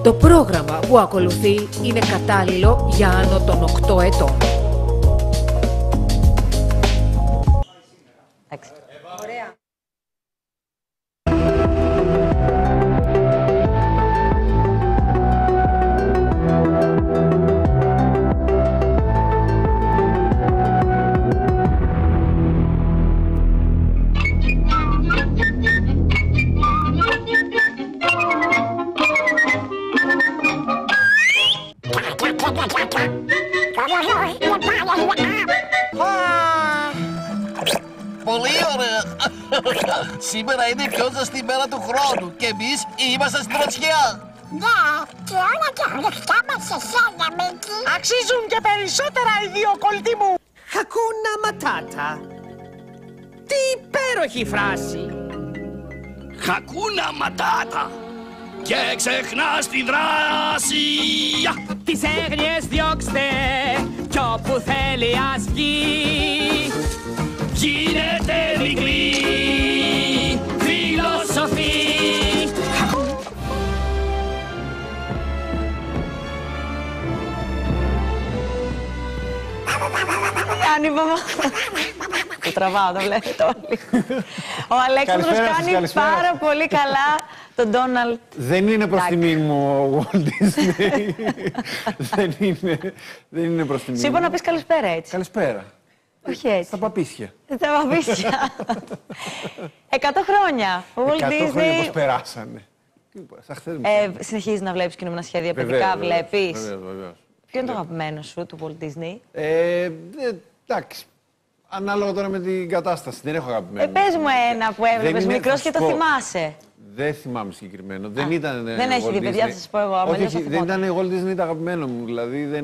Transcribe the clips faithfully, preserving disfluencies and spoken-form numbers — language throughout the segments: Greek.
Το πρόγραμμα που ακολουθεί είναι κατάλληλο για άνω των οκτώ ετών. Ωραία. Πολύ ωραία! Σήμερα είναι η πιο ζεστή μέρα του χρόνου και εμείς είμαστε στην δροσιά! Ναι, και όλα τα γλυκιά μας σε σένα, Μίκη. Αξίζουν και περισσότερα οι δύο κολλητοί μου! Χακούνα ματάτα. Τι υπέροχη φράση! Χακούνα ματάτα. Και ξεχνάς τη δράση. Τις έγνοιες διώξτε κι όπου θέλει ας βγει. Γίνεται μικρή φιλοσοφή. Κάνει μαμά. Το τραβάω, το βλέπετε όλοι. Ο Αλέξανδρος κάνει πάρα πολύ καλά τον Ντόναλντ. Δεν είναι προς τιμή μου ο Walt Disney. δεν, είναι, δεν είναι προς τιμή μου. Σου είπα να πεις καλησπέρα έτσι. Καλησπέρα. Όχι έτσι. Στα παπίσια. Στα παπίσια. Εκατό χρόνια. Ο Walt Εκατό χρόνια πώς Disney. περάσανε. Σαν χθες μου. Ε, συνεχίζεις να βλέπεις κινούμενα σχέδια παιδικά, βλέπεις. Βεβαίως, βεβαίως. Ποιο είναι το αγαπημένο σου του Walt Disney? Ε, ε, εντάξει. Ανάλογα τώρα με την κατάσταση. Δεν έχω αγαπημένο. Ε, πες μου ένα που έβλεπες είναι- μικρός θα και σου το πω. θυμάσαι. Δεν θυμάμαι συγκεκριμένο. Δεν ήταν. δεν ε, έχει Walt δει, παιδιά, Disney. θα σας πω εγώ, άμα Όχι, αλλιώς όχι, θα δεν θυμόταν. ήταν Walt Disney, ήταν αγαπημένο μου. Δηλαδή δεν.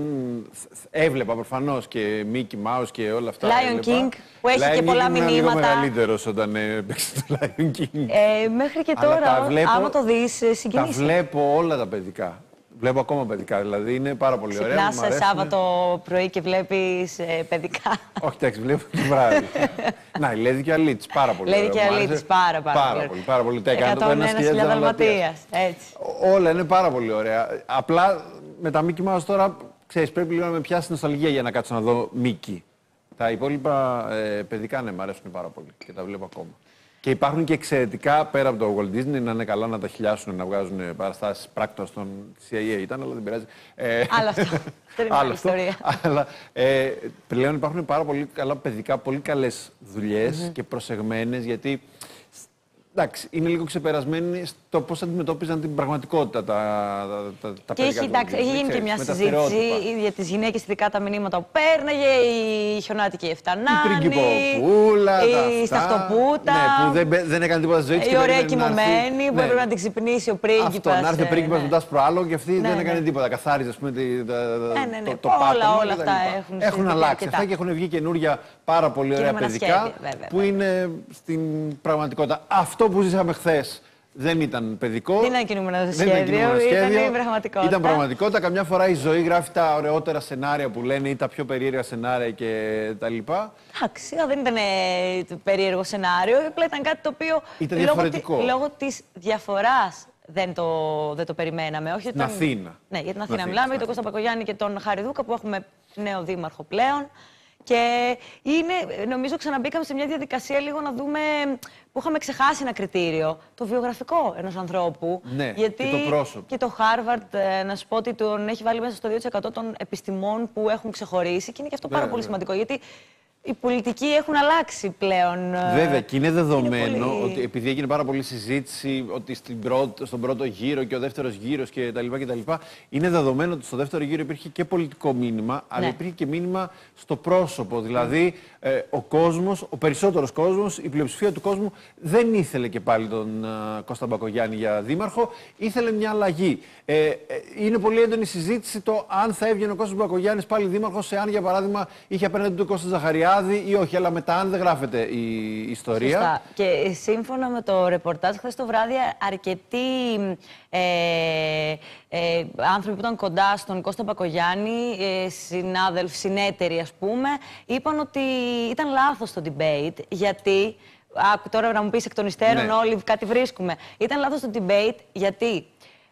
Έβλεπα προφανώς και Mickey Mouse και όλα αυτά. Lion έβλεπα. King, που έχει Lion και King πολλά ήμουν λίγο μηνύματα. μεγαλύτερος όταν ε, έπαιξε το Lion King. Ε, μέχρι και Αλλά τώρα, τα βλέπω- άμα το δεις, ε, Τα συγκινείσαι. βλέπω όλα τα παιδικά. Βλέπω ακόμα παιδικά, δηλαδή είναι πάρα πολύ ωραία. Ξυπνάς μου αρέσουνε. Σάββατο πρωί και βλέπεις ε, παιδικά. Όχι, εντάξει, βλέπω και βράδυ. Να, η Λέδη και ο Αλίτης, πάρα πολύ Λέδη ωραία. και Μου Αλίτης, άρεσε πάρα, πάρα, πάρα πολύ. πολύ. Πάρα πολύ. Τα έκανε το εκατόν ένας ένα χιλιάδες χιλιάδες Δαλματίας. Δαλματίας, έτσι. Όλα είναι πάρα πολύ ωραία. Απλά με τα Mickey Mouse τώρα, ξέρεις, πρέπει λίγο να με πιάσει νοσταλγία για να κάτσω να δω Mickey. Τα υπόλοιπα ε, παιδικά, ναι, μου αρέσουν πάρα πολύ και τα βλέπω ακόμα. Και υπάρχουν και εξαιρετικά πέρα από το Walt Disney να είναι καλά να τα χιλιάσουν, να βγάζουν παραστάσεις. Πράκτορας των σι άι έι ήταν, αλλά δεν πειράζει. Ε, Άλλο αυτό. Αυτό είναι άλλη άλλο αυτό. ιστορία. Αλλά ε, πλέον υπάρχουν πάρα πολύ καλά παιδικά, πολύ καλές δουλειές και προσεγμένες, γιατί εντάξει, είναι λίγο ξεπερασμένοι στο πώς αντιμετώπιζαν την πραγματικότητα τα, τα, τα, τα Και παιδικά έχει, του εντάξει, Walt Disney, έχει γίνει και ξέρεις, μια με τα συζήτηση στερεότυπα. για τις γυναίκες, ειδικά τα μηνύματα που πέρναγε, η χιονάτικη Εφτανάνη, Η πριγκιποπούλα, τα η αυτά. σταυτοπούτα, Ναι, που δεν, δεν έκανε τίποτα στη ζωή της η και ωραία περίμενε να έρθει. κοιμωμένη που Ναι. έπρεπε να την ξυπνήσει ο πρίγκιπας. Αυτό, να έρθει ο ε, πρίγκιπας ναι. μετά σπροάλλο και αυτή Ναι, δεν ναι. έκανε τίποτα. Καθάριζε, ας πούμε, τη- τα- Ναι, ναι, ναι. το, το Όλα, πάτωμα όλα και τα αυτά λοιπά. έχουν Έχουν συζητηθεί αλλάξει αρκετά. αυτά και έχουν βγει καινούρια πάρα πολύ ωραία Κινούμενα παιδικά σχέδια, βέβαια, που βέβαια. είναι στην πραγματικότητα. Αυτό που ζήσαμε χθες δεν ήταν παιδικό. Δεν ήταν κινούμενο Δεν ήταν σχέδιο, κινούμενο ήταν σχέδιο. η πραγματικότητα. Ήταν πραγματικότητα. Καμιά φορά η ζωή γράφει τα ωραιότερα σενάρια που λένε ή τα πιο περίεργα σενάρια και τα λοιπά. Εντάξει, δεν ήταν ε, το περίεργο σενάριο, απλά ήταν κάτι το οποίο Ήταν λόγω, διαφορετικό. τη- λόγω της διαφοράς δεν το, δεν το περιμέναμε. Όχι, Στην ήταν- Αθήνα. Ναι, για την Αθήνα Αθήνα, μιλάμε, στην για τον Κώστα Αθήνα. Πακογιάννη και τον Χαριδούκα που έχουμε νέο δήμαρχο πλέον. Και είναι, νομίζω, ξαναμπήκαμε σε μια διαδικασία λίγο να δούμε που είχαμε ξεχάσει ένα κριτήριο. Το βιογραφικό ενός ανθρώπου. Ναι, γιατί και το πρόσωπο. Και το Χάρβαρντ, ε, να σου πω ότι τον έχει βάλει μέσα στο δύο τοις εκατό των επιστημών που έχουν ξεχωρίσει και είναι και αυτό πάρα Βέβαια, πολύ βέβαια. σημαντικό. Γιατί οι πολιτικοί έχουν αλλάξει πλέον. ε, Βέβαια, και είναι δεδομένο πολύ- ότι επειδή έγινε πάρα πολύ συζήτηση ότι στην πρώτη, στον πρώτο γύρο και ο δεύτερος γύρος κτλ. Είναι δεδομένο ότι στο δεύτερο γύρο υπήρχε και πολιτικό μήνυμα, αλλά Ναι. υπήρχε και μήνυμα στο πρόσωπο. Δηλαδή, ε, ο κόσμος, ο περισσότερος κόσμος, η πλειοψηφία του κόσμου δεν ήθελε και πάλι τον ε, Κώστα Μπακογιάννη για δήμαρχο, ήθελε μια αλλαγή. Ε, ε, είναι πολύ έντονη συζήτηση το αν θα έβγαινε ο Κώστας Μπακογιάννης πάλι δήμαρχος, εάν για παράδειγμα είχε απέναντι του Κώστα Ζαχαριάδη ή όχι, αλλά μετά αν δεν γράφεται η ιστορία. Σωστά. Και σύμφωνα με το ρεπορτάζ χθες το βράδυ, αρκετοί ε, ε, άνθρωποι που ήταν κοντά στον Κώστα Μπακογιάννη, ε, συνάδελφοι, συνέτεροι ας πούμε, είπαν ότι ήταν λάθος το debate, γιατί, άκου τώρα να μου πεις εκ των υστέρων Ναι. όλοι κάτι βρίσκουμε, ήταν λάθος το debate γιατί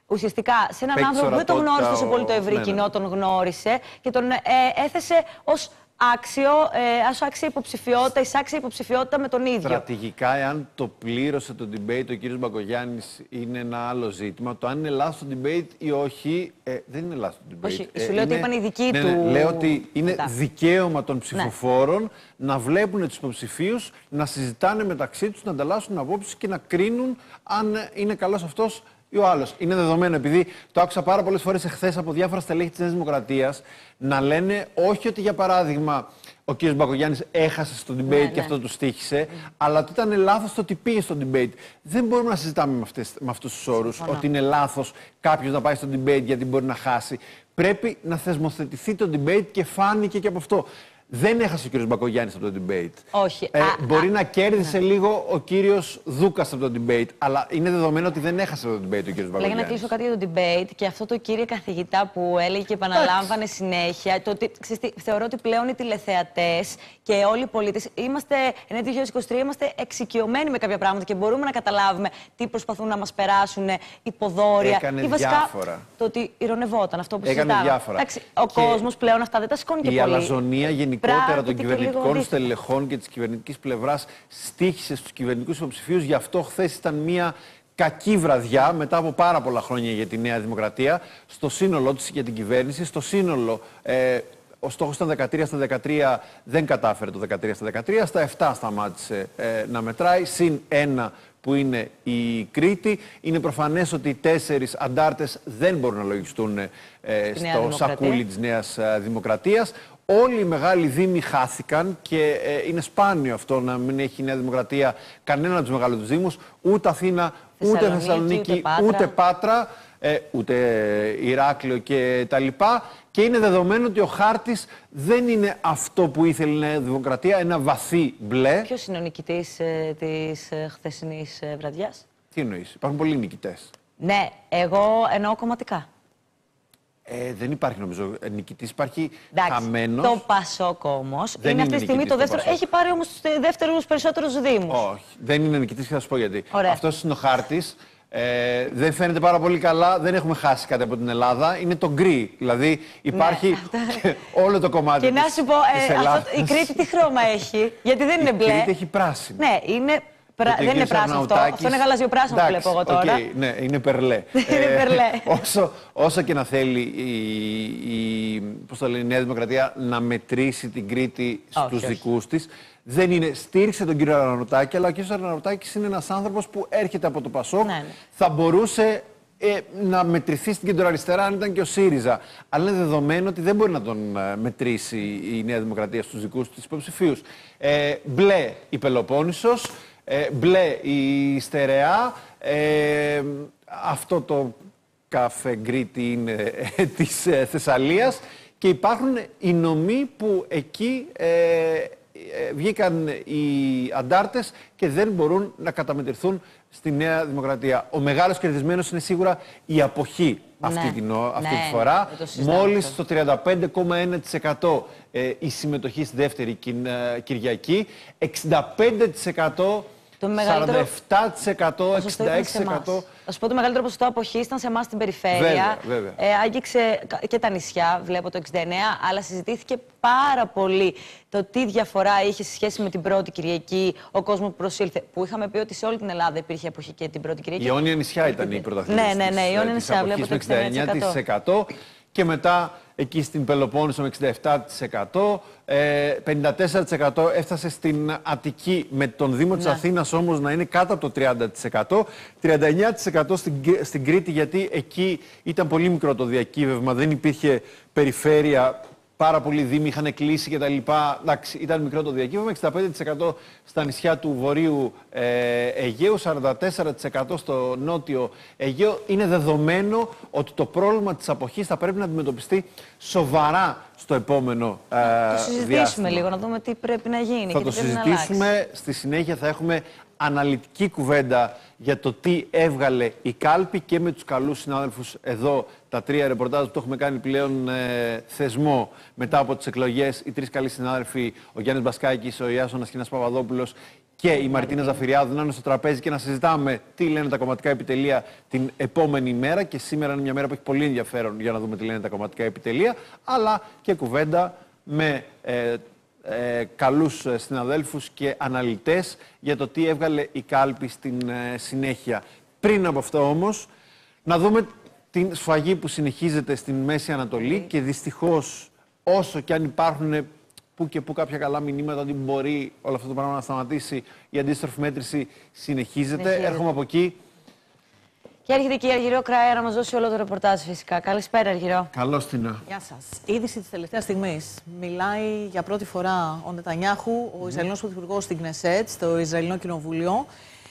ουσιαστικά σε έναν Παίξει άνθρωπο που δεν τον ορατότητα γνώρισε τόσο πολύ το ο- ευρύ ναι, ναι. κοινό, τον γνώρισε και τον ε, έθεσε ως άξιο, ε, ως άξια υποψηφιότητα, εισάξια υποψηφιότητα με τον ίδιο. Στρατηγικά, εάν το πλήρωσε το debate ο κύριος Μπακογιάννης είναι ένα άλλο ζήτημα. Το αν είναι λάθος το debate ή όχι, ε, δεν είναι λάθος το debate. Όχι, Ε, σου λέω ότι είπαν οι δικοί ναι, του. Ναι, λέω ότι είναι μετά. δικαίωμα των ψηφοφόρων να βλέπουν τους υποψηφίους, να συζητάνε μεταξύ τους, να ανταλλάσσουν απόψεις και να κρίνουν αν είναι καλός αυτός ή ο άλλος. Είναι δεδομένο, επειδή το άκουσα πάρα πολλές φορές εχθές από διάφορα στελέχη της Νέας Δημοκρατίας να λένε όχι ότι, για παράδειγμα, ο κ. Μπακογιάννης έχασε στο debate Ναι, και ναι. αυτό του στοίχησε, αλλά ότι ήταν λάθος το ότι πήγε στο debate. Δεν μπορούμε να συζητάμε με, αυτές, με αυτούς τους όρους ότι είναι λάθος κάποιος να πάει στο debate γιατί μπορεί να χάσει. Πρέπει να θεσμοθετηθεί το debate και φάνηκε και από αυτό. Δεν έχασε ο κύριος Μπακογιάννης από το debate. Όχι. Ε, Α, μπορεί α, να κέρδισε λίγο ο κύριος Δούκας από το debate, αλλά είναι δεδομένο ότι δεν έχασε από το debate ο κύριος Μπακογιάννης. Λέγα να κλείσω κάτι για το debate και αυτό το κύριε καθηγητά που έλεγε και επαναλάμβανε συνέχεια. Το ότι, ξέρεις τι, θεωρώ ότι πλέον οι τηλεθεατές και όλοι οι πολίτες είμαστε, εν δύο χιλιάδες είκοσι τρία, είμαστε εξοικειωμένοι με κάποια πράγματα και μπορούμε να καταλάβουμε τι προσπαθούν να μας περάσουν υποδόρια. Έκανε ή βασικά διάφορα. το ότι ηρωνευόταν αυτό που Έκανε συζητάμε. διάφορα. Εντάξει, ο Και κόσμος πλέον αυτά δεν τα σηκώνει και η πολύ. αλαζονία γενικότερα Πράγματι των και λίγο κυβερνητικών αντίθετα. στελεχών και της κυβερνητικής πλευράς στοίχησε στους κυβερνητικούς υποψηφίους. Γι' αυτό χθες ήταν μια κακή βραδιά μετά από πάρα πολλά χρόνια για τη Νέα Δημοκρατία. Στο σύνολό της για την κυβέρνηση, στο σύνολο. Ε, ο στόχος ήταν δεκατρία στα δεκατρία, δεν κατάφερε το δεκατρία στα δεκατρία, στα επτά σταμάτησε ε, να μετράει, συν ένα που είναι η Κρήτη. Είναι προφανές ότι οι τέσσερις αντάρτες δεν μπορούν να λογιστούν ε, στο σακούλι της Νέας Δημοκρατίας. Όλοι οι μεγάλοι δήμοι χάθηκαν και ε, είναι σπάνιο αυτό να μην έχει η Νέα Δημοκρατία κανένα από τους μεγάλους δήμους, ούτε Αθήνα, ούτε Θεσσαλονίκη, Θεσσαλονίκη, ούτε Πάτρα, ούτε, Πάτρα, ε, ούτε Ηράκλειο και τα λοιπά. Και είναι δεδομένο ότι ο χάρτης δεν είναι αυτό που ήθελε η Νέα Δημοκρατία, ένα βαθύ μπλε. Ποιος είναι ο νικητής ε, της ε, χθεσινής ε, βραδιάς? Τι εννοείς, υπάρχουν πολλοί νικητές. Ναι, εγώ εννοώ κομματικά. Ε, δεν υπάρχει νομίζω νικητής, υπάρχει Εντάξει, χαμένος. το Πασόκ όμως Δεν είναι αυτή είναι τη στιγμή νικητής το το δεύτερο. Πασόκ. Έχει πάρει όμως τους δεύτερους περισσότερους δήμους. Όχι, δεν είναι νικητής και θα σου πω γιατί. Ωραία. Αυτός είναι ο χάρτης. Ε, δεν φαίνεται πάρα πολύ καλά, δεν έχουμε χάσει κάτι από την Ελλάδα. Είναι το γκρι. Δηλαδή υπάρχει Ναι, όλο το κομμάτι Και να της, σου πω, της ε, Ελλάδας. αυτό, η Κρήτη τι χρώμα έχει? Γιατί δεν είναι Η μπλε. Κρήτη έχει πράσινο. Ναι, είναι πρα... Γιατί ο δεν είναι κύριος πράσινο αυτό. Αρναουτάκης- Αυτό είναι γαλαζιοπράσινο που Εντάξει, βλέπω εγώ τώρα. οκ, ναι, είναι περλέ. Είναι περλέ. όσο, όσο και να θέλει η, η, πώς το λένε, η Νέα Δημοκρατία να μετρήσει την Κρήτη Όχι, στους όχι. δικούς της, δεν είναι. Στήριξε τον κύριο Αρναουτάκη, αλλά ο κύριος Αρναουτάκης είναι ένας άνθρωπος που έρχεται από το Πασόκ. Ναι, ναι. Θα μπορούσε ε, να μετρηθεί στην κεντροαριστερά αν ήταν και ο ΣΥΡΙΖΑ. Αλλά είναι δεδομένο ότι δεν μπορεί να τον ε, μετρήσει η Νέα Δημοκρατία στους δικούς της υποψηφίους. Ε, μπλε η Πελοπόννησος, ε, μπλε η Στερεά, ε, αυτό το καφεγκρίτη είναι ε, της ε, Θεσσαλίας και υπάρχουν οι νομοί που εκεί ε, ε, βγήκαν οι αντάρτες και δεν μπορούν να καταμετρηθούν στη Νέα Δημοκρατία. Ο μεγάλος κερδισμένος είναι σίγουρα η αποχή αυτή, Ναι. την, αυτή Ναι, τη φορά. δεν το συζητάμε Μόλις αυτό. στο τριάντα πέντε κόμμα ένα τοις εκατό ε, η συμμετοχή στη δεύτερη κιν- ε, Κυριακή, εξήντα πέντε τοις εκατό, Το μεγαλύτερο σαράντα επτά τοις εκατό, ποσοστό εξήντα ήταν έξι σε τοις εμάς. εκατό. Θα σου πω το μεγαλύτερο ποσοστό αποχή ήταν σε εμά στην περιφέρεια. Βέβαια, βέβαια. Ε, άγγιξε και τα νησιά, βλέπω το εξήντα εννέα, αλλά συζητήθηκε πάρα πολύ το τι διαφορά είχε σε σχέση με την πρώτη Κυριακή ο κόσμο που προσήλθε. Που είχαμε πει ότι σε όλη την Ελλάδα υπήρχε αποχή και την πρώτη Κυριακή. Η Αιώνια νησιά ήταν η πρωταθλήτρια. Ναι, ναι, ναι, η Αιώνια νησιά, βλέπω το εξήντα εννέα τοις εκατό. Και μετά εκεί στην Πελοπόννησο με εξήντα επτά τοις εκατό, ε, πενήντα τέσσερα τοις εκατό έφτασε στην Αττική, με τον Δήμο της Ναι. Αθήνας όμως να είναι κάτω από το τριάντα τοις εκατό, τριάντα εννέα τοις εκατό στην, Κρή- στην Κρήτη, γιατί εκεί ήταν πολύ μικρό το διακύβευμα, δεν υπήρχε περιφέρεια, πάρα πολλοί δήμοι είχαν κλείσει κτλ. Εντάξει, ήταν μικρό το διακύβευμα, εξήντα πέντε τοις εκατό στα νησιά του Βορείου ε, Αιγαίου, σαράντα τέσσερα τοις εκατό στο Νότιο Αιγαίο. Είναι δεδομένο ότι το πρόβλημα της αποχής θα πρέπει να αντιμετωπιστεί σοβαρά στο επόμενο ε, Το συζητήσουμε διάστημα. λίγο, να δούμε τι πρέπει να γίνει Θα και το τι πρέπει να αλλάξει. συζητήσουμε. Στη συνέχεια θα έχουμε αναλυτική κουβέντα για το τι έβγαλε η κάλπη και με τους καλούς συνάδελφους εδώ. Τα τρία ρεπορτάζ που το έχουμε κάνει πλέον ε, θεσμό μετά από τις εκλογές. Οι τρεις καλοί συνάδελφοι, ο Γιάννης Μπασκάκης, ο Ιάσονας Κίνας Παπαδόπουλος και η Μαρτίνα Ζαφυριάδου να είναι στο τραπέζι και να συζητάμε τι λένε τα κομματικά επιτελεία την επόμενη μέρα. Και σήμερα είναι μια μέρα που έχει πολύ ενδιαφέρον για να δούμε τι λένε τα κομματικά επιτελεία, αλλά και κουβέντα με ε, ε, καλούς συναδέλφους και αναλυτές για το τι έβγαλε η κάλπη στην ε, συνέχεια. Πριν από αυτό όμως, να δούμε την σφαγή που συνεχίζεται στην Μέση Ανατολή και δυστυχώς όσο και αν υπάρχουν που και που κάποια καλά μηνύματα ότι μπορεί όλο αυτό το πράγμα να σταματήσει, η αντίστροφη μέτρηση συνεχίζεται. Συνεχίζεται. Έρχομαι από εκεί. Και έρχεται και η Αργυρό Κράια να μας δώσει όλο το ρεπορτάζ φυσικά. Καλησπέρα, Αργυρό. Καλώς την. Γεια σας. Είδηση της τελευταίας στιγμής. Μιλάει για πρώτη φορά ο Νετανιάχου, ο Ισραηλινός Πρωθυπουργός στην Κνεσέτ, στο Ισραηλινό Κοινοβούλιο.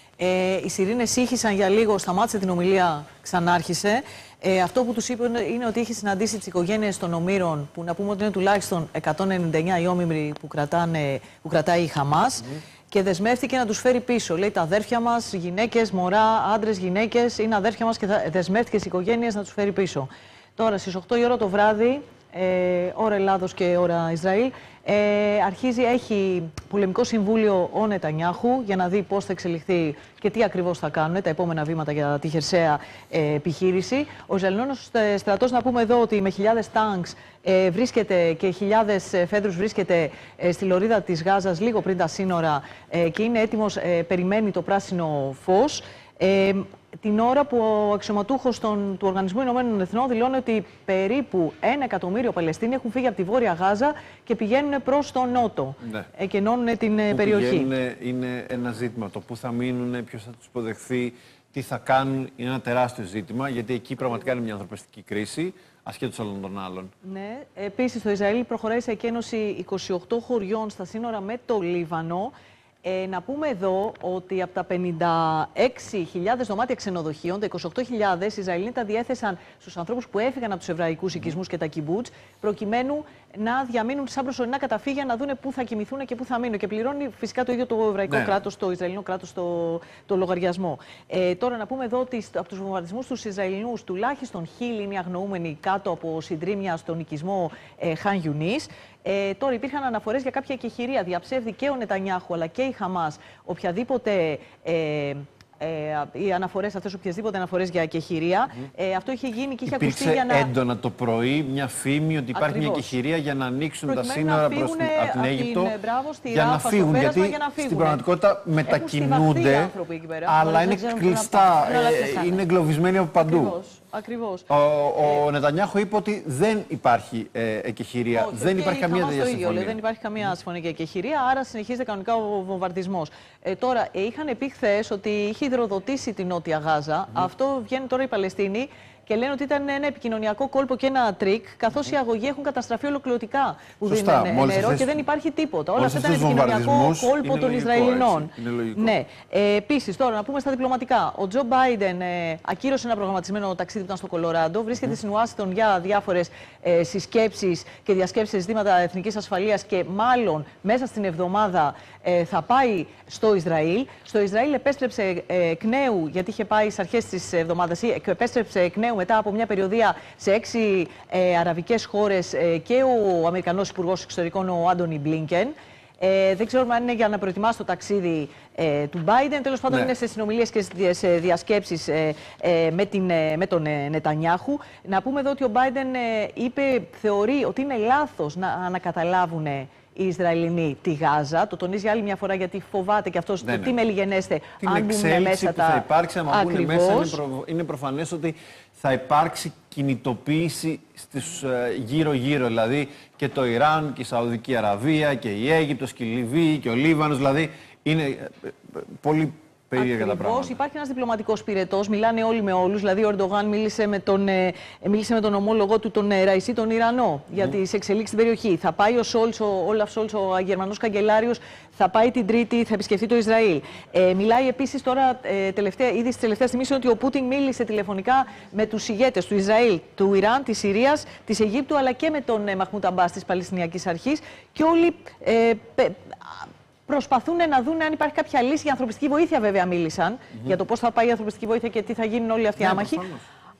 Ε, οι σιρήνες ήχησαν για λίγο, σταμάτησε την ομιλία, ξανάρχισε. Ε, αυτό που τους είπε είναι ότι είχε συναντήσει τις οικογένειες των ομήρων, που να πούμε ότι είναι τουλάχιστον εκατόν ενενήντα εννέα οι όμηροι που, κρατάνε, που κρατάει η Χαμάς, mm. και δεσμεύτηκε να τους φέρει πίσω. Λέει τα αδέρφια μας, γυναίκες, μωρά, άντρες, γυναίκες, είναι αδέρφια μας και θα, δεσμεύτηκε στις οικογένειες να τους φέρει πίσω. Τώρα στις οκτώ η ώρα το βράδυ, ε, ώρα Ελλάδος και ώρα Ισραήλ, Ε, αρχίζει, έχει πολεμικό συμβούλιο ο Νετανιάχου για να δει πώς θα εξελιχθεί και τι ακριβώς θα κάνουν τα επόμενα βήματα για τη χερσαία ε, επιχείρηση. Ο Ισραηλινός στρατός, να πούμε εδώ ότι με χιλιάδες τάγκς ε, βρίσκεται και χιλιάδες φέδρους βρίσκεται ε, στη λωρίδα της Γάζας λίγο πριν τα σύνορα ε, και είναι έτοιμος, ε, περιμένει το πράσινο φως. Ε, την ώρα που ο αξιωματούχος του Οργανισμού Ηνωμένων Εθνών δηλώνει ότι περίπου ένα εκατομμύριο Παλαιστίνοι έχουν φύγει από τη Βόρεια Γάζα και πηγαίνουν προς τον Νότο. Ναι. Εκενώνουν την που περιοχή. Πηγαίνουν, είναι ένα ζήτημα. Το πού θα μείνουν, ποιος θα τους υποδεχθεί, τι θα κάνουν, είναι ένα τεράστιο ζήτημα, γιατί εκεί πραγματικά είναι μια ανθρωπιστική κρίση, ασχέτως όλων των άλλων. Ναι. Επίσης, το Ισραήλ προχωράει σε εκένωση είκοσι οκτώ χωριών στα σύνορα με το Λίβανο. Ε, να πούμε εδώ ότι από τα πενήντα έξι χιλιάδες δωμάτια ξενοδοχείων, τα είκοσι οκτώ χιλιάδες Ισραηλοί τα διέθεσαν στους ανθρώπους που έφυγαν από τους εβραϊκούς οικισμούς και τα κιμπούτς, προκειμένου να διαμείνουν σαν προσωρινά καταφύγια, να δουν πού θα κοιμηθούν και πού θα μείνουν. Και πληρώνει φυσικά το ίδιο το εβραϊκό ναι. κράτος, το Ισραηλινό κράτος, το, το λογαριασμό. Ε, τώρα να πούμε εδώ ότι από τους βομβαρδισμούς τους Ισραηλινούς, τουλάχιστον χίλιοι είναι αγνοούμενοι κάτω από συντρίμμια στον οικισμό ε, Χαν Ιουνίς. Ε, τώρα υπήρχαν αναφορές για κάποια εκεχηρία. Διαψεύδει και ο Νετανιάχου αλλά και η Χαμάς οποιαδήποτε. Ε, Ε, οι αναφορές αυτές, οποιασδήποτε αναφορές για εκεχηρία. Mm-hmm. ε, αυτό είχε γίνει και είχε Υπήρξε ακουστεί για να. Έντονα το πρωί μια φήμη ότι υπάρχει Ακριβώς. μια εκεχηρία για να ανοίξουν προκειμένου τα σύνορα προς την, από την Αίγυπτο. Την, μπράβο, στη για, να φύγουν, γιατί για να φύγουν. Στην πραγματικότητα μετακινούνται, αλλά είναι κλειστά, ε, είναι εγκλωβισμένοι από παντού. Ακριβώς. Ακριβώς. Ο, ο ε, Νετανιάχου είπε ότι δεν υπάρχει ε, εκεχηρία. Όχι, δεν υπάρχει καμία τέτοια συμφωνία. Δεν υπάρχει καμία συμφωνία για εκεχηρία, άρα συνεχίζεται κανονικά ο βομβαρδισμός. Ε, τώρα, ε, είχαν πει χθες ότι είχε υδροδοτήσει την Νότια Γάζα. Mm. Αυτό βγαίνει τώρα οι Παλαιστίνοι και λένε ότι ήταν ένα επικοινωνιακό κόλπο και ένα τρικ, καθώς οι αγωγοί έχουν καταστραφεί ολοκληρωτικά. Που Σωστά, δίνουν νερό αυτές, και δεν υπάρχει τίποτα. Όλα αυτά ήταν επικοινωνιακό κόλπο των Ισραηλινών. Ναι. Ε, Επίσης, τώρα να πούμε στα διπλωματικά. Ο Τζο Μπάιντεν ε, ακύρωσε ένα προγραμματισμένο ταξίδι που ήταν στο Κολοράντο. Βρίσκεται mm. στην Ουάσιγκτον για διάφορες ε, συσκέψεις και διασκέψεις σε ζητήματα εθνικής ασφαλείας και μάλλον μέσα στην εβδομάδα ε, θα πάει στο Ισραήλ. Στο Ισραήλ επέστρεψε ε, εκ νέου, γιατί είχε πάει στις αρχές της εβδομάδας, επέστρεψε εκ νέου μετά από μια περιοδία σε έξι ε, αραβικές χώρες ε, και ο Αμερικανός Υπουργός Εξωτερικών, ο Άντονι Μπλίνκεν. Ε, δεν ξέρουμε αν είναι για να προετοιμάσει το ταξίδι ε, του Μπάιντεν. Τέλος πάντων, ναι. είναι σε συνομιλίες και σε διασκέψεις ε, ε, με, την, ε, με τον ε, Νετανιάχου. Να πούμε εδώ ότι ο Μπάιντεν ε, είπε, θεωρεί ότι είναι λάθος να ανακαταλάβουν οι Ισραηλινοί τη Γάζα. Το τονίζει άλλη μια φορά γιατί φοβάται και αυτός ναι, το ναι. τι μελιγενέστε αν μπουν μέσα που τα... θα υπάρξει, άμα μπουν μέσα, είναι, προ... είναι προφανές ότι θα υπάρξει κινητοποίηση στους γύρω-γύρω, δηλαδή και το Ιράν και η Σαουδική Αραβία και η Αίγυπτος και η Λιβύη και ο Λίβανος, δηλαδή είναι πολύ περίεργα τα πράγματα. Υπάρχει ένας διπλωματικός πυρετός, μιλάνε όλοι με όλους. Δηλαδή, ο Ερντογάν μίλησε με τον, ε, μίλησε με τον ομόλογο του, τον ε, Ραϊσί, τον Ιρανό, mm. για τις εξελίξεις στην περιοχή. Θα πάει ο Σόλτς, ο Όλαφ Σόλτς, ο Γερμανός καγκελάριος, θα πάει την Τρίτη, θα επισκεφτεί το Ισραήλ. Ε, μιλάει επίσης τώρα, ε, τελευταία, ήδη στις τελευταίες στιγμές, ότι ο Πούτιν μίλησε τηλεφωνικά με τους ηγέτες του Ισραήλ, του Ιράν, της Συρίας, της Αιγύπτου, αλλά και με τον ε, Μαχμούντ Αμπάς της Παλαιστινιακής Αρχής. Και όλοι. Ε, πε, προσπαθούν να δουν αν υπάρχει κάποια λύση για ανθρωπιστική βοήθεια, βέβαια, μίλησαν. Mm-hmm. Για το πώς θα πάει η ανθρωπιστική βοήθεια και τι θα γίνουν όλοι αυτοί οι άμαχοι.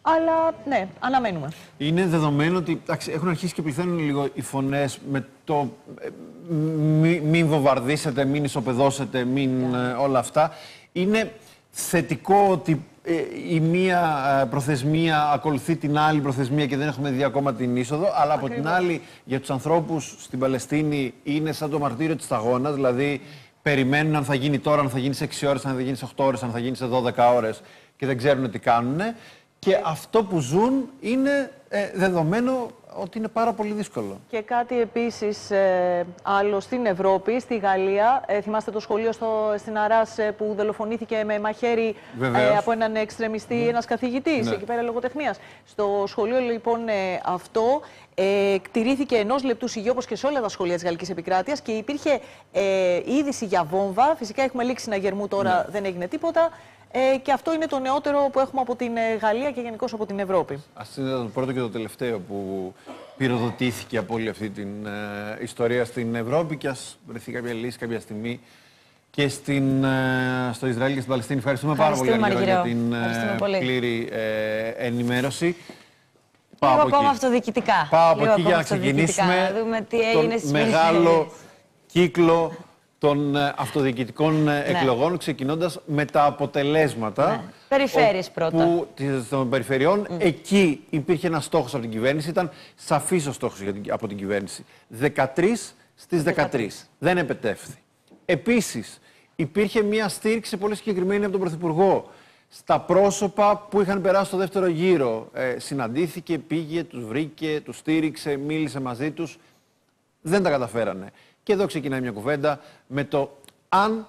Αλλά ναι, αναμένουμε. Είναι δεδομένο ότι εντάξει, έχουν αρχίσει και πληθαίνουν λίγο οι φωνές με το μην μη βομβαρδίσετε, μην ισοπεδώσετε, μην yeah. όλα αυτά. Είναι θετικό ότι ε, η μία προθεσμία ακολουθεί την άλλη προθεσμία και δεν έχουμε δει ακόμα την είσοδο, αλλά Ακριβώς. από την άλλη για τους ανθρώπους στην Παλαιστίνη είναι σαν το μαρτύριο της σταγόνας, δηλαδή περιμένουν αν θα γίνει τώρα, αν θα γίνει σε έξι ώρες, αν θα γίνει σε οκτώ ώρες, αν θα γίνει σε δώδεκα ώρες και δεν ξέρουν τι κάνουν. Και αυτό που ζουν είναι ε, δεδομένο ότι είναι πάρα πολύ δύσκολο. Και κάτι επίσης ε, άλλο στην Ευρώπη, στη Γαλλία. Ε, θυμάστε το σχολείο στο, στην Αράς ε, που δολοφονήθηκε με μαχαίρι ε, από έναν εξτρεμιστή, ναι. ένας καθηγητής, ναι. εκεί πέρα λογοτεχνίας. Στο σχολείο λοιπόν ε, αυτό ε, κτηρήθηκε ενός λεπτού σιγή, όπως και σε όλα τα σχολεία της Γαλλικής Επικράτειας, και υπήρχε ε, είδηση για βόμβα. Φυσικά έχουμε λήξει συναγερμού τώρα, ναι. δεν έγινε τίποτα. Ε, και αυτό είναι το νεότερο που έχουμε από την ε, Γαλλία και γενικώς από την Ευρώπη. Ας είναι το πρώτο και το τελευταίο που πυροδοτήθηκε από όλη αυτή την ε, ιστορία στην Ευρώπη, και ας βρεθεί κάποια λύση κάποια στιγμή και στην, ε, στο Ισραήλ και στην Παλαιστίνη. Ευχαριστούμε, Ευχαριστούμε πάρα πολύ για την ε, πλήρη ε, ενημέρωση. Λίγο ακόμα αυτοδιοικητικά. Πάω από εκεί για να ξεκινήσουμε να δούμε τι έγινε τον μεγάλο κύκλο των αυτοδιοικητικών ναι. εκλογών, ξεκινώντας με τα αποτελέσματα. Ναι. Περιφέρειες πρώτα. Που, των περιφερειών, mm. εκεί υπήρχε ένας στόχος από την κυβέρνηση, ήταν σαφής ο στόχος από την κυβέρνηση. δεκατρείς στις δεκατρείς. Δεν επετεύθη. Επίσης, υπήρχε μια στήριξη πολύ συγκεκριμένη από τον Πρωθυπουργό στα πρόσωπα που είχαν περάσει στο δεύτερο γύρο. Ε, συναντήθηκε, πήγε, τους βρήκε, τους στήριξε, μίλησε μαζί τους. Δεν τα καταφέρανε. Και εδώ ξεκινάει μια κουβέντα με το αν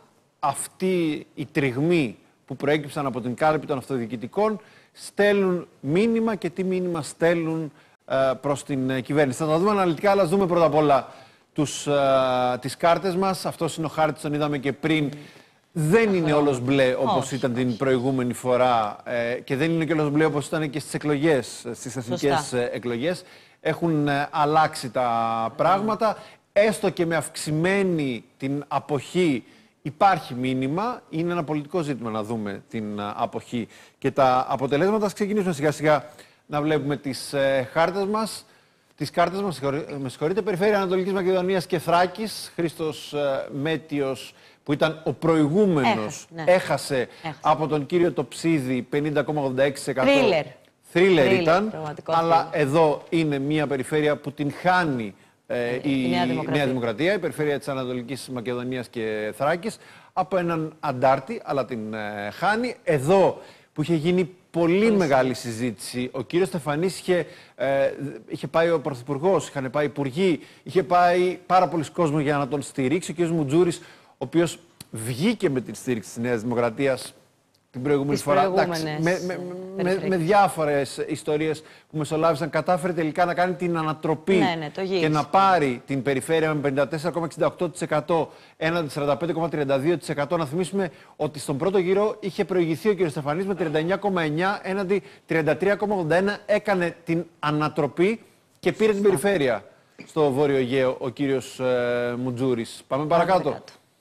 αυτοί οι τριγμοί που προέκυψαν από την κάλπη των αυτοδιοικητικών στέλνουν μήνυμα και τι μήνυμα στέλνουν ε, προς την ε, κυβέρνηση. Θα τα δούμε αναλυτικά, αλλά ας δούμε πρώτα απ' όλα τους, ε, τις κάρτες μας. Αυτός είναι ο χάρτης, τον είδαμε και πριν. Δεν είναι όλος μπλε όπως ήταν την προηγούμενη φορά ε, και δεν είναι και όλος μπλε όπως ήταν και στις εκλογές, στις εθνικές ε, εκλογές. Έχουν ε, αλλάξει τα πράγματα. Έστω και με αυξημένη την αποχή υπάρχει μήνυμα. Είναι ένα πολιτικό ζήτημα να δούμε την αποχή και τα αποτελέσματα. Ας ξεκινήσουμε σιγά σιγά να βλέπουμε τις ε, χάρτες μας. Τις κάρτες μας, με συγχωρείτε, Περιφέρεια Ανατολικής Μακεδονίας και Θράκης. Χρήστος ε, Μέτιος, που ήταν ο προηγούμενος, έχασε, ναι. έχασε, έχασε από τον κύριο Τοψίδη πενήντα κόμμα ογδόντα έξι τοις εκατό. Θρίλερ. Θρίλερ ήταν, αλλά θρίλερ. Εδώ είναι μια περιφέρεια που την χάνει Ε, η, η Νέα Δημοκρατία. Νέα Δημοκρατία, η περιφέρεια της Ανατολικής Μακεδονίας και Θράκης, από έναν αντάρτη, αλλά την ε, χάνει. Εδώ που είχε γίνει πολύ, πολύ μεγάλη συζήτηση, ο κύριος Στεφανής είχε, ε, είχε πάει ο Πρωθυπουργός, είχαν πάει υπουργοί, είχε πάει πάρα πολλοί κόσμος για να τον στηρίξει. Ο κύριος Μουτζούρης, ο οποίος βγήκε με την στήριξη της Νέας Δημοκρατίας την προηγούμενη φορά, εντάξει, με, με, με, με διάφορες ιστορίες που μεσολάβησαν, κατάφερε τελικά να κάνει την ανατροπή ναι, ναι, και να πάρει την περιφέρεια με πενήντα τέσσερα κόμμα εξήντα οκτώ τοις εκατό έναντι σαράντα πέντε κόμμα τριάντα δύο τοις εκατό. Να θυμίσουμε ότι στον πρώτο γύρο είχε προηγηθεί ο κ. Στεφανής με τριάντα εννέα κόμμα εννέα έναντι τριάντα τρία κόμμα ογδόντα ένα. Έκανε την ανατροπή και πήρε την περιφέρεια στο Βόρειο Αιγαίο ο κύριος ε, Μουτζούρης. Πάμε παρακάτω.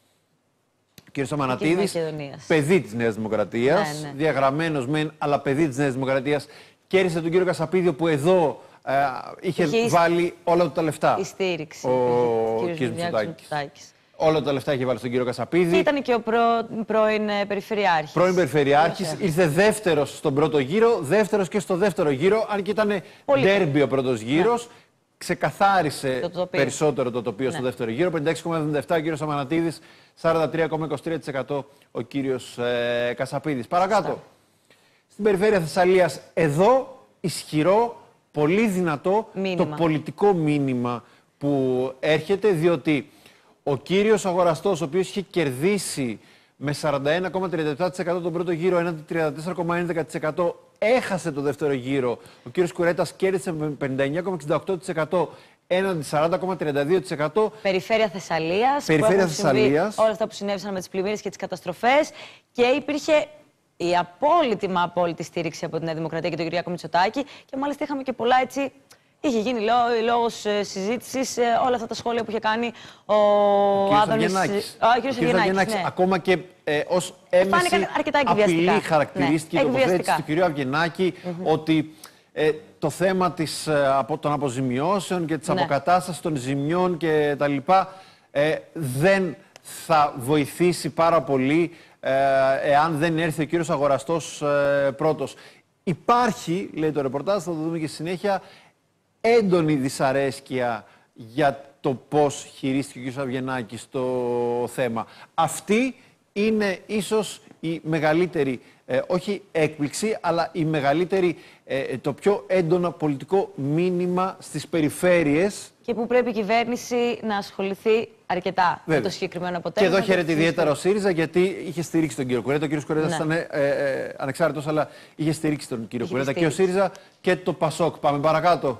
Κύριος Αμανατίδης, παιδί της Νέας Δημοκρατίας, ναι, ναι. διαγραμμένος μεν, αλλά παιδί της Νέας Δημοκρατίας, κέρδισε τον κύριο Κασαπίδιο που εδώ ε, είχε, είχε βάλει όλα του τα λεφτά. Η στήριξη. Ο κύριος Μητσοτάκης. Όλα τα λεφτά είχε βάλει στον κύριο Κασαπίδη. Και ήταν και ο προ, πρώην Περιφερειάρχης. Πρώην Περιφερειάρχης. Ήρθε δεύτερος στον πρώτο γύρο, δεύτερος και στο δεύτερο γύρο, αν και ήταν ντέρμπι ο πρώτος γύρος. Ναι. Ξεκαθάρισε το περισσότερο το τοπίο ναι. στο δεύτερο γύρο. πενήντα έξι κόμμα εβδομήντα επτά ο κύριος Αμανατίδης, σαράντα τρία κόμμα είκοσι τρία τοις εκατό ο κύριος ε, Κασαπίδης. Παρακάτω. Στα. Στην περιφέρεια Θεσσαλίας, εδώ ισχυρό, πολύ δυνατό μήνυμα. Το πολιτικό μήνυμα που έρχεται, διότι ο κύριος αγοραστός, ο οποίος είχε κερδίσει με σαράντα ένα κόμμα τριάντα επτά τοις εκατό τον πρώτο γύρο έναντι τριάντα τέσσερα κόμμα έντεκα τοις εκατό, έχασε το δεύτερο γύρο. Ο κύριος Κουρέτας κέρδισε με πενήντα εννέα κόμμα εξήντα οκτώ τοις εκατό έναντι σαράντα κόμμα τριάντα δύο τοις εκατό. Περιφέρεια Θεσσαλίας. Περιφέρεια Θεσσαλίας. Όλα αυτά που συνέβησαν με τις πλημμύρες και τις καταστροφές. Και υπήρχε η απόλυτη μα απόλυτη στήριξη από τη Νέα Δημοκρατία και τον Κυριάκο Μητσοτάκη. Και μάλιστα είχαμε και πολλά έτσι είχε γίνει λό, λόγος ε, συζήτησης ε, όλα αυτά τα σχόλια που είχε κάνει ο, ο Άδωνης. Ο κ. Αυγενάκης, ναι. Ακόμα και ε, ως έμεση απειλή χαρακτηρίστηκε η τοποθέτηση του κ. Αυγενάκη mm-hmm. ότι ε, το θέμα της, ε, από, των αποζημιώσεων και της ναι. αποκατάστασης των ζημιών και τα λοιπά ε, δεν θα βοηθήσει πάρα πολύ ε, εάν δεν έρθει ο κύριος Αγοραστός ε, πρώτος. Υπάρχει, λέει το ρεπορτάζ, θα το δούμε και στη συνέχεια, έντονη δυσαρέσκεια για το πώς χειρίστηκε ο κ. Αυγενάκης το θέμα. Αυτή είναι ίσως η μεγαλύτερη, ε, όχι έκπληξη, αλλά η μεγαλύτερη, ε, το πιο έντονο πολιτικό μήνυμα στις περιφέρειες. Και που πρέπει η κυβέρνηση να ασχοληθεί αρκετά Βέβαια. με το συγκεκριμένο αποτέλεσμα. Και εδώ χαίρεται ιδιαίτερα ο ΣΥΡΙΖΑ, γιατί είχε στηρίξει τον κύριο Κουρέτα. Ο κύριος Κουρέτας ναι. ήταν ε, ε, ανεξάρτητος, αλλά είχε στηρίξει τον κύριο Κουρέτα και ο ΣΥΡΙΖΑ και το ΠΑΣΟΚ. Πάμε παρακάτω.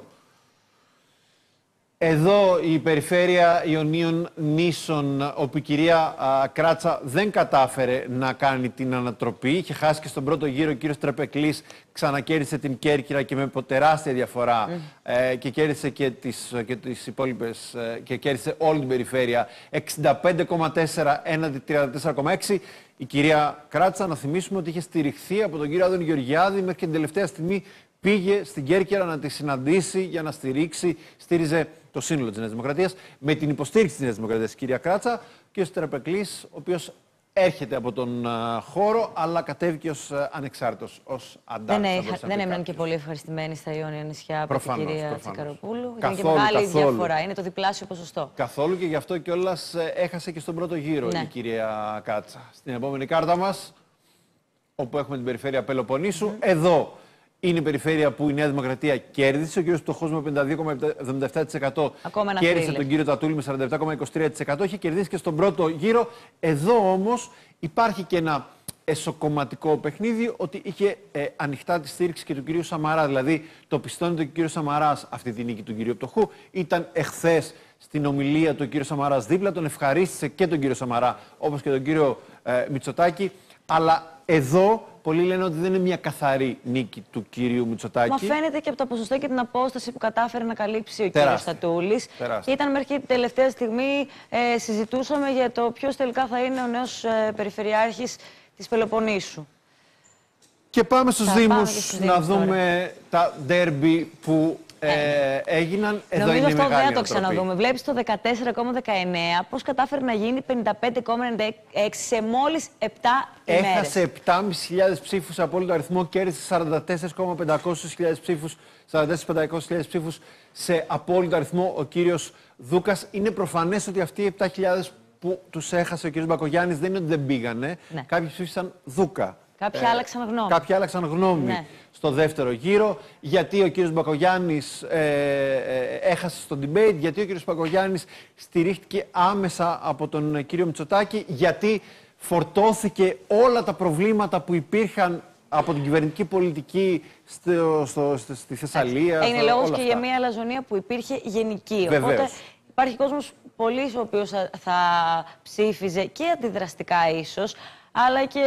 Εδώ η περιφέρεια Ιωνίων Νήσων, όπου η κυρία α, Κράτσα δεν κατάφερε να κάνει την ανατροπή. Είχε χάσει και στον πρώτο γύρο ο κύριος Τρεπεκλής, ξανακέρδισε την Κέρκυρα και με τεράστια διαφορά mm. ε, και κέρδισε και τις, και τις υπόλοιπες ε, και κέρδισε όλη την περιφέρεια. εξήντα πέντε κόμμα τέσσερα έναντι τριάντα τέσσερα κόμμα έξι. Η κυρία Κράτσα, να θυμίσουμε ότι είχε στηριχθεί από τον κύριο Άδωνη Γεωργιάδη μέχρι και την τελευταία στιγμή. Πήγε στην Κέρκυρα να τη συναντήσει για να στηρίξει, στήριζε το σύνολο της Νέας Δημοκρατίας με την υποστήριξη της Νέας Δημοκρατίας, η κυρία Κράτσα, και ο Τρεπεκλής, ο οποίος έρχεται από τον uh, χώρο, αλλά κατέβηκε ως uh, ανεξάρτητος, ως αντάρτης. Δεν, δεν έμειναν και πολύ ευχαριστημένοι στα Ιόνια νησιά από προφανώς, την κυρία προφανώς. Τσικαροπούλου. Καθόλου, Είναι και μεγάλη καθόλου. διαφορά, είναι το διπλάσιο ποσοστό. Καθόλου, και γι' αυτό κιόλας έχασε και στον πρώτο γύρο ναι. η κυρία Κράτσα. Στην επόμενη κάρτα μας, όπου έχουμε την περιφέρεια Πελοποννήσου, mm. εδώ είναι η περιφέρεια που η Νέα Δημοκρατία κέρδισε. Ο κύριος Πτωχός με πενήντα δύο κόμμα εβδομήντα επτά τοις εκατό κέρδισε τον κύριο Τατούλη με σαράντα επτά κόμμα είκοσι τρία τοις εκατό. Είχε κερδίσει και στον πρώτο γύρο. Εδώ όμως υπάρχει και ένα εσωκομματικό παιχνίδι, ότι είχε ε, ανοιχτά τη στήριξη και του κυρίου Σαμαρά. Δηλαδή το πιστώνεται και ο κύριος Σαμαράς αυτή τη νίκη του κυρίου Πτωχού. Ήταν εχθές στην ομιλία του ο κύριος Σαμαράς δίπλα. Τον ευχαρίστησε και τον κύριο Σαμαρά, όπως και τον κύριο ε, Μητσοτάκη. Αλλά εδώ πολλοί λένε ότι δεν είναι μια καθαρή νίκη του κυρίου Μητσοτάκη. Μα φαίνεται και από το ποσοστό και την απόσταση που κατάφερε να καλύψει ο κύριος Στατούλης. Και ήταν μέχρι την τελευταία στιγμή, ε, συζητούσαμε για το ποιος τελικά θα είναι ο νέος ε, περιφερειάρχης της Πελοποννήσου. Και πάμε στους θα Δήμους, πάμε στους να Δήμους δούμε τώρα τα ντέρμπι που ε, έγιναν. Εδώ νομίζω είναι αυτό δεν θα το ξαναδούμε. Βλέπεις το δεκατέσσερα κόμμα δεκαεννέα πώς κατάφερε να γίνει πενήντα πέντε κόμμα ενενήντα έξι σε μόλις επτά ημέρες. Έχασε επτάμισι χιλιάδες ψήφους από όλο το αριθμό, κέρδισε σαράντα τέσσερα κόμμα πεντακόσιες χιλιάδες ψήφους, σαράντα τέσσερα χιλιάδες πεντακόσιες ψήφους σε απόλυτο αριθμό ο κύριος Δούκας. Είναι προφανές ότι αυτοί οι επτά χιλιάδες που τους έχασε ο κύριος Μπακογιάννης δεν είναι ότι δεν πήγανε. Ναι. Κάποιοι ψήφισαν Δούκα. Κάποιοι ε, άλλαξαν γνώμη. Κάποιοι άλλαξαν γνώμη ναι. στο δεύτερο γύρο, γιατί ο κύριος Μπακογιάννης ε, ε, έχασε στο debate, γιατί ο κύριος Μπακογιάννης στηρίχτηκε άμεσα από τον κύριο Μητσοτάκη, γιατί φορτώθηκε όλα τα προβλήματα που υπήρχαν από την κυβερνητική πολιτική στο, στο, στο, στη Θεσσαλία. Είναι λόγος και για μια αλαζονία που υπήρχε γενική. Βεβαίως. Οπότε υπάρχει κόσμος πολύς ο οποίος θα, θα ψήφιζε και αντιδραστικά ίσως, αλλά και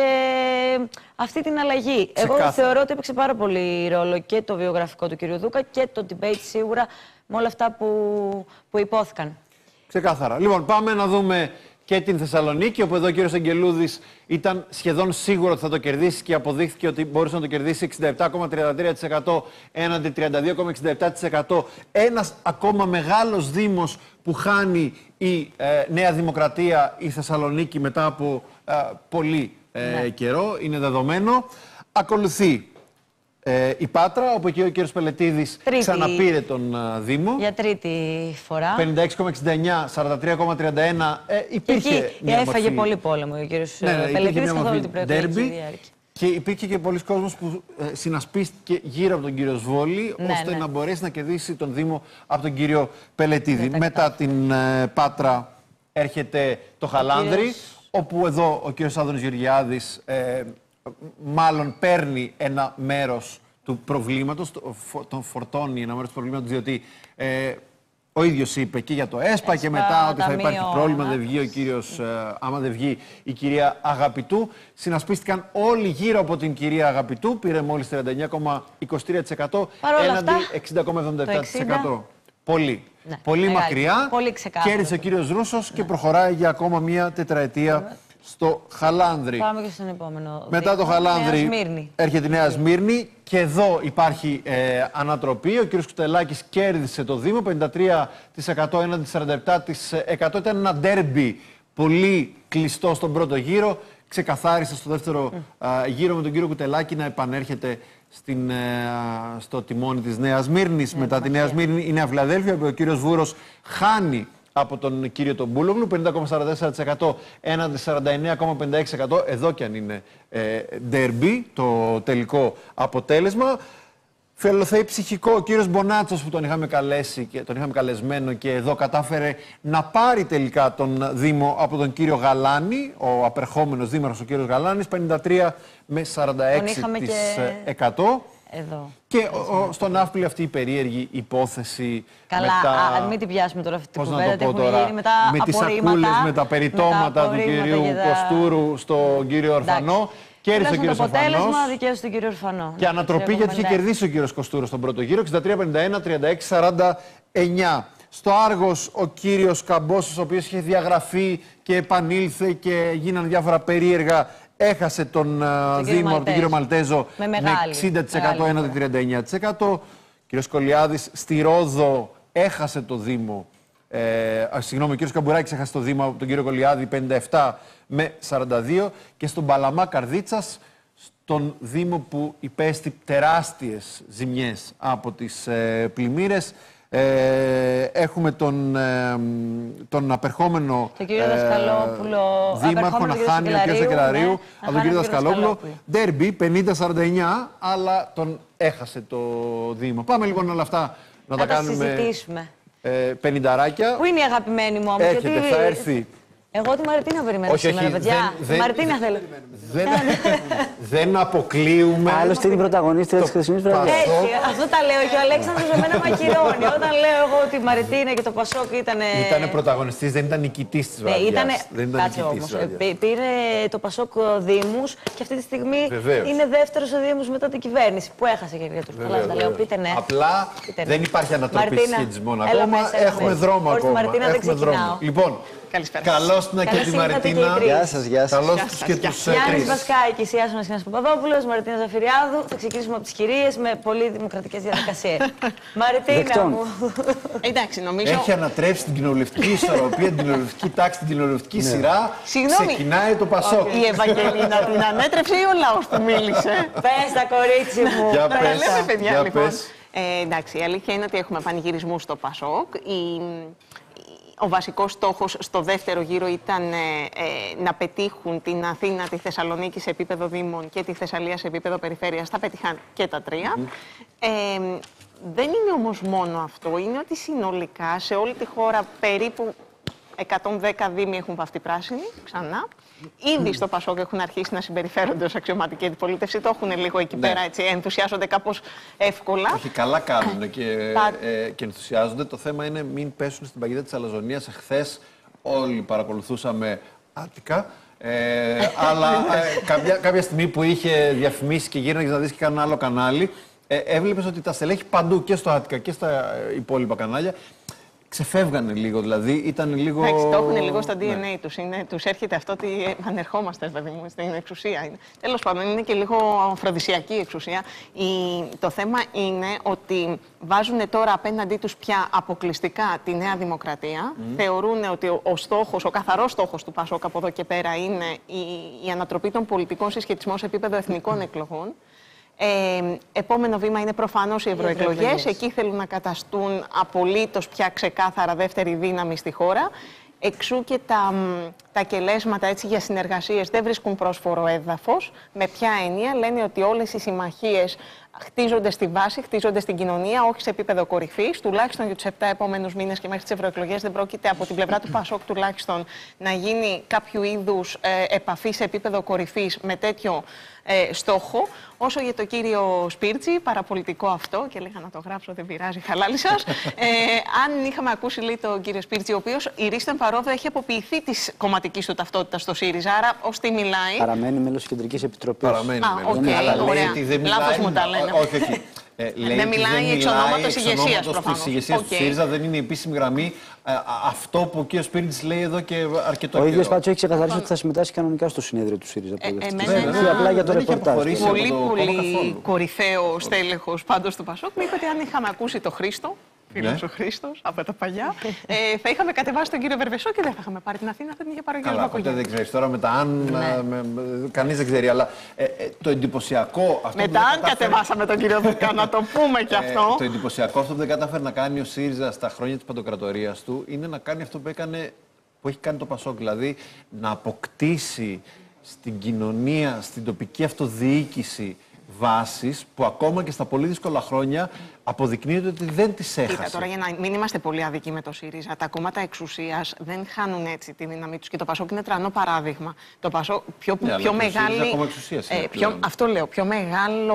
αυτή την αλλαγή. Ξεκάθαρα. Εγώ θεωρώ ότι έπαιξε πάρα πολύ ρόλο και το βιογραφικό του κ. Δούκα και το debate σίγουρα με όλα αυτά που, που υπόθηκαν. Ξεκάθαρα. Λοιπόν, πάμε να δούμε και την Θεσσαλονίκη, όπου εδώ ο κύριος Αγγελούδης ήταν σχεδόν σίγουρο ότι θα το κερδίσει και αποδείχθηκε ότι μπορούσε να το κερδίσει εξήντα επτά κόμμα τριάντα τρία τοις εκατό έναντι τριάντα δύο κόμμα εξήντα επτά τοις εκατό. Ένας ακόμα μεγάλος δήμος που χάνει η ε, Νέα Δημοκρατία, η Θεσσαλονίκη, μετά από ε, πολύ ε, ναι. καιρό, είναι δεδομένο. Ακολουθεί Ε, η Πάτρα, όπου εκεί ο κύριος Πελετίδης τρίτη. ξαναπήρε τον uh, Δήμο. Για τρίτη φορά. πενήντα έξι κόμμα εξήντα εννέα, σαράντα τρία κόμμα τριάντα ένα. Ε, υπήρχε εκεί μια έφαγε μορφή... πολύ πόλεμο ο κύριος ναι, ναι, Πελετίδης καθ' όλη την προεκλογική διάρκεια. Και υπήρχε και πολλοί κόσμος που ε, συνασπίστηκε γύρω από τον κύριο Σβόλη, ναι, ώστε ναι. να μπορέσει να κερδίσει τον Δήμο από τον κύριο Πελετίδη. Ναι, μετά την ε, Πάτρα έρχεται το Χαλάνδρι, κύριος... όπου εδώ ο κύριος Άδωνης Γεωργιάδης ε, μάλλον παίρνει ένα μέρος του προβλήματος, τον φορτώνει ένα μέρος του προβλήματος, διότι ε, Ο ίδιος είπε και για το ΕΣΠΑ, ΕΣΠΑ και μετά ότι θα υπάρχει πρόβλημα, δεν βγει ο κύριος, ε, άμα δεν βγει η κυρία Αγαπητού. Συνασπίστηκαν όλοι γύρω από την κυρία Αγαπητού, πήρε μόλις τριάντα εννέα κόμμα είκοσι τρία τοις εκατό έναντι εξήντα κόμμα εβδομήντα επτά τοις εκατό. Πολύ. Ναι, πολύ μεγάλη, μακριά. Πολύ κέρδισε ο κύριος Ρούσος ναι. και προχωράει για ακόμα μία τετραετία στο Χαλάνδρη. Πάμε και στον επόμενο. Μετά το Χαλάνδρη έρχεται η Νέα Σμύρνη και εδώ υπάρχει ε, ανατροπή. Ο κύριος Κουτελάκης κέρδισε το Δήμο πενήντα τρία τοις εκατό έναντι σαράντα επτά τοις εκατό. Ήταν ένα ντέρμπι πολύ κλειστό στον πρώτο γύρο. Ξεκαθάρισε στο δεύτερο mm. α, γύρο με τον κύριο Κουτελάκη να επανέρχεται στην, ε, στο τιμόνι της Νέας Σμύρνης. Mm. Μετά τη Νέα Σμύρνη η Νέα Φιλαδέλφια, που ο κύριος Βούρος χάνει από τον κύριο τον Μπούλογλου, πενήντα κόμμα σαράντα τέσσερα τοις εκατό έναντι σαράντα εννέα κόμμα πενήντα έξι τοις εκατό. Εδώ κι αν είναι ντερμπι ε, το τελικό αποτέλεσμα. Φιλοθέει ψυχικό ο κύριος Μπονάτσος, που τον είχαμε καλέσει και τον είχαμε καλεσμένο και εδώ κατάφερε να πάρει τελικά τον Δήμο από τον κύριο Γαλάνη, ο απερχόμενος δήμαρχος ο κύριος Γαλάνης, πενήντα τρία με σαράντα έξι τοις εκατό. Εδώ. Και ο, στον Ναύπλη αυτή η περίεργη υπόθεση. Καλά, μετά, α, μην την πιάσουμε τώρα αυτή την κουβέντα. Τι έχουν γίνει μετά με τις σακούλες, με τα περιτώματα του κυρίου τα... Κοστούρου στον κύριο Ορφανό. Κέρδισε ο κύριος Ορφανός. Το αποτέλεσμα δικαίωσε τον κύριο Ορφανό. Και ανατροπή γιατί είχε κερδίσει ο κύριος Κοστούρος στον πρώτο γύρο. εξήντα τρία πενήντα ένα, τριάντα έξι σαράντα εννέα. Στο Άργος ο κύριος Καμπόσος, ο οποίος είχε διαγραφεί και επανήλθε και γίνανε διάφορα περίεργα. Έχασε τον uh, Δήμο από τον κύριο Μαλτέζο με, μεγάλη, με εξήντα τοις εκατό έναντι τριάντα εννέα τοις εκατό. Ο κύριος Κολιάδης στη Ρόδο έχασε το Δήμο. Ε, συγγνώμη, ο κύριος Καμπουράκης έχασε το Δήμο από τον κύριο Κολιάδη πενήντα επτά με σαράντα δύο. Και στον Παλαμά Καρδίτσας, στον Δήμο που υπέστη τεράστιες ζημιές από τις ε, πλημμύρες, Ε, έχουμε τον, ε, τον απερχόμενο το κύριο Δασκαλόπουλο, ε, δήμαρχο να χάνει ο κύριος Δεκελαρίου ναι, από τον κύριο Δασκαλόπουλο. Ντέρμπι πενήντα σαράντα εννέα, αλλά τον έχασε το Δήμο. Πάμε λοιπόν όλα αυτά να, να τα, τα κάνουμε συζητήσουμε. Ε, πενηνταράκια. Πού είναι η αγαπημένη μου όμως? Έρχεται, γιατί... θα έρθει. Εγώ τη Μαρτίνα περιμένω όχι, σήμερα, όχι, παιδιά. Δεν, τη Μαρτίνα δεν, θέλω. Δεν, δεν αποκλείουμε. Άλλωστε είναι η πρωταγωνίστρια της χρησινής βραδιάς. Έτσι, αυτό τα λέω και ο Αλέξανδρος εμένα με ακυρώνει. Όταν λέω εγώ ότι η Μαρτίνα και το Πασόκ ήταν. Ήταν πρωταγωνιστής, δεν ήταν νικητής της βραδιάς. Ναι, ήτανε... δεν ήταν Κάτσε όμως. Πήρε το Πασόκ Δήμους και αυτή τη στιγμή βεβαίως. Είναι δεύτερος ο Δήμος μετά την κυβέρνηση που έχασε και η Τουρκία. Καλά, τα λέω. Πείτε ναι. Απλά δεν υπάρχει ανατροπή σχετισμών ακόμα. Έχουμε δρόμο ακόμα. Λοιπόν. Καλώς την και τη Μαρτίνα. Γεια σας, γεια σας. Καλώς τους και τους τρεις. Γιάννης Βασκάικης, Ιάσονας Κινάς Παπαδόπουλος, Μαρτίνα Ζαφυριάδου. Θα ξεκινήσουμε από τις κυρίες με πολύ δημοκρατικές διαδικασίες. Μαρτίνα μου. Εντάξει, νομίζω. Έχει ανατρέψει την κοινοβουλευτική ισορροπία, την κοινοβουλευτική τάξη, την κοινοβουλευτική σειρά. Ξεκινάει το Πασόκ. Η Ευαγγελίνα την ανέτρεψε ή ο λαός που μίλησε? Πες τα κορίτσι μου. Για πες, παιδιά, λοιπόν. Εντάξει, η αλήθεια είναι ότι έχουμε πανηγυρισμούς στο Πασόκ. Ο βασικός στόχος στο δεύτερο γύρο ήταν ε, ε, να πετύχουν την Αθήνα, τη Θεσσαλονίκη σε επίπεδο Δήμων και τη Θεσσαλία σε επίπεδο περιφέρειας. Τα πετύχαν και τα τρία. Mm. Ε, δεν είναι όμως μόνο αυτό. Είναι ότι συνολικά σε όλη τη χώρα περίπου εκατόν δέκα δήμοι έχουν βαφτεί πράσινοι, ξανά. Ήδη στο Πασόκ έχουν αρχίσει να συμπεριφέρονται ως αξιωματική αντιπολίτευση. Το έχουν λίγο εκεί ναι. πέρα, έτσι, ενθουσιάζονται κάπως εύκολα. Όχι, καλά κάνουν και, ε, και ενθουσιάζονται. Το θέμα είναι μην πέσουν στην παγίδα της αλαζονίας. Εχθές όλοι παρακολουθούσαμε Άττικα. Ε, αλλά ε, κάποια, κάποια στιγμή που είχε διαφημίσει και γύρναγες να δεις και κανένα άλλο κανάλι, ε, έβλεπες ότι τα στελέχη παντού και στο Άττικα και στα υπόλοιπα κανάλια ξεφεύγανε λίγο, δηλαδή ήταν λίγο. Εντάξει, το έχουν λίγο στα ντι εν έι ναι. τους. Είναι, τους έρχεται αυτό ότι ανερχόμαστε δηλαδή, στην εξουσία. Τέλος πάντων, είναι και λίγο αφροδισιακή η εξουσία. Η, το θέμα είναι ότι βάζουν τώρα απέναντί τους πια αποκλειστικά τη Νέα Δημοκρατία. Mm. Θεωρούν ότι ο, ο στόχος, ο καθαρός στόχος του Πασόκ από εδώ και πέρα είναι η, η ανατροπή των πολιτικών συσχετισμών σε επίπεδο εθνικών mm. εκλογών. Ε, επόμενο βήμα είναι προφανώς οι ευρωεκλογές. Εκεί θέλουν να καταστούν απολύτως πια ξεκάθαρα δεύτερη δύναμη στη χώρα. Εξού και τα, τα κελέσματα έτσι, για συνεργασίες δεν βρίσκουν πρόσφορο έδαφος. Με ποια έννοια? Λένε ότι όλες οι συμμαχίες χτίζονται στη βάση, χτίζονται στην κοινωνία, όχι σε επίπεδο κορυφής. Τουλάχιστον για τους επτά επόμενους μήνες και μέχρι τις ευρωεκλογές δεν πρόκειται από την πλευρά του Πασόκ τουλάχιστον να γίνει κάποιο είδους ε, επαφή σε επίπεδο κορυφής με τέτοιο ε, στόχο. Όσο για το κύριο Σπίρτζη, παραπολιτικό αυτό, και λέγα να το γράψω, δεν πειράζει, χαλάλη σας. ε, αν είχαμε ακούσει, λέει, τον κύριο Σπίρτζη, ο οποίος η Ρίστεν Παρόβα έχει αποποιηθεί της κομματικής του ταυτότητας στο ΣΥΡΙΖΑ, άρα ως τι μιλάει. Παραμένει μέλος της Κεντρικής Επιτροπής. Παραμένει Α, μέλος. okay, Αλλά λέει ωραία. ότι δεν Λάθος μιλάει. μου τα λένε. Όχι, όχι. Ε, λέει δεν μιλάει εξ ονόματος ηγεσίας, προφανώς. Της ηγεσίας Okay. του ΣΥΡΙΖΑ, δεν είναι η επίσημη γραμμή. Ε, αυτό που ο κ. Σπίρτζης λέει εδώ και αρκετό Ο καιρό. ίδιος πάντως έχει ξεκαθαρίσει ότι θα συμμετάσχει κανονικά στο συνέδριο του ΣΥΡΙΖΑ. Ε, προοδευτικής. εμένα Είναι απλά για το δεν έχει ρεπορτάζ. αποχωρήσει. Πολύ, από το κόμμα πολύ καθόλου. κορυφαίο στέλεχος πάντως του Πασόκ μου είπε ότι αν είχαμε ακούσει τον Χρήστο, φίλος Ναι. ο Χρήστος από τα παλιά, ε, θα είχαμε κατεβάσει τον κύριο Βερβεσό και δεν θα είχαμε πάρει την Αθήνα, θα την είχε πάρει ο κύριος Καλά, ποτέ Μπακογιάννης. δεν ξέρεις τώρα μετά αν. Ναι. με- με- κανείς δεν ξέρει, αλλά ε, ε, το εντυπωσιακό. Αυτό Μετά που αν δεν κατάφερε- κατεβάσαμε τον κύριο Δούκα, να το πούμε κι Ε, αυτό. το εντυπωσιακό αυτό που δεν κατάφερε να κάνει ο ΣΥΡΙΖΑ στα χρόνια της παντοκρατορίας του είναι να κάνει αυτό που, έκανε, που έχει κάνει το ΠΑΣΟΚ. Δηλαδή να αποκτήσει στην κοινωνία, στην τοπική αυτοδιοίκηση βάσεις που ακόμα και στα πολύ δύσκολα χρόνια αποδεικνύεται ότι δεν τις έχασε. Κοίτα, τώρα για να μην είμαστε πολύ αδικοί με το ΣΥΡΙΖΑ, τα κόμματα εξουσίας δεν χάνουν έτσι τη δύναμή τους και το ΠΑΣΟΚ είναι τρανό παράδειγμα. Το ΠΑΣΟΚ πιο, Ναι, πιο αλλά το ΣΥΡΙΖΑ μεγάλη. ακόμα εξουσίας είναι ε, πιο, πλέον. αυτό λέω. Πιο μεγάλο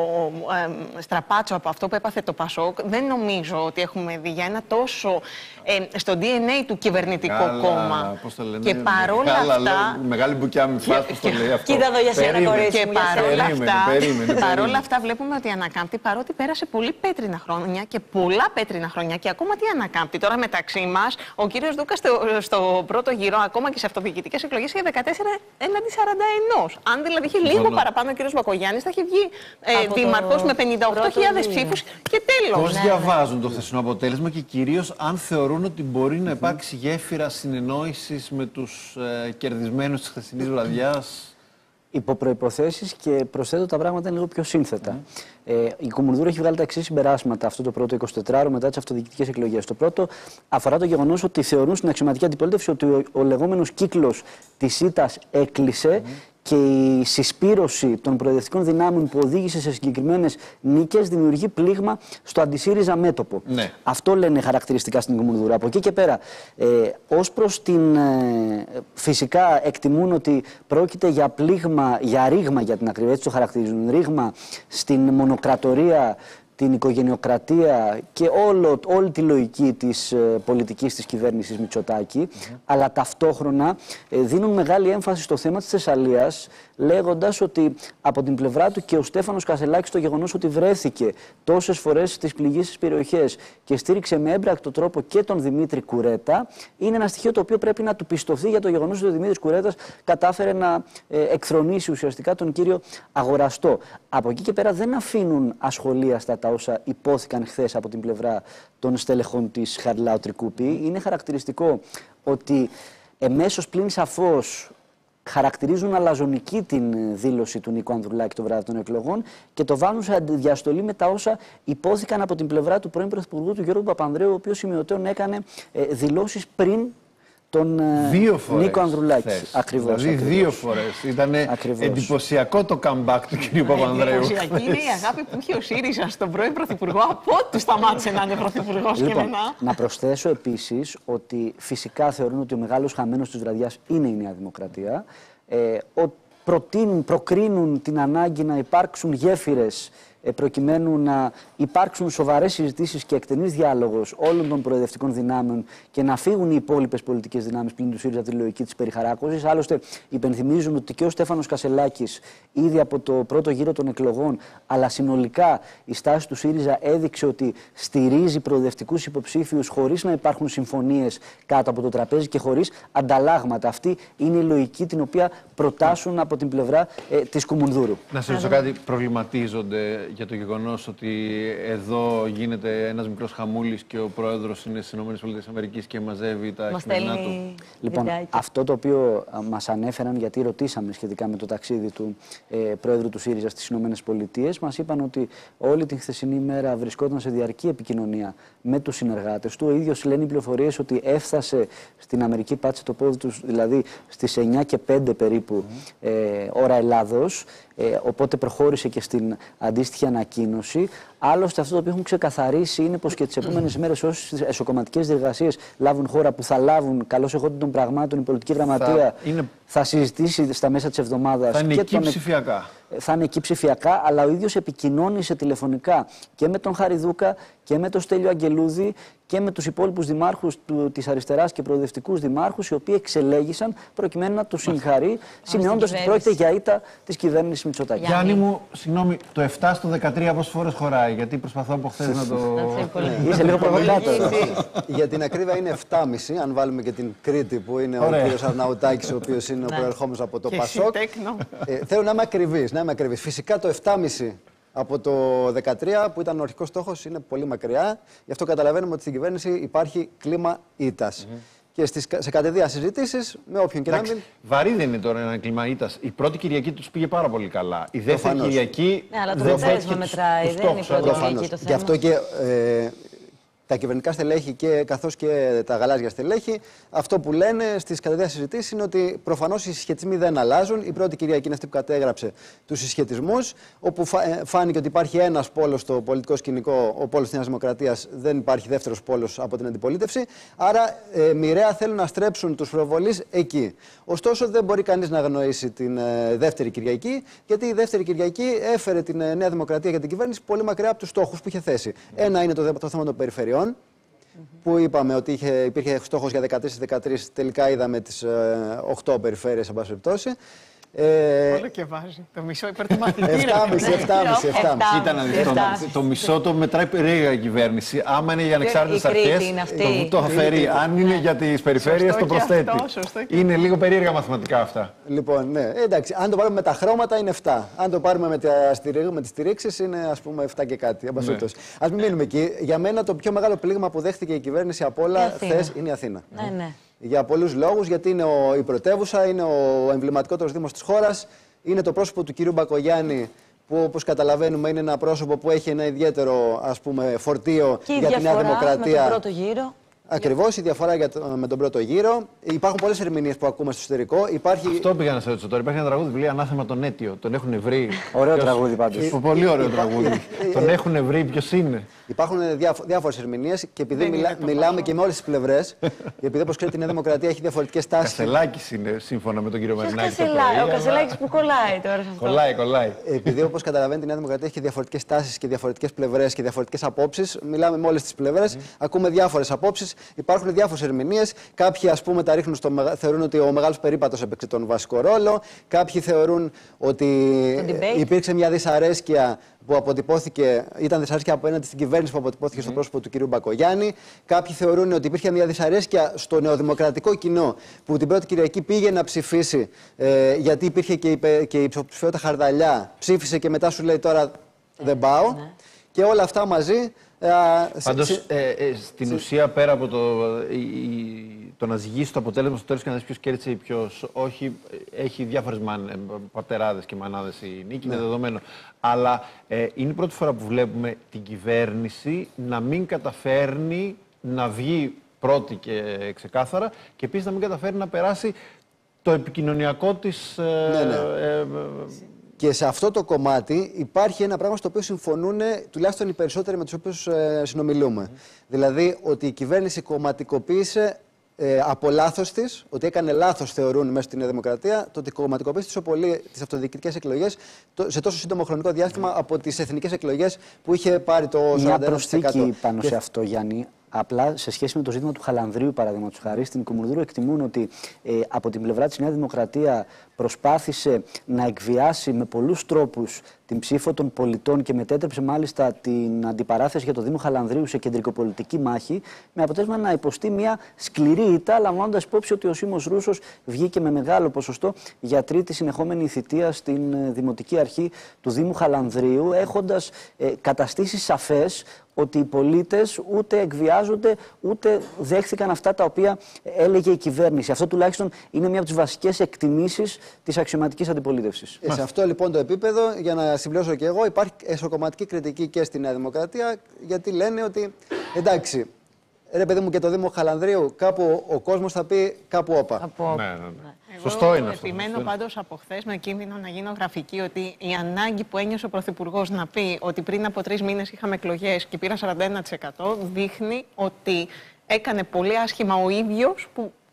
ε, στραπάτσο από αυτό που έπαθε το ΠΑΣΟΚ δεν νομίζω ότι έχουμε δει για ένα τόσο ε, στο ντι εν έι του κυβερνητικό Μεγάλα, κόμμα. πώς το λένε, Και παρόλα μεγάλα, αυτά. λέω, μεγάλη μπουκιά με φας, πώς το λέει αυτό. Κοίτα εδώ για σένα, Περίμενε. κορίτσι Και μου, για παρόλα Περίμενε, αυτά, περίμενε, παρόλα περίμενε. αυτά βλέπουμε ότι ανακάμπτει, παρότι πέρασε πολύ πέτρινα χρόνια και πολλά πέτρινα χρόνια και ακόμα τι ανακάμπτει. Τώρα μεταξύ μας, ο κύριος Δούκας στο, στο πρώτο γύρο, ακόμα και σε αυτοδιοικητικές εκλογές, είχε δεκατέσσερα έναντι σαράντα ένα. Αν δηλαδή είχε λίγο Συμφωνώ. παραπάνω ο κύριος Μπακογιάννης, θα είχε βγει ε, Από το δήμαρχος με πενήντα οκτώ χιλιάδες πρώτο ψήφους και τέλος. Πώς διαβάζουν το χθεσινό αποτέλεσμα και κυρίως αν θεωρούν ότι μπορεί να υπάρξει γέφυρα συνεννόησης με τους ε, κερδισμένους της χθεσινής βραδιάς. Υπό προϋποθέσεις και προσθέτω τα πράγματα είναι λίγο πιο σύνθετα. Ε, η Κομμουνδούρα έχει βγάλει τα εξής συμπεράσματα αυτό το πρώτο εικοσιτετράωρο μετά τις αυτοδιοικητικές εκλογές. Το πρώτο αφορά το γεγονός ότι θεωρούν στην αξιωματική αντιπολίτευση ότι ο, ο λεγόμενος κύκλος της ΣΥΤΑΣ έκλεισε. Και η συσπήρωση των προοδευτικών δυνάμεων που οδήγησε σε συγκεκριμένες νίκες δημιουργεί πλήγμα στο αντισύριζα μέτωπο. Ναι. Αυτό λένε χαρακτηριστικά στην Κομμουνδούρα. Από εκεί και πέρα, ε, ως προς την. Ε, φυσικά εκτιμούν ότι πρόκειται για πλήγμα, για ρήγμα για την ακρίβεια, έτσι το χαρακτηρίζουν. Ρήγμα στην μονοκρατορία, την οικογενειοκρατία και όλο, όλη τη λογική της ε, πολιτικής της κυβέρνησης Μητσοτάκη, mm-hmm. αλλά ταυτόχρονα ε, δίνουν μεγάλη έμφαση στο θέμα της Θεσσαλίας, λέγοντας ότι από την πλευρά του και ο Στέφανος Κασελάκης το γεγονός ότι βρέθηκε τόσες φορές στις πληγήσεις περιοχές και στήριξε με έμπρακτο τρόπο και τον Δημήτρη Κουρέτα, είναι ένα στοιχείο το οποίο πρέπει να του πιστωθεί για το γεγονός ότι ο Δημήτρης Κουρέτας κατάφερε να ε, εκθρονήσει ουσιαστικά τον κύριο Αγοραστό. Από εκεί και πέρα δεν αφήνουν ασχολίαστα τα όσα υπόθηκαν χθες από την πλευρά των στελεχών της Χαριλάου Τρικούπη. Είναι χαρακτηριστικό ότι εμέσως πλην σαφώς χαρακτηρίζουν αλαζονική την δήλωση του Νίκου Ανδρουλάκη το βράδυ των εκλογών και το βάλουν σε αντιδιαστολή με τα όσα υπόθηκαν από την πλευρά του πρώην Πρωθυπουργού του Γιώργου Παπανδρέου, ο οποίος σημειωτέων έκανε ε, δηλώσεις πριν τον δύο φορές Νίκο Ανδρουλάκη. Θες. Ακριβώς. Δηλαδή ακριβώς. δύο φορές. Ήταν Ακριβώς. εντυπωσιακό το comeback του κ. Παπανδρέου. Εντυπωσιακή είναι η αγάπη που είχε ο ΣΥΡΙΖΑ στον πρώην Πρωθυπουργό από ό,τι σταμάτησε να είναι Πρωθυπουργός και Λοιπόν, μετά. να προσθέσω επίσης ότι φυσικά θεωρούν ότι ο μεγάλος χαμένος της βραδιάς είναι η Νέα Δημοκρατία. Ε, ο, προτείνουν, προκρίνουν την ανάγκη να υπάρξουν γέφυρες ε, προκειμένου να υπάρξουν σοβαρές συζητήσεις και εκτενής διάλογος όλων των προοδευτικών δυνάμεων και να φύγουν οι υπόλοιπες πολιτικές δυνάμεις πλην του ΣΥΡΙΖΑ από τη λογική της περιχαράκωσης. Άλλωστε, υπενθυμίζουν ότι και ο Στέφανος Κασελάκης ήδη από το πρώτο γύρο των εκλογών, αλλά συνολικά η στάση του ΣΥΡΙΖΑ έδειξε ότι στηρίζει προοδευτικούς υποψήφιους χωρίς να υπάρχουν συμφωνίες κάτω από το τραπέζι και χωρίς ανταλλάγματα. Αυτή είναι η λογική την οποία προτάσουν από την πλευρά ε, της Κουμουνδούρου. Να σε ρωτήσω κάτι, προβληματίζονται για το γεγονός ότι εδώ γίνεται ένας μικρός χαμούλης και ο πρόεδρος είναι στις ΗΠΑ και μαζεύει τα χειμερινά του. Λοιπόν, αυτό το οποίο α, μας ανέφεραν, γιατί ρωτήσαμε σχετικά με το ταξίδι του ε, πρόεδρου του ΣΥΡΙΖΑ στις ΗΠΑ, μας είπαν ότι όλη την χθεσινή ημέρα βρισκόταν σε διαρκή επικοινωνία με τους συνεργάτες του. Ο ίδιος λένε οι πληροφορίες ότι έφτασε στην Αμερική, πάτησε το πόδι του, δηλαδή στις εννιά και πέντε περίπου mm. ε, ώρα Ελλάδος. Ε, οπότε προχώρησε και στην αντίστοιχη ανακοίνωση. Άλλωστε, αυτό το οποίο έχουν ξεκαθαρίσει είναι πως και τις επόμενες ημέρες, όσες εσωκομματικές διεργασίες λάβουν χώρα, που θα λάβουν καλώς εχόντων των πραγμάτων η πολιτική γραμματεία, είναι... θα συζητήσει στα μέσα της εβδομάδας. Θα είναι και εκεί τον... ψηφιακά. Θα είναι εκεί ψηφιακά, αλλά ο ίδιος επικοινώνησε τηλεφωνικά και με τον Χαριδούκα και με τον Στέλιο Αγγελούδη και με τους υπόλοιπους δημάρχους του, της αριστεράς και προοδευτικούς δημάρχους, οι οποίοι εξελέγησαν προκειμένου να τους συγχαρεί, σημειώνοντας ότι πρόκειται για ήττα της κυβέρνησης Μητσοτάκη. Γιάννη μου, συγγνώμη, το επτά στο δεκατρία πόσες φορές χωράει, γιατί προσπαθώ από χθες να το... Είσαι λίγο προβοκάτορ. Για την ακρίβεια είναι επτά και μισή, αν βάλουμε και την Κρήτη που είναι ο κύριος Αρναουτάκης, ο οποίος είναι ο προερχόμενος από το Πασόκ. Θέλω να είμαι ακριβής. Φυσικά το επτά και μισή από το δεκατρία, που ήταν ο αρχικός στόχος, είναι πολύ μακριά. Γι' αυτό καταλαβαίνουμε ότι στην κυβέρνηση υπάρχει κλίμα ήττας. Mm-hmm. Και στις, σε κατεδία συζητήσεις με όποιον και να μην. Βαρύ δεν είναι τώρα ένα κλίμα ήττας. Η πρώτη Κυριακή τους πήγε πάρα πολύ καλά. Η δεύτερη Προφανώς. Κυριακή. Ναι, αλλά το αποτέλεσμα μετράει. Δεν είναι η πρώτη Κυριακή το θέμα. Γι' αυτό και. Ε, τα κυβερνητικά στελέχη και, καθώς και τα γαλάζια στελέχη, αυτό που λένε στις κατεδίας συζητήσεις είναι ότι προφανώς οι συσχετισμοί δεν αλλάζουν. Η πρώτη Κυριακή είναι αυτή που κατέγραψε τους συσχετισμούς, όπου φάνηκε ότι υπάρχει ένας πόλος στο πολιτικό σκηνικό, ο πόλος της Νέας Δημοκρατίας, δεν υπάρχει δεύτερος πόλος από την αντιπολίτευση. Άρα, ε, μοιραία θέλουν να στρέψουν τους προβολείς εκεί. Ωστόσο, δεν μπορεί κανείς να αγνοήσει την ε, δεύτερη Κυριακή, γιατί η δεύτερη Κυριακή έφερε την ε, Νέα Δημοκρατία για την κυβέρνηση πολύ μακριά από τους στόχους που είχε θέσει. Ένα είναι το, το θέμα των περιφερειών. Mm-hmm. Που είπαμε ότι είχε, υπήρχε στόχος για δεκατρείς δεκατρείς, τελικά είδαμε τις ε, οκτώ περιφέρειες, εν πάση περιπτώσει. Ε, Όλο και βάζει. Το μισό υπέρ του μαθητήρα. επτά και μισή, επτά και μισή. Κοίτα να δεις, το, το μισό το μετράει περίεργα η κυβέρνηση. Άμα είναι για ανεξάρτητες αρχές, το, το αφαιρεί. Αν είναι για τις περιφέρειες, το προσθέτει. Είναι λίγο περίεργα μαθηματικά αυτά. Λοιπόν, ναι, εντάξει, αν το πάρουμε με τα χρώματα είναι επτά. Αν το πάρουμε με, με τις στηρίξεις είναι ας πούμε επτά και κάτι. Ναι. Ας μην μείνουμε εκεί. Για μένα το πιο μεγάλο πλήγμα που δέχτηκε η κυβέρνηση από όλα χθες είναι η Αθήνα. Ναι, ναι. Για πολλούς λόγους, γιατί είναι ο, η πρωτεύουσα, είναι ο εμβληματικότερος δήμος της χώρας, είναι το πρόσωπο του κυρίου Μπακογιάννη, που όπως καταλαβαίνουμε είναι ένα πρόσωπο που έχει ένα ιδιαίτερο ας πούμε, φορτίο και για τη Νέα Δημοκρατία. Με τον πρώτο γύρο. Ακριβώς, η διαφορά για το, με τον πρώτο γύρο. Υπάρχουν πολλές ερμηνείες που ακούμε στο εσωτερικό. Υπάρχει... Αυτό πήγα να σε ρωτήσω τώρα. Υπάρχει ένα τραγούδι που λέει Ανάθεμα τον Αίτιο. Τον έχουν βρει. Ωραίο τραγούδι πάντως. Πολύ ωραίο τραγούδι. Τον έχουν βρει, ποιος είναι. Υπάρχουν διάφορες ερμηνείες και επειδή μιλά, μιλάμε και με όλες τις πλευρές, επειδή όπως ξέρετε η Νέα Δημοκρατία έχει διαφορετικές τάσεις. Κασελάκης είναι σύμφωνα με τον κύριο Μαρινάκη. Ο Κασελάκης που κολλάει τώρα σε αυτό. Κολλάει, κολλάει. Επειδή όπως καταλαβαίνετε η Νέα Δημοκρατία έχει διαφορετικές τάσεις και διαφορετικές πλευρές και διαφορετικές απόψεις, μιλάμε με όλες τις πλευρές, mm. ακούμε διάφορες απόψεις, υπάρχουν διάφορες ερμηνείες. Κάποιοι ας πούμε τα ρίχνουν στο, θεωρούν ότι ο Μεγάλος Περίπατος έπαιξε τον βασικό ρόλο, κάποιοι θεωρούν ότι υπήρξε μια δυσαρέσκεια που αποτυπώθηκε, ήταν δυσαρέσκεια απέναντι στην κυβέρνηση που αποτυπώθηκε mm. στο πρόσωπο του κ. Μπακογιάννη. Κάποιοι θεωρούν ότι υπήρχε μια δυσαρέσκεια στο νεοδημοκρατικό κοινό που την πρώτη Κυριακή πήγε να ψηφίσει, ε, γιατί υπήρχε και η, και η ψηφοψηφιότητα χαρδαλιά. Ψήφισε και μετά σου λέει τώρα δεν πάω. Mm. Και όλα αυτά μαζί. Πάντως, ε, ε, στην Συ... ουσία, πέρα από το, η, η, το να ζυγίσει το αποτέλεσμα στο τέλος και να δεις ποιος κέρδισε ή ποιος όχι, έχει διάφορες μαν, πατεράδες και μανάδες η νίκη, ναι. είναι δεδομένο. Αλλά ε, είναι η πρώτη φορά που βλέπουμε την κυβέρνηση να μην καταφέρνει να βγει πρώτη και ξεκάθαρα και επίσης να μην καταφέρει να περάσει το επικοινωνιακό της... Ε, ναι, ναι. Ε, ε, Και σε αυτό το κομμάτι υπάρχει ένα πράγμα στο οποίο συμφωνούν τουλάχιστον οι περισσότεροι με τους οποίους ε, συνομιλούμε. Mm. Δηλαδή ότι η κυβέρνηση κομματικοποίησε ε, από λάθος της, ότι έκανε λάθος θεωρούν μέσα στη Νέα Δημοκρατία, το ότι κομματικοποίησε τόσο πολύ τις αυτοδιοικητικές εκλογές το, σε τόσο σύντομο χρονικό διάστημα mm. από τις εθνικές εκλογές που είχε πάρει το σαράντα ένα τοις εκατό. Μια προσθήκη πάνω και... σε αυτό, Γιάννη. Απλά σε σχέση με το ζήτημα του Χαλανδρίου, παραδείγματος χάρη, στην Κομμουνδούρου εκτιμούν ότι ε, από την πλευρά της Νέα Δημοκρατία προσπάθησε να εκβιάσει με πολλούς τρόπους την ψήφο των πολιτών και μετέτρεψε μάλιστα την αντιπαράθεση για το Δήμο Χαλανδρίου σε κεντρικοπολιτική μάχη, με αποτέλεσμα να υποστεί μια σκληρή ήττα, λαμβάνοντας υπόψη ότι ο Σίμος Ρούσος βγήκε με μεγάλο ποσοστό για τρίτη συνεχόμενη θητεία στην ε, Δημοτική Αρχή του Δήμου Χαλανδρίου, έχοντας ε, καταστήσει σαφές ότι οι πολίτες ούτε εκβιάζονται ούτε δέχθηκαν αυτά τα οποία έλεγε η κυβέρνηση. Αυτό τουλάχιστον είναι μια από τις βασικές εκτιμήσεις της αξιωματικής αντιπολίτευσης. Ε, σε αυτό λοιπόν το επίπεδο, για να συμπληρώσω και εγώ, υπάρχει εσωκομματική κριτική και στη Νέα Δημοκρατία, γιατί λένε ότι εντάξει, ρε παιδί μου και το Δήμο Χαλανδρίου, κάπου ο κόσμος θα πει κάπου όπα. Από... Ναι, ναι, ναι. Εγώ Σωστό είναι αυτό. Επιμένω πάντως από χθες με κίνδυνο να γίνω γραφική ότι η ανάγκη που ένιωσε ο Πρωθυπουργός να πει ότι πριν από τρεις μήνες είχαμε εκλογές και πήρα σαράντα ένα τοις εκατό δείχνει ότι έκανε πολύ άσχημα ο ίδιος που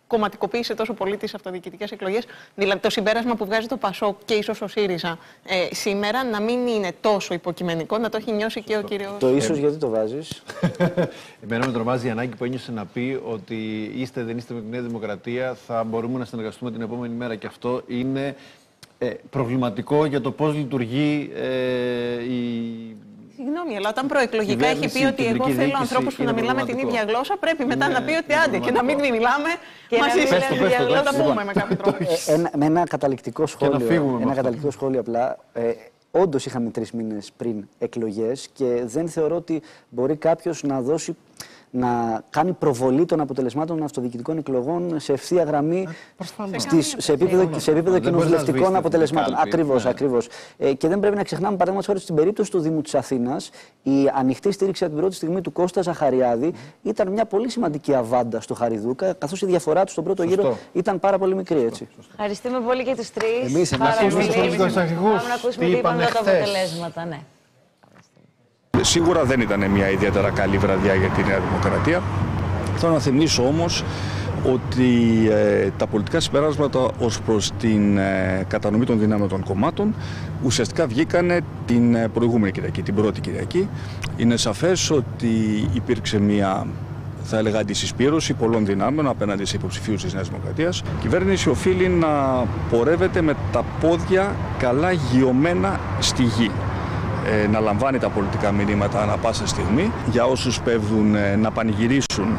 κομματικοποίησε τόσο πολύ τις αυτοδιοικητικές εκλογές. Δηλαδή, το συμπέρασμα που βγάζει το ΠΑΣΟΚ και ίσως ο ΣΥΡΙΖΑ ε, σήμερα να μην είναι τόσο υποκειμενικό, να το έχει νιώσει και ο κύριος. Το ίσως γιατί το βάζεις. Εμένα με τρομάζει η ανάγκη που ένιωσε να πει ότι είστε, δεν είστε με τη Νέα Δημοκρατία, θα μπορούμε να συνεργαστούμε την επόμενη μέρα. Και αυτό είναι ε, προβληματικό για το πώς λειτουργεί ε, η. Συγγνώμη, αλλά όταν προεκλογικά έχει πει ότι εγώ θέλω ανθρώπους που να μιλάμε την ίδια γλώσσα, πρέπει μετά είναι, να πει ότι άντε και να μην μιλάμε μαζί σας την ίδια γλώσσα. Να τα πούμε με κάποιο τρόπο. Με ένα καταληκτικό σχόλιο, ένα καταληκτικό σχόλιο απλά. Ε, όντως είχαμε τρεις μήνες πριν εκλογές και δεν θεωρώ ότι μπορεί κάποιος να δώσει, να κάνει προβολή των αποτελεσμάτων των αυτοδιοικητικών εκλογών σε ευθεία γραμμή στις, σε επίπεδο, σε επίπεδο κοινοβουλευτικών αποτελεσμάτων. Ακριβώς, ναι. ακριβώς. Ε, και δεν πρέπει να ξεχνάμε, παραδείγματος χάρη, στην περίπτωση του Δήμου της Αθήνας, η ανοιχτή στήριξη από την πρώτη στιγμή του Κώστα Ζαχαριάδη ήταν μια πολύ σημαντική αβάντα στο Χαριδούκα, καθώς η διαφορά του στον πρώτο Σωστό. γύρο ήταν πάρα πολύ μικρή. Έτσι. Ευχαριστούμε πολύ και τους τρεις. Εμείς να ακούσουμε τους πολιτικούς αρχηγούς. Πάμε να ακούσουμε τι είπαν τα αποτελέσματα. Ναι. Σίγουρα δεν ήταν μια ιδιαίτερα καλή βραδιά για τη Νέα Δημοκρατία. Θέλω να θυμίσω όμως ότι ε, τα πολιτικά συμπεράσματα ως προς την ε, κατανομή των δυνάμεων των κομμάτων ουσιαστικά βγήκανε την ε, προηγούμενη Κυριακή, την πρώτη Κυριακή. Είναι σαφές ότι υπήρξε μια, θα έλεγα, αντισυσπήρωση πολλών δυνάμεων απέναντι σε υποψηφίους της Νέας Δημοκρατίας. Η κυβέρνηση οφείλει να πορεύεται με τα πόδια καλά γιωμένα στη γη. Να λαμβάνει τα πολιτικά μηνύματα ανά πάσα στιγμή. Για όσους πέφτουν να πανηγυρίσουν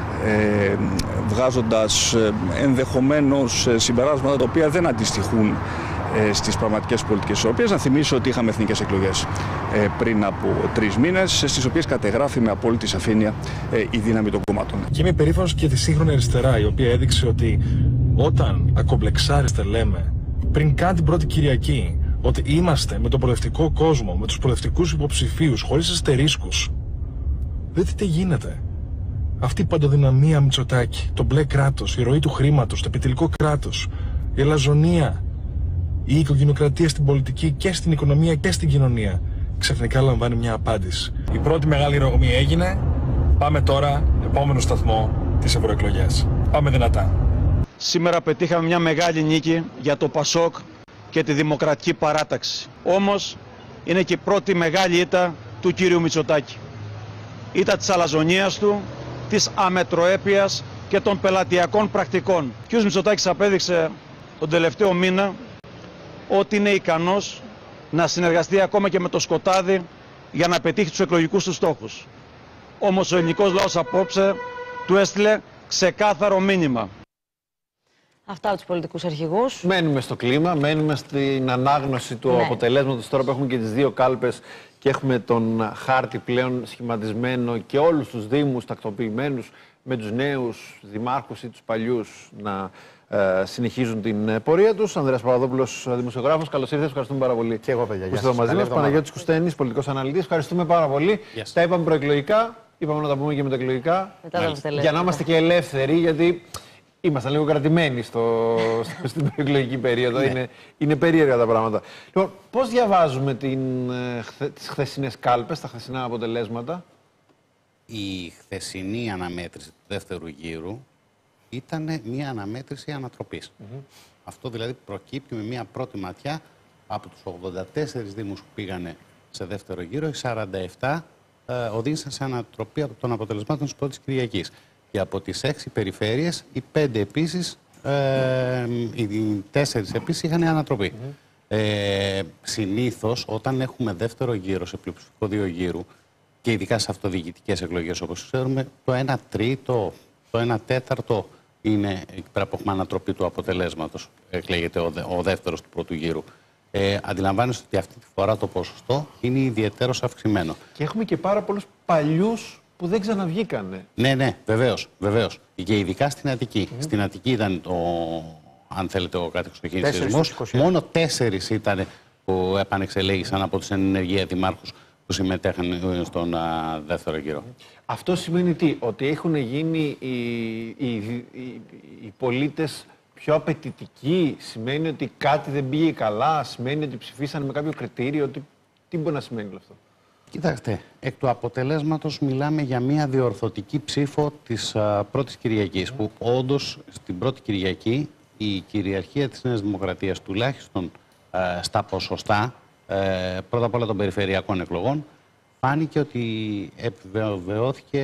ε, βγάζοντας ε, ενδεχομένως συμπεράσματα τα οποία δεν αντιστοιχούν ε, στις πραγματικές πολιτικές ισορροπίες. Να θυμίσω ότι είχαμε εθνικές εκλογές ε, πριν από τρεις μήνες, στις οποίες κατεγράφει με απόλυτη σαφήνεια ε, η δύναμη των κομμάτων. Και είμαι περήφανος και τη σύγχρονη αριστερά, η οποία έδειξε ότι όταν ακομπλεξάριστε, λέμε, πριν καν την πρώτη Κυριακή, ότι είμαστε με τον προοδευτικό κόσμο, με τους προοδευτικούς υποψηφίους, χωρίς αστερίσκους. Δείτε τι γίνεται. Αυτή η παντοδυναμία Μητσοτάκη, το μπλε κράτος, η ροή του χρήματος, το επιτελικό κράτος, η ελαζονία, η οικογενειοκρατία στην πολιτική και στην οικονομία και στην κοινωνία, ξαφνικά λαμβάνει μια απάντηση. Η πρώτη μεγάλη ρογμή έγινε. Πάμε τώρα, επόμενο σταθμό, τις ευρωεκλογές. Πάμε δυνατά. Σήμερα πετύχαμε μια μεγάλη νίκη για το ΠΑΣΟΚ και τη Δημοκρατική Παράταξη. Όμως είναι και η πρώτη μεγάλη ήττα του κύριου Μητσοτάκη. Ήττα της αλαζονίας του, της αμετροέπειας και των πελατειακών πρακτικών. Ο κύριος Μητσοτάκης απέδειξε τον τελευταίο μήνα ότι είναι ικανός να συνεργαστεί ακόμα και με το σκοτάδι για να πετύχει τους εκλογικούς του στόχους. Όμως ο ελληνικός λαός απόψε του έστειλε ξεκάθαρο μήνυμα. Αυτά από τους πολιτικούς αρχηγούς. Μένουμε στο κλίμα, μένουμε στην ανάγνωση του ναι. αποτελέσματος. Τώρα που έχουμε και τις δύο κάλπες και έχουμε τον χάρτη πλέον σχηματισμένο και όλους τους δήμους τακτοποιημένους με τους νέους δημάρχους ή τους παλιούς να ε, συνεχίζουν την πορεία τους. Ανδρέας Παπαδόπουλος, δημοσιογράφος, καλώς ήρθες. Ευχαριστούμε πάρα πολύ. Και εγώ, παιδιά. Που είστε εδώ μαζί μας. Παναγιώτης Κουστένης, πολιτικός αναλυτής. Ευχαριστούμε πάρα πολύ. Yes. Τα είπαμε προεκλογικά, είπαμε να τα πούμε και μεταεκλογικά. Για να είμαστε και ελεύθεροι, γιατί ήμασταν λίγο κρατημένοι στο, στο, στην προεκλογική περίοδο. είναι, είναι περίεργα τα πράγματα. Λοιπόν, πώς διαβάζουμε την, χθε, τις χθεσινές κάλπες, τα χθεσινά αποτελέσματα? Η χθεσινή αναμέτρηση του δεύτερου γύρου ήταν μια αναμέτρηση ανατροπής. Mm-hmm. Αυτό δηλαδή προκύπτει με μια πρώτη ματιά από τους ογδόντα τέσσερις δήμους που πήγανε σε δεύτερο γύρο, οι σαράντα επτά ε, οδήγησαν σε ανατροπή των αποτελεσμάτων της πρώτης Κυριακής. Και από τις έξι περιφέρειες, οι πέντε επίσης, ε, οι τέσσερις επίσης είχαν ανατροπή. Mm-hmm. ε, συνήθως, όταν έχουμε δεύτερο γύρο σε πλειοψηφικό δύο γύρου, και ειδικά σε αυτοδιοικητικές εκλογές, όπως ξέρουμε, το ένα τρίτο, το ένα τέταρτο είναι εκεί πέρα που έχουμε ανατροπή του αποτελέσματος. Εκλέγεται ο, δε, ο δεύτερος του πρώτου γύρου. Ε, αντιλαμβάνεστε ότι αυτή τη φορά το ποσοστό είναι ιδιαιτέρως αυξημένο. Και έχουμε και πάρα πολλούς παλιούς που δεν ξαναβγήκανε. Ναι, ναι, βεβαίως, βεβαίως. Και ειδικά στην Αττική. Mm-hmm. Στην Αττική ήταν, το, αν θέλετε, ο κατεξοχήν σεισμός. Μόνο τέσσερις ήταν που επανεξελέγησαν από τους ενεργεία δημάρχους που συμμετέχαν στον α, δεύτερο γύρο. Αυτό σημαίνει τι? Ότι έχουν γίνει οι, οι, οι, οι πολίτες πιο απαιτητικοί? Σημαίνει ότι κάτι δεν πήγε καλά? Σημαίνει ότι ψηφίσαν με κάποιο κριτήριο? Τι, τι μπορεί να σημαίνει όλο αυτό? Κοιτάξτε, εκ του αποτελέσματος μιλάμε για μια διορθωτική ψήφο της α, πρώτης Κυριακής, που όντως στην πρώτη Κυριακή η κυριαρχία της Νέας Δημοκρατίας, τουλάχιστον α, στα ποσοστά, ε, πρώτα απ' όλα των περιφερειακών εκλογών, φάνηκε ότι επιβεβαιώθηκε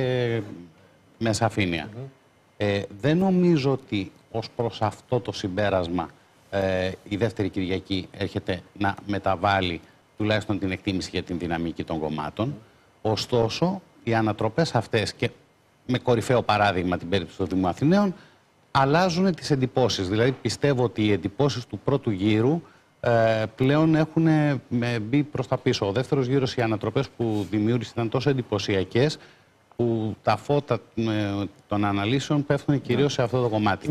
με σαφήνεια. Mm-hmm. ε, δεν νομίζω ότι ως προς αυτό το συμπέρασμα ε, η δεύτερη Κυριακή έρχεται να μεταβάλει τουλάχιστον την εκτίμηση για την δυναμική των κομμάτων. Ωστόσο, οι ανατροπές αυτές, και με κορυφαίο παράδειγμα την περίπτωση των Δήμου Αθηναίων, αλλάζουν τις εντυπώσεις. Δηλαδή, πιστεύω ότι οι εντυπώσεις του πρώτου γύρου ε, πλέον έχουν ε, μπει προς τα πίσω. Ο δεύτερος γύρος, οι ανατροπές που δημιούργησαν ήταν τόσο εντυπωσιακές, που τα φώτα ε, των αναλύσεων πέφτουν κυρίως σε αυτό το κομμάτι.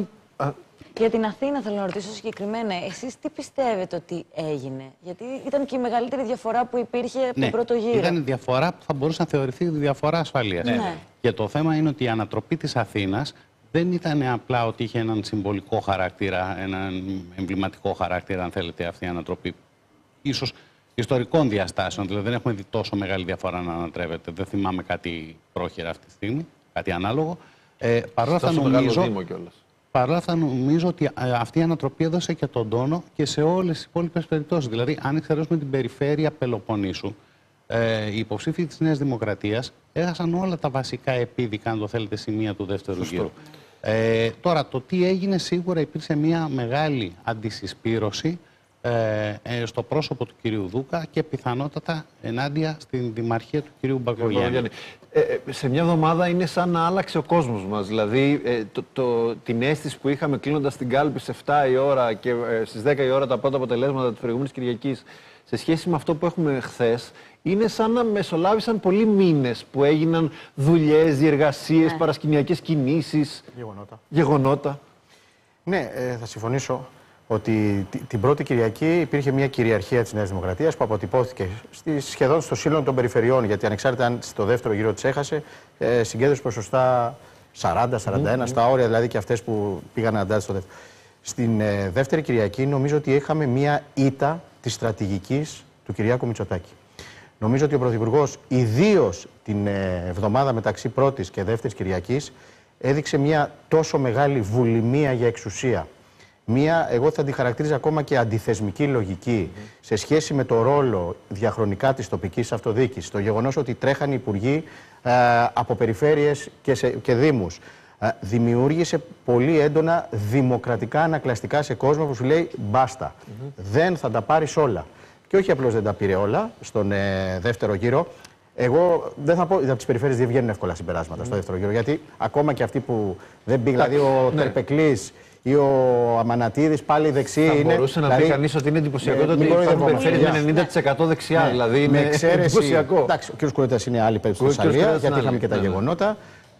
Για την Αθήνα θέλω να ρωτήσω συγκεκριμένα. Εσείς τι πιστεύετε ότι έγινε? Γιατί ήταν και η μεγαλύτερη διαφορά που υπήρχε από ναι, τον πρώτο γύρο. Ήταν διαφορά που θα μπορούσε να θεωρηθεί διαφορά ασφαλείας. Ναι. Ναι. Και το θέμα είναι ότι η ανατροπή της Αθήνας δεν ήταν απλά ότι είχε έναν συμβολικό χαρακτήρα, έναν εμβληματικό χαρακτήρα, αν θέλετε, αυτή η ανατροπή. Ίσως ιστορικών διαστάσεων, δηλαδή δεν έχουμε δει τόσο μεγάλη διαφορά να ανατρέπεται. Δεν θυμάμαι κάτι πρόχειρα αυτή τη στιγμή, κάτι ανάλογο. Ε, Παρ' όλα αυτά νομίζω... Παρ' όλα αυτά, νομίζω ότι αυτή η ανατροπή έδωσε και τον τόνο και σε όλες τις υπόλοιπες περιπτώσεις. Δηλαδή, αν εξαιρέσουμε την περιφέρεια Πελοποννήσου, ε, οι υποψήφοι της Νέας Δημοκρατίας έχασαν όλα τα βασικά επίδικα, αν το θέλετε, σημεία του δεύτερου γύρου. Ε, τώρα, το τι έγινε, σίγουρα υπήρξε μια μεγάλη αντισυσπήρωση ε, ε, στο πρόσωπο του κυρίου Δούκα και πιθανότατα ενάντια στην δημαρχία του κυρίου Μπακογιάννη. Ε, σε μια εβδομάδα είναι σαν να άλλαξε ο κόσμος μας. Δηλαδή, ε, το, το, την αίσθηση που είχαμε κλείνοντας την κάλπη σε εφτά η ώρα και ε, στις δέκα η ώρα τα πρώτα αποτελέσματα της προηγούμενης Κυριακής, σε σχέση με αυτό που έχουμε χθες, είναι σαν να μεσολάβησαν πολλοί μήνες που έγιναν δουλειές, διεργασίες, ναι. παρασκηνιακές κινήσεις, γεγονότα. γεγονότα. Ναι, ε, θα συμφωνήσω ότι την πρώτη Κυριακή υπήρχε μια κυριαρχία της Νέας Δημοκρατίας που αποτυπώθηκε στη, σχεδόν στο σύνολο των περιφερειών, γιατί ανεξάρτητα αν στο δεύτερο γύρο της έχασε, ε, συγκέντρωσε ποσοστά σαράντα σαράντα ένα, mm-hmm. στα όρια δηλαδή και αυτές που πήγαν αντάτι στο δεύτερο. Στην ε, δεύτερη Κυριακή νομίζω ότι είχαμε μια ήττα της στρατηγικής του Κυριάκου Μητσοτάκη. Νομίζω ότι ο Πρωθυπουργός, ιδίως την ε, εβδομάδα μεταξύ πρώτης και δεύτερης Κυριακής, έδειξε μια τόσο μεγάλη βουλημία για εξουσία. Μία, εγώ θα τη χαρακτηρίζω ακόμα και αντιθεσμική λογική mm-hmm. σε σχέση με το ρόλο διαχρονικά της τοπικής αυτοδιοίκησης. Το γεγονός ότι τρέχαν υπουργοί ε, από περιφέρειες και, σε, και δήμους ε, δημιούργησε πολύ έντονα δημοκρατικά ανακλαστικά σε κόσμο που σου λέει μπάστα. Mm-hmm. Δεν θα τα πάρεις όλα. Και όχι απλώς δεν τα πήρε όλα στον ε, δεύτερο γύρο. Εγώ δεν θα πω ότι από τις περιφέρειες δεν βγαίνουν εύκολα συμπεράσματα mm-hmm. στο δεύτερο γύρο. Γιατί ακόμα και αυτοί που δεν πήγαν, δηλαδή ο ναι. Τερπεκλής ή ο Αμανατίδης πάλι δεξί θα είναι. Θα μπορούσε να δηλαδή, πει κανείς ότι είναι εντυπωσιακό το ότι υπάρχουν περιφέρειες με ενενήντα τοις εκατό δεξιά. Ναι. Δηλαδή είναι εξαίρεση, εντυπωσιακό. Εντάξει, ο κ. Κουρέτας είναι άλλη περίπτωση στη Θεσσαλία, γιατί είχαμε και τα γεγονότα.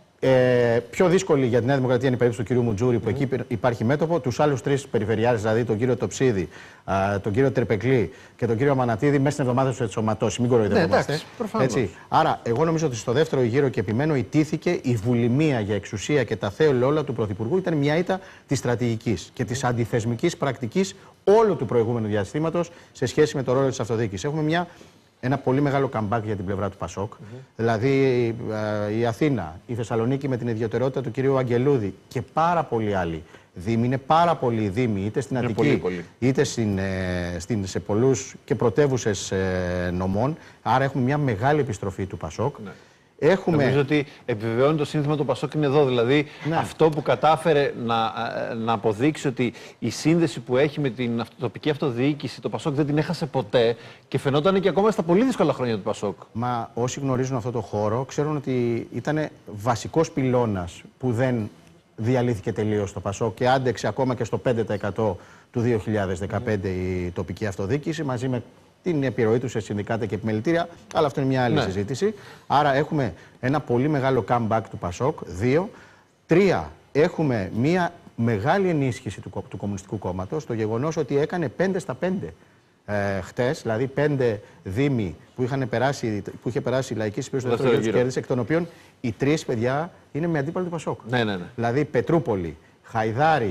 Ε, πιο δύσκολη για τη Νέα Δημοκρατία είναι η περίπτωση του κ. Μουτζούρη, που mm-hmm. εκεί υπάρχει μέτωπο. Τους άλλους τρεις περιφερειάρες, δηλαδή τον κύριο Τοψίδη, α, τον κύριο Τερπεκλή και τον κύριο Αμανατίδη, μέσα στην εβδομάδα του ενσωματώσει. Μην κοροϊδευόμαστε. Ναι, έτσι. Άρα, εγώ νομίζω ότι στο δεύτερο γύρο και επιμένω, ιτήθηκε η βουλημία για εξουσία και τα θέολα του Πρωθυπουργού. Ήταν μια ήττα της στρατηγικής και της αντιθεσμικής πρακτικής όλου του προηγούμενου διαστήματος σε σχέση με το ρόλο της αυτοδιοίκησης. Έχουμε μια. Ένα πολύ μεγάλο comeback για την πλευρά του Πασόκ. Mm-hmm. Δηλαδή ε, η Αθήνα, η Θεσσαλονίκη με την ιδιαιτερότητα του κυρίου Αγγελούδη και πάρα πολλοί άλλοι δήμοι. Είναι πάρα πολλοί δήμοι, είτε στην Αττική, πολύ, πολύ. είτε στην, ε, στην, σε πολλούς και πρωτεύουσες ε, νομών. Άρα έχουμε μια μεγάλη επιστροφή του Πασόκ. Ναι. Έχουμε... Νομίζω ότι επιβεβαιώνει το σύνθημα του Πασόκ είναι εδώ. Δηλαδή ναι. αυτό που κατάφερε να, να αποδείξει ότι η σύνδεση που έχει με την τοπική αυτοδιοίκηση, το Πασόκ δεν την έχασε ποτέ και φαινόταν και ακόμα στα πολύ δύσκολα χρόνια του Πασόκ. Μα όσοι γνωρίζουν αυτό το χώρο ξέρουν ότι ήταν βασικός πυλώνας που δεν διαλύθηκε τελείως το Πασόκ και άντεξε ακόμα και στο πέντε τοις εκατό του δύο χιλιάδες δεκαπέντε mm. η τοπική αυτοδιοίκηση μαζί με την επιρροή του σε συνδικάτα και επιμελητήρια, αλλά αυτό είναι μια άλλη ναι. συζήτηση. Άρα έχουμε ένα πολύ μεγάλο comeback του Πασόκ, δύο. Τρία, έχουμε μια μεγάλη ενίσχυση του, του Κομμουνιστικού Κόμματος, το γεγονός ότι έκανε πέντε στα πέντε ε, χτες, δηλαδή πέντε δήμοι που, είχαν περάσει, που είχε περάσει η Λαϊκή Συμπίεση στο δεύτερο γύρο κέρδισε, εκ των οποίων οι τρεις παιδιά είναι με αντίπαλο του Πασόκ. Ναι, ναι, ναι. Δηλαδή Πετρούπολη, Χαϊδάρη,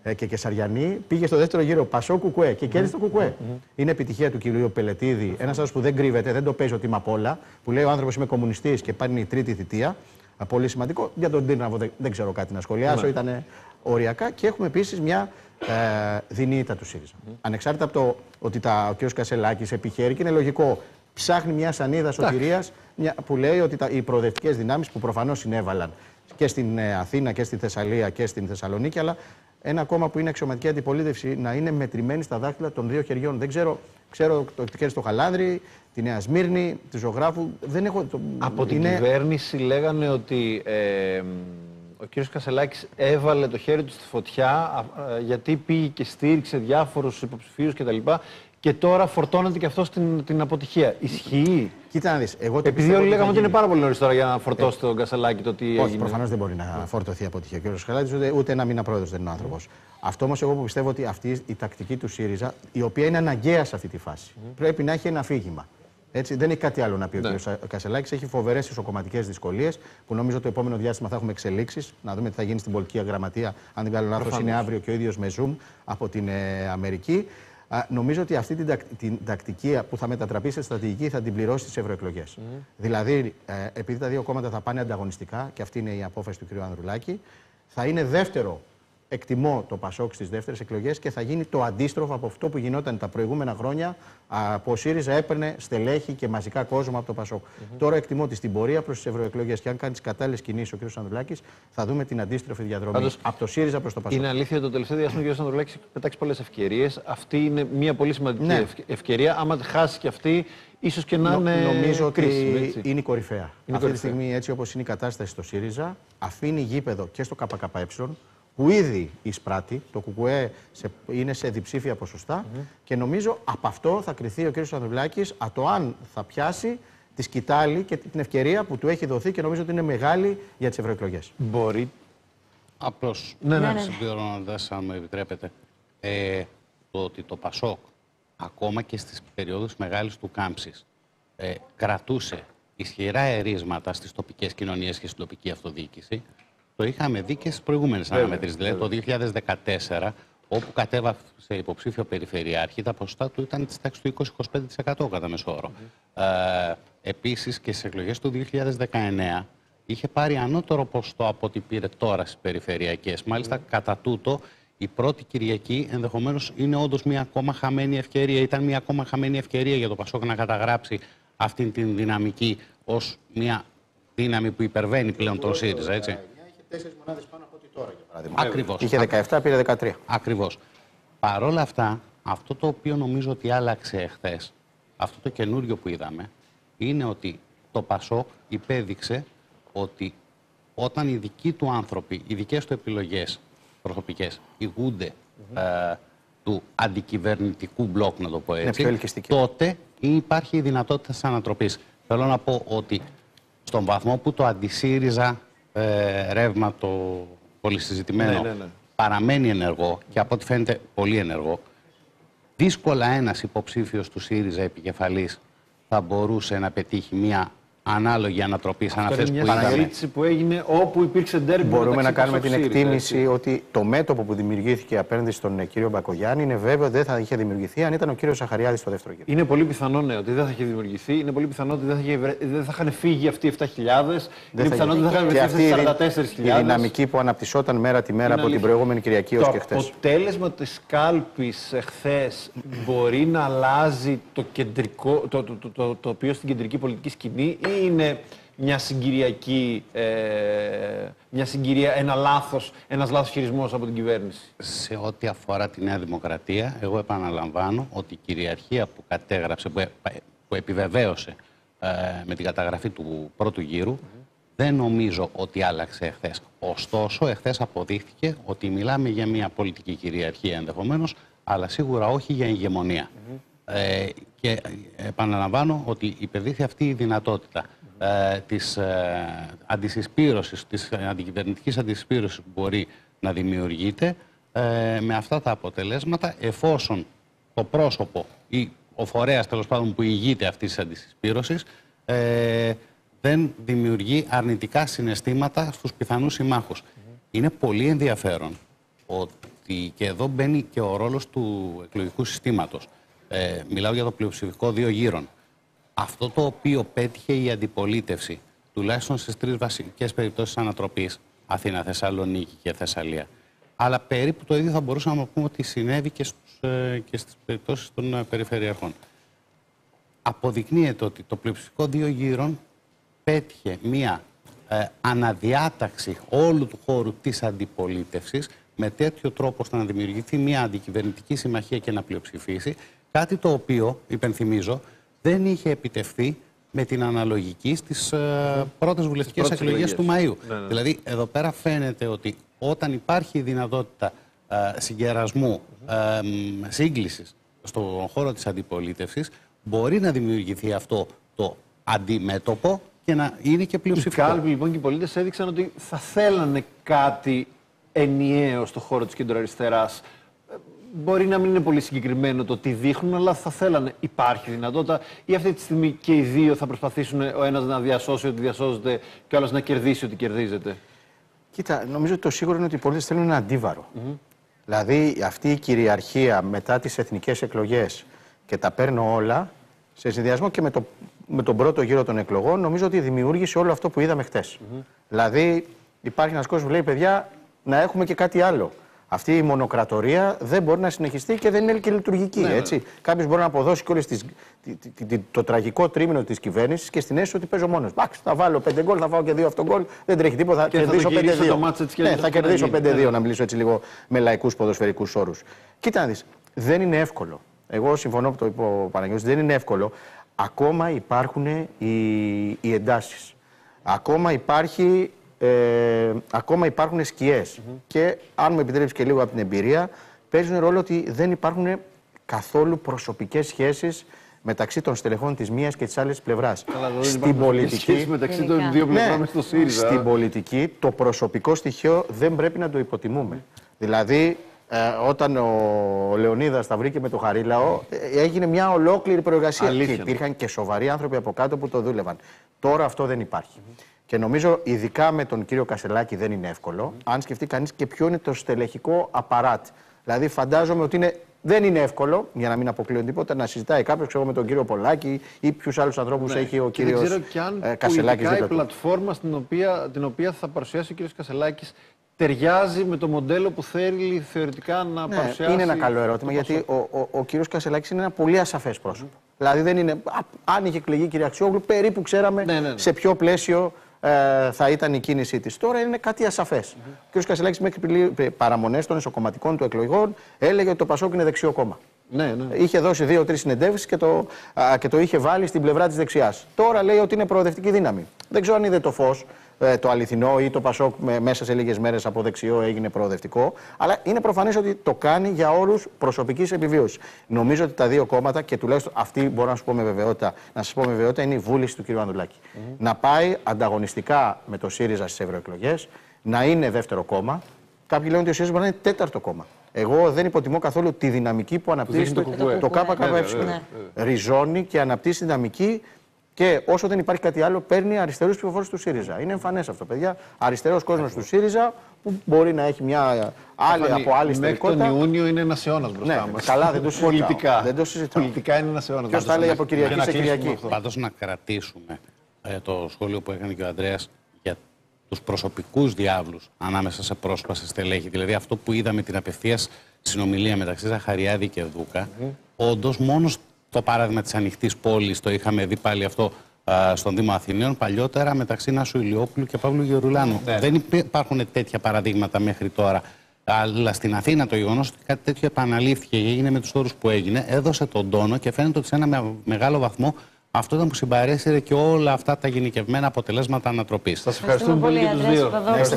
ε, και Κεσαριανή, πήγε στο δεύτερο γύρο Πασό Κουκουέ και κέρδισε mm-hmm. το Κουκουέ. Mm-hmm. Είναι επιτυχία του κυρίου Πελετίδη, ένας άνθρωπος που δεν κρύβεται, δεν το παίζει ότι είμαι απ' όλα, που λέει ο άνθρωπος είμαι κομμουνιστής και παίρνει η τρίτη θητεία. Πολύ σημαντικό. Για τον Τύρναβο δεν, δεν ξέρω κάτι να σχολιάσω, mm-hmm. ήταν οριακά. Και έχουμε επίσης μια ε, δυνήτητα του ΣΥΡΙΖΑ. Mm-hmm. Ανεξάρτητα από το ότι τα, ο κ. Κασελάκης επιχαίρει, και είναι λογικό, ψάχνει μια σανίδα σωτηρίας που λέει ότι τα, οι προοδευτικές δυνάμεις που προφανώς συνέβαλαν και στην ε, Αθήνα και στη Θεσσαλία και στην Θεσσαλονίκη, αλλά ένα κόμμα που είναι αξιωματική αντιπολίτευση να είναι μετρημένη στα δάχτυλα των δύο χεριών. Δεν ξέρω, ξέρω το χέρι στο Χαλάνδρη, τη Νέα Σμύρνη, τη Ζωγράφου. Δεν έχω, το, από είναι... την κυβέρνηση λέγανε ότι ε, ο κ. Κασελάκης έβαλε το χέρι του στη φωτιά ε, γιατί πήγε και στήριξε διάφορους υποψηφίους κτλ. Και τώρα φορτώνεται και αυτό στην την αποτυχία. Ισχύει? Κοίτα να δεις. Εγώ το Επειδή όλοι λέγαμε ότι είναι πάρα πολύ νωρίς τώρα για να φορτώσει ε, τον Κασελάκη το τι έγινε. Όχι, προφανώς δεν μπορεί να φορτωθεί αποτυχία. Ο κ. Κασελάκης ούτε, ούτε ένα μήνα πρόεδρος δεν είναι άνθρωπος. Αυτό όμως εγώ που πιστεύω ότι αυτή η τακτική του ΣΥΡΙΖΑ, η οποία είναι αναγκαία σε αυτή τη φάση, mm. πρέπει να έχει ένα αφήγημα. Έτσι, δεν έχει κάτι άλλο να πει ναι. ο κ. Κασελάκης. Έχει φοβερές ισοκομματικές δυσκολίες που νομίζω το επόμενο διάστημα θα έχουμε εξελίξεις. Να δούμε τι θα γίνει στην πολιτική γραμματεία. Αν δεν κάνω λάθος, είναι αύριο και ο ίδιος με Zoom από την ε, Αμερική. Α, νομίζω ότι αυτή την, τακ, την τακτική που θα μετατραπεί σε στρατηγική θα την πληρώσει στις ευρωεκλογές. Mm. Δηλαδή, ε, επειδή τα δύο κόμματα θα πάνε ανταγωνιστικά, και αυτή είναι η απόφαση του κ. Ανδρουλάκη, θα είναι δεύτερο. Εκτιμώ το Πασόκ στις δεύτερες εκλογές και θα γίνει το αντίστροφο από αυτό που γινόταν τα προηγούμενα χρόνια, που ο ΣΥΡΙΖΑ έπαιρνε στελέχη και μαζικά κόσμο από το Πασόκ. Mm-hmm. Τώρα εκτιμώ ότι στην πορεία προς τις ευρωεκλογές, και αν κάνει τις κατάλληλες κινήσεις ο κ. Ανδρουλάκης, θα δούμε την αντίστροφη διαδρομή. Πάντως, από το ΣΥΡΙΖΑ προς το Πασόκ. Είναι αλήθεια ότι το τελευταίο διάστημα ο κ. Ανδρουλάκης έχει πετάξει πολλές ευκαιρίες. Αυτή είναι μια πολύ σημαντική ναι. ευκαιρία. Άμα τη χάσει και αυτή, ίσως και να Νο, είναι. Νομίζω κρίσιμη, ότι είναι η κορυφαία. Είναι Αυτή κορυφαία. τη στιγμή, έτσι όπως είναι η κατάσταση στο ΣΥΡΙΖΑ, αφήνει γήπεδο και στο ΚΚΕ, που ήδη εισπράττει, το ΚΚΕ σε, είναι σε διψήφια ποσοστά mm-hmm. και νομίζω από αυτό θα κριθεί ο κ. Ανδρουλάκης από το αν θα πιάσει τη σκητάλη και την ευκαιρία που του έχει δοθεί και νομίζω ότι είναι μεγάλη για τις ευρωεκλογές. Μπορεί. Απλώς, ναι, ναι, ναι, ναι. συμπληρώνοντας, αν μου επιτρέπετε, ε, το ότι το Πασόκ, ακόμα και στις περιόδους μεγάλης του κάμψης, ε, κρατούσε ισχυρά ερίσματα στις τοπικές κοινωνίες και στην τοπική αυτοδιοίκηση. Το είχαμε δει και στις προηγούμενες αναμετρήσεις. Δηλαδή το δύο χιλιάδες δεκατέσσερα, όπου κατέβασε υποψήφιο περιφερειάρχη, τα ποσοστά του ήταν της τάξης του είκοσι με είκοσι πέντε τοις εκατό κατά μέσο όρο. Mm-hmm. Ε, επίσης και στις εκλογές του δύο χιλιάδες δεκαεννέα είχε πάρει ανώτερο ποσοστό από ό,τι πήρε τώρα στις περιφερειακές. Μάλιστα, mm-hmm. κατά τούτο, η πρώτη Κυριακή ενδεχομένως είναι όντως μια ακόμα χαμένη ευκαιρία. Ήταν μια ακόμα χαμένη ευκαιρία για το Πασόκ να καταγράψει αυτήν την δυναμική ως μια δύναμη που υπερβαίνει πλέον τον ΣΥΡΙΖΑ, έτσι. Τέσσερις μονάδες πάνω από ό,τι τώρα, για παράδειγμα. Ακριβώς. Είχε δεκαεπτά, πήρε δεκατρία. Ακριβώς. Παρ' όλα αυτά, αυτό το οποίο νομίζω ότι άλλαξε εχθές, αυτό το καινούριο που είδαμε, είναι ότι το Πασόκ υπέδειξε ότι όταν οι δικοί του άνθρωποι, οι δικές του επιλογές προσωπικές, ηγούνται mm-hmm. ε, του αντικυβερνητικού μπλοκ, να το πω έτσι, τότε υπάρχει η δυνατότητα της ανατροπής. Θέλω να πω ότι στον βαθμό που το αντισύριζα Ε, ρεύμα το πολύ συζητημένο ναι, ναι, ναι. παραμένει ενεργό και από ό,τι φαίνεται πολύ ενεργό, δύσκολα ένας υποψήφιος του ΣΥΡΙΖΑ επικεφαλής θα μπορούσε να πετύχει μια ανάλογη ανατροπή σαν αυτές που είδαμε. Είναι μια που έγινε όπου υπήρξε ντέρμπι. Μπορούμε να κάνουμε την ΣΥΡΙΖΑ, εκτίμηση έτσι. Ότι το μέτωπο που δημιουργήθηκε απέναντι στον κύριο Μπακογιάννη είναι βέβαιο ότι δεν θα είχε δημιουργηθεί αν ήταν ο κύριος Σαχαριάδης στο δεύτερο γύρο. Είναι πολύ πιθανό ναι, ότι δεν θα είχε δημιουργηθεί. Είναι πολύ πιθανό ότι δεν θα, είχε, δεν θα είχαν φύγει αυτοί οι επτά χιλιάδες. Είναι πιθανό ότι δεν θα είχαν βρεθεί αυτοί οι σαράντα τέσσερις χιλιάδες. Η δυναμική που αναπτυσσόταν μέρα τη μέρα από την προηγούμενη Κυριακή ως και χθες. Το αποτέλεσμα της κάλπης εχθές μπορεί να αλλάζει το κεντρικό, το, το, το, το, το οποίο στην κεντρική πολιτική σκηνή ή είναι μια συγκυριακή, ε, μια συγκυρία, ένα λάθος, ένας λάθος χειρισμός από την κυβέρνηση. Σε ό,τι αφορά τη Νέα Δημοκρατία, εγώ επαναλαμβάνω ότι η κυριαρχία που κατέγραψε, που, που επιβεβαίωσε ε, με την καταγραφή του πρώτου γύρου, mm-hmm. δεν νομίζω ότι άλλαξε εχθές. Ωστόσο, εχθές αποδείχθηκε ότι μιλάμε για μια πολιτική κυριαρχία ενδεχομένως, αλλά σίγουρα όχι για ηγεμονία. Mm-hmm. ε, και επαναλαμβάνω ότι υπερδείχθη αυτή η δυνατότητα ε, της ε, αντισυσπήρωσης, της αντικυβερνητικής αντισυσπήρωσης που μπορεί να δημιουργείται ε, με αυτά τα αποτελέσματα, εφόσον το πρόσωπο ή ο φορέας τέλος πάντων που ηγείται αυτής της αντισυσπήρωσης ε, δεν δημιουργεί αρνητικά συναισθήματα στους πιθανούς συμμάχους. Mm-hmm. Είναι πολύ ενδιαφέρον ότι ότι και εδώ μπαίνει και ο ρόλος του εκλογικού συστήματος. Ε, μιλάω για το πλειοψηφικό δύο γύρων. Αυτό το οποίο πέτυχε η αντιπολίτευση, τουλάχιστον στις τρεις βασικές περιπτώσεις ανατροπής, Αθήνα, Θεσσαλονίκη και Θεσσαλία, αλλά περίπου το ίδιο θα μπορούσαμε να πούμε ότι συνέβη και, στους, ε, και στις περιπτώσεις των ε, περιφερειακών. Αποδεικνύεται ότι το πλειοψηφικό δύο γύρων πέτυχε μία ε, αναδιάταξη όλου του χώρου της αντιπολίτευσης με τέτοιο τρόπο ώστε να δημιουργηθεί μία αντικυβερνητική συμμαχία και να πλειοψηφίσει, κάτι το οποίο, υπενθυμίζω, δεν είχε επιτευχθεί με την αναλογική στις ε, πρώτες βουλευτικές εκλογές του Μαΐου. Ναι, ναι. Δηλαδή, εδώ πέρα φαίνεται ότι όταν υπάρχει η δυνατότητα ε, συγκερασμού, ε, σύγκλησης στον χώρο της αντιπολίτευσης, μπορεί να δημιουργηθεί αυτό το αντιμέτωπο και να είναι και πλειοψηφικό. Οι κάλποι λοιπόν και οι πολίτες έδειξαν ότι θα θέλανε κάτι ενιαίο στο χώρο της κεντροαριστεράς. Μπορεί να μην είναι πολύ συγκεκριμένο το τι δείχνουν, αλλά θα θέλανε. Υπάρχει δυνατότητα ή αυτή τη στιγμή και οι δύο θα προσπαθήσουν ο ένας να διασώσει ό,τι διασώζεται και ο άλλος να κερδίσει ό,τι κερδίζεται? Κοίτα, νομίζω ότι το σίγουρο είναι ότι οι πολίτες θέλουν ένα αντίβαρο. Mm-hmm. Δηλαδή αυτή η κυριαρχία μετά τις εθνικές εκλογές και τα παίρνω όλα, σε συνδυασμό και με, το, με τον πρώτο γύρο των εκλογών, νομίζω ότι δημιούργησε όλο αυτό που είδαμε χτες. Mm-hmm. Δηλαδή υπάρχει ένας κόσμος που λέει, παιδιά, να έχουμε και κάτι άλλο. Αυτή η μονοκρατορία δεν μπορεί να συνεχιστεί και δεν είναι και λειτουργική. Ναι, έτσι. Ναι. Κάποιος μπορεί να αποδώσει και όλες τις, τη, τη, τη, το τραγικό τρίμηνο της κυβέρνησης και στην αίσθηση ότι παίζω μόνος. Εντάξει, θα βάλω πέντε γκολ, θα φάω και δύο αυτογκολ, δεν τρέχει τίποτα, θα κερδίσω πέντε δύο. Ναι, θα κερδίσω πέντε δύο, να μιλήσω έτσι λίγο με λαϊκούς ποδοσφαιρικούς όρους. Κοίτα να δεις, δεν είναι εύκολο. Εγώ συμφωνώ που το είπε ο Παναγιώτης, δεν είναι εύκολο. Ακόμα υπάρχουν οι, οι εντάσεις. Ακόμα υπάρχει. Ε, ακόμα υπάρχουν σκιές. Mm-hmm. Και αν μου επιτρέψει και λίγο από την εμπειρία, παίζουν ρόλο ότι δεν υπάρχουν καθόλου προσωπικές σχέσεις μεταξύ των στελεχών της μίας και της άλλης πλευράς. Καλά, στην πολιτική, μεταξύ των δύο πλευρών ναι, στο ΣΥΡΙΖΑ. Στην πολιτική το προσωπικό στοιχείο δεν πρέπει να το υποτιμούμε. Mm. Δηλαδή, ε, όταν ο Λεωνίδας τα βρήκε με το Χαρίλαο, ε, έγινε μια ολόκληρη προεργασία. Αλήθεια. Και υπήρχαν και σοβαροί άνθρωποι από κάτω που το δούλευαν. Τώρα αυτό δεν υπάρχει. Mm. Και νομίζω, ειδικά με τον κύριο Κασελάκη, δεν είναι εύκολο, mm. αν σκεφτεί κανείς και ποιο είναι το στελεχικό απαράτ. Δηλαδή, φαντάζομαι ότι είναι, δεν είναι εύκολο, για να μην αποκλείω τίποτα, να συζητάει κάποιος ξέρω, με τον κύριο Πολάκη ή ποιους άλλους ανθρώπους ναι. έχει ο κύριος Κασελάκης. Δεν ξέρω και αν ε, πολιτικά η πλατφόρμα στην οποία, την οποία θα παρουσιάσει ο κύριος Κασελάκης ταιριάζει με το μοντέλο που θέλει θεωρητικά να ναι, παρουσιάσει. Είναι ένα καλό ερώτημα, γιατί ο, ο, ο κύριος Κασελάκης είναι ένα πολύ ασαφές πρόσωπο. Mm. Δηλαδή, δεν είναι, α, αν είχε εκλεγεί η κυρία Αξιόγλου, περίπου ξέραμε ναι, ναι, ναι. σε ποιο πλαίσιο ε, θα ήταν η κίνησή της. Τώρα είναι κάτι ασαφές. Mm-hmm. Ο κ. Κασελάκης μέχρι παραμονές των εσωκομματικών του εκλογών έλεγε ότι το Πασόκ είναι δεξιό κόμμα. Ναι, ναι. Είχε δώσει δύο-τρεις συνεντεύξεις και, το, α, και το είχε βάλει στην πλευρά της δεξιάς. Τώρα λέει ότι είναι προοδευτική δύναμη. Δεν ξέρω αν είδε το φως, ε, το αληθινό ή το Πασόκ με, μέσα σε λίγες μέρες από δεξιό έγινε προοδευτικό. Αλλά είναι προφανές ότι το κάνει για όρους προσωπικής επιβίωσης. Νομίζω ότι τα δύο κόμματα, και τουλάχιστον αυτή μπορώ να σου πω με βεβαιότητα, να σας πω με βεβαιότητα, είναι η βούληση του κ. Ανδρουλάκη. Mm-hmm. Να πάει ανταγωνιστικά με το ΣΥΡΙΖΑ στις ευρωεκλογές, να είναι δεύτερο κόμμα. Κάποιοι λένε ότι ο ΣΥΡΙΖΑ μπορεί να είναι τέταρτο κόμμα. Εγώ δεν υποτιμώ καθόλου τη δυναμική που αναπτύσσει το, το, το ΚΚΕ. Ναι. Ριζώνει και αναπτύσσει δυναμική και όσο δεν υπάρχει κάτι άλλο, παίρνει αριστερούς ψηφοφόρους του ΣΥΡΙΖΑ. Είναι εμφανές αυτό, παιδιά. Αριστερός κόσμος του ΣΥΡΙΖΑ που μπορεί να έχει μια άλλη Αφανή, από άλλη στερικότητα. Μέχρι τον Ιούνιο είναι ένας αιώνας μπροστά ναι, μας. Καλά, δεν το συζητάω. Πολιτικά. Δεν το συζητάω. Πολιτικά είναι ένας αιώνας. Ποιος θα λέει από Κυριακή σε Κυριακή. Πάντως να κρατήσουμε ε, το σχόλιο που έκανε και ο Ανδρέας για τους προσωπικούς διάβλους ανάμεσα σε πρόσωπα σε στελέχη. Δηλαδή αυτό που είδαμε την απευθείας συνομιλία μεταξύ Ζαχαριάδη και Δούκα, mm-hmm. όντως μόνο το παράδειγμα της ανοιχτής πόλης το είχαμε δει πάλι αυτό α, στον Δήμο Αθηναίων, παλιότερα μεταξύ Νάσου Ηλιόπουλου και Παύλου Γερουλάνου. Mm-hmm. Δεν υπάρχουν τέτοια παραδείγματα μέχρι τώρα. Αλλά στην Αθήνα το γεγονός ότι κάτι τέτοιο επαναλήφθηκε και έγινε με τους όρους που έγινε, έδωσε τον τόνο και φαίνεται ότι σε ένα μεγάλο βαθμό αυτό ήταν που συμπαρέσυρε και όλα αυτά τα γενικευμένα αποτελέσματα ανατροπής. Σας ευχαριστούμε πολύ και τους δύο.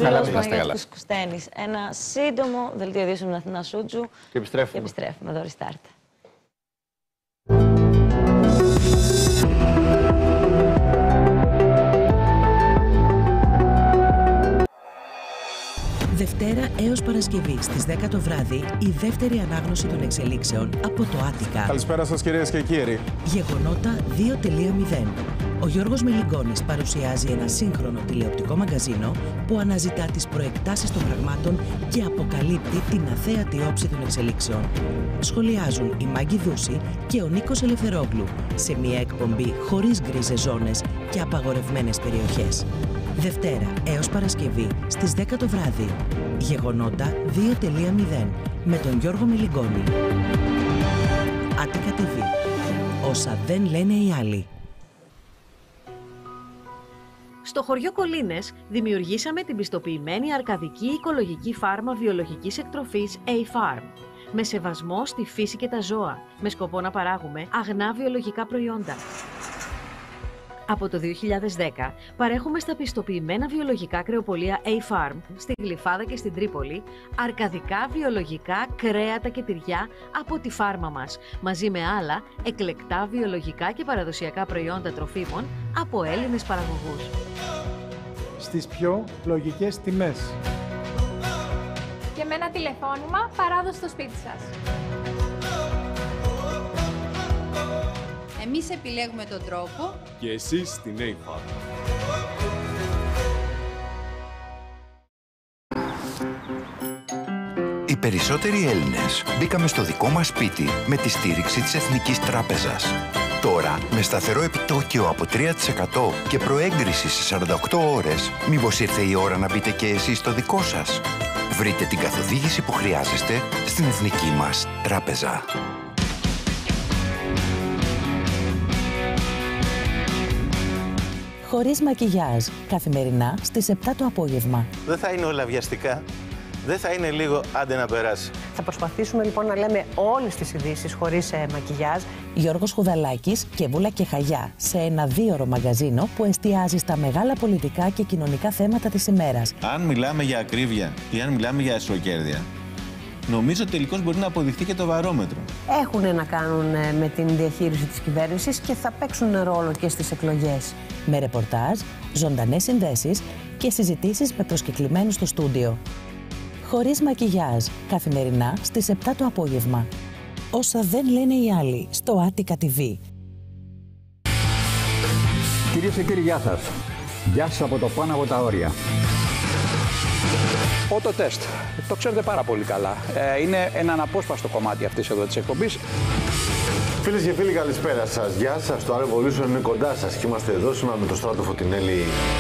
Ένα σύντομο δελτίο ειδήσεων με την Αθηνά Σούτζου και επιστρέφουμε. Και επιστρέφουμε εδώ, Restart. Δευτέρα έως Παρασκευή στις δέκα το βράδυ, η δεύτερη ανάγνωση των εξελίξεων από το Άττικα. Καλησπέρα σας κυρίες και κύριοι. Γεγονότα δύο τελεία μηδέν. Ο Γιώργος Μελιγκόνης παρουσιάζει ένα σύγχρονο τηλεοπτικό μαγκαζίνο που αναζητά τις προεκτάσεις των πραγμάτων και αποκαλύπτει την αθέατη όψη των εξελίξεων. Σχολιάζουν η Μάγκη Δούση και ο Νίκος Ελευθερόγλου σε μια εκπομπή χωρίς γκρίζες ζώνες και απαγορευμένες περιοχές. Δευτέρα έως Παρασκευή στις δέκα το βράδυ. Γεγονότα δύο τελεία μηδέν με τον Γιώργο Μελιγκόνη. Άττικα τι βι. Όσα δεν λένε οι άλλοι. Στο χωριό Κολίνες δημιουργήσαμε την πιστοποιημένη αρκαδική οικολογική φάρμα βιολογικής εκτροφής A-Farm. Με σεβασμό στη φύση και τα ζώα, με σκοπό να παράγουμε αγνά βιολογικά προϊόντα. Από το δύο χιλιάδες δέκα παρέχουμε στα πιστοποιημένα βιολογικά κρεοπολία A-Farm στη Γλυφάδα και στην Τρίπολη αρκαδικά βιολογικά κρέατα και τυριά από τη φάρμα μας, μαζί με άλλα εκλεκτά βιολογικά και παραδοσιακά προϊόντα τροφίμων από Έλληνες παραγωγούς. Στις πιο λογικές τιμές. Και με ένα τηλεφώνημα παράδοση στο σπίτι σας. Εμείς επιλέγουμε τον τρόπο και εσείς την A-Farm. Οι περισσότεροι Έλληνες μπήκαμε στο δικό μας σπίτι με τη στήριξη της Εθνικής Τράπεζας. Τώρα, με σταθερό επιτόκιο από τρία τοις εκατό και προέγκριση σε σαράντα οκτώ ώρες, μήπως ήρθε η ώρα να μπείτε και εσείς στο δικό σας? Βρείτε την καθοδήγηση που χρειάζεστε στην Εθνική μας Τράπεζα. Χωρίς μακιγιάζ, καθημερινά στις επτά το απόγευμα. Δεν θα είναι όλα βιαστικά. Δεν θα είναι λίγο άντε να περάσει. Θα προσπαθήσουμε λοιπόν να λέμε όλες τις ειδήσεις χωρίς ε, μακιγιάζ. Γιώργος Χουδαλάκης και Βούλα και Χαγιά σε ένα δίωρο μαγκαζίνο που εστιάζει στα μεγάλα πολιτικά και κοινωνικά θέματα της ημέρας. Αν μιλάμε για ακρίβεια ή αν μιλάμε για εσωκέρδεια, νομίζω ότι τελικώς μπορεί να αποδειχτεί και το βαρόμετρο. Έχουν να κάνουν ε, με την διαχείριση της κυβέρνησης και θα παίξουν ρόλο και στις εκλογές. Με ρεπορτάζ, ζωντανές συνδέσεις και συζητήσεις με προσκεκλημένους στο στούντιο. Χωρίς μακιγιάζ, καθημερινά στις επτά το απόγευμα. Όσα δεν λένε οι άλλοι, στο Άττικα τι βι. Κυρίες και κύριοι, γεια σας. Γεια σας από το πάνω από τα όρια. Ότο-τεστ. Το ξέρετε πάρα πολύ καλά. Ε, είναι ένα αναπόσπαστο κομμάτι αυτής εδώ της εκπομπής. Φίλες και φίλοι, καλησπέρα σας. Γεια σας. Το Revolution είναι κοντά σας και είμαστε εδώ σήμερα με τον Στράτο Φωτεινέλη.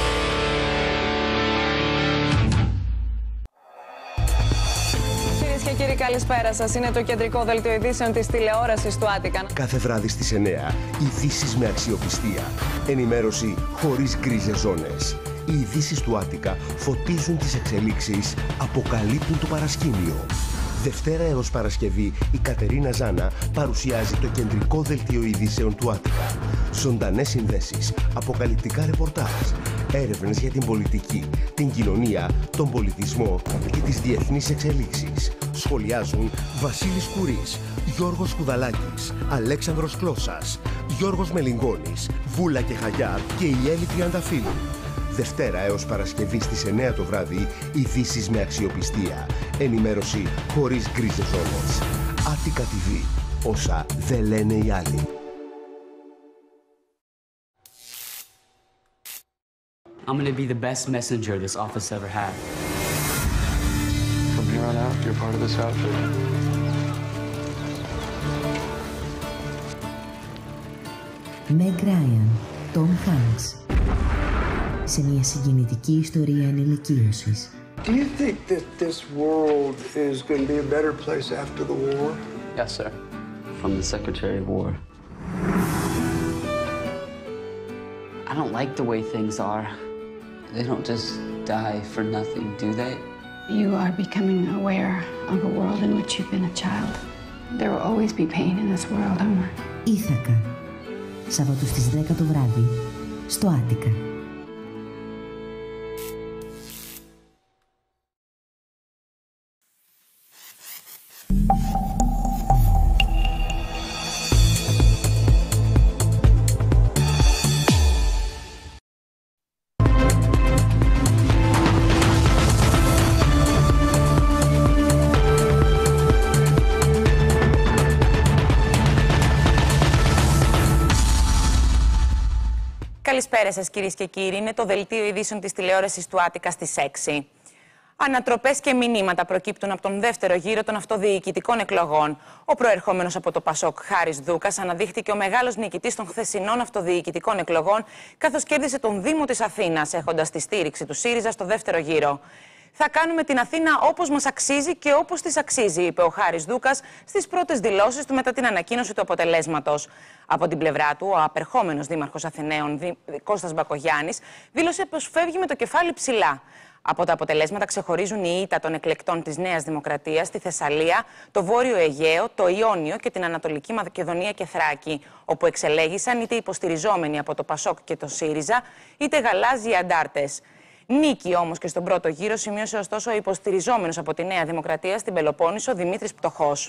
Και κύριοι, καλησπέρα σας. Είναι το κεντρικό δελτίο ειδήσεων της τηλεόρασης του Άττικα. Κάθε βράδυ στις εννιά, ειδήσεις με αξιοπιστία. Ενημέρωση χωρίς γκρίζες ζώνες. Οι ειδήσεις του Άττικα φωτίζουν τις εξελίξεις, αποκαλύπτουν το παρασκήνιο. Δευτέρα έως Παρασκευή, η Κατερίνα Ζάνα παρουσιάζει το κεντρικό δελτίο ειδήσεων του Άττικα. Ζωντανές συνδέσεις, αποκαλυπτικά ρεπορτάζ, έρευνες για την πολιτική, την κοινωνία, τον πολιτισμό και τις διεθνείς εξελίξεις. Σχολιάζουν Βασίλης Κουρής, Γιώργος Κουδαλάκης, Αλέξανδρος Κλώσας, Γιώργος Μελιγκόνης, Βούλα και Χαγιά και η Έλλη Τριανταφύλου. Δευτέρα έως Παρασκευή στις εννιά το βράδυ, ειδήσεις με αξιοπιστία. Ενημέρωση χωρίς γκρίζες ζώνες. Άττικα τι βι. Όσα δεν λένε οι άλλοι. I'm gonna be the best messenger this office ever had. From here on out, you're part of this outfit. Meg Ryan, Tom Hanks. Σε μια συγκινητική ιστορία ενηλικίωσης. Do you think that this world is going to be a better place after the war? Yes, sir. From the Secretary of War. I don't like the way things are. They don't just die for nothing, do they? You are becoming aware of a world in which you've been a child. There will always be pain in this world, Omar. Ήθακα. Σάββατο στις δέκα το βράδυ, στο Άττικα. Καλησπέρα σας, κυρίες και κύριοι. Είναι το δελτίο ειδήσεων της τηλεόρασης του Άτικα στις έξι. Ανατροπές και μηνύματα προκύπτουν από τον δεύτερο γύρο των αυτοδιοικητικών εκλογών. Ο προερχόμενος από το Πασόκ, Χάρης Δούκας, αναδείχθηκε ο μεγάλος νικητής των χθεσινών αυτοδιοικητικών εκλογών, καθώς κέρδισε τον Δήμο της Αθήνας, έχοντας τη στήριξη του ΣΥΡΙΖΑ στο δεύτερο γύρο. Θα κάνουμε την Αθήνα όπως μας αξίζει και όπως της αξίζει, είπε ο Χάρης Δούκας στις πρώτες δηλώσεις του μετά την ανακοίνωση του αποτελέσματος. Από την πλευρά του, ο απερχόμενος δήμαρχος Αθηναίων, Κώστας Μπακογιάννης, δήλωσε πως φεύγει με το κεφάλι ψηλά. Από τα αποτελέσματα ξεχωρίζουν η ήττα των εκλεκτών της Νέας Δημοκρατίας στη Θεσσαλία, το Βόρειο Αιγαίο, το Ιόνιο και την Ανατολική Μακεδονία και Θράκη, όπου εξελέγησαν είτε υποστηριζόμενοι από το Πασόκ και το ΣΥΡΙΖΑ, είτε γαλάζιοι αντάρτες. Νίκη όμως και στον πρώτο γύρο σημείωσε ωστόσο ο υποστηριζόμενος από τη Νέα Δημοκρατία στην Πελοπόννησο, Δημήτρης Πτωχός.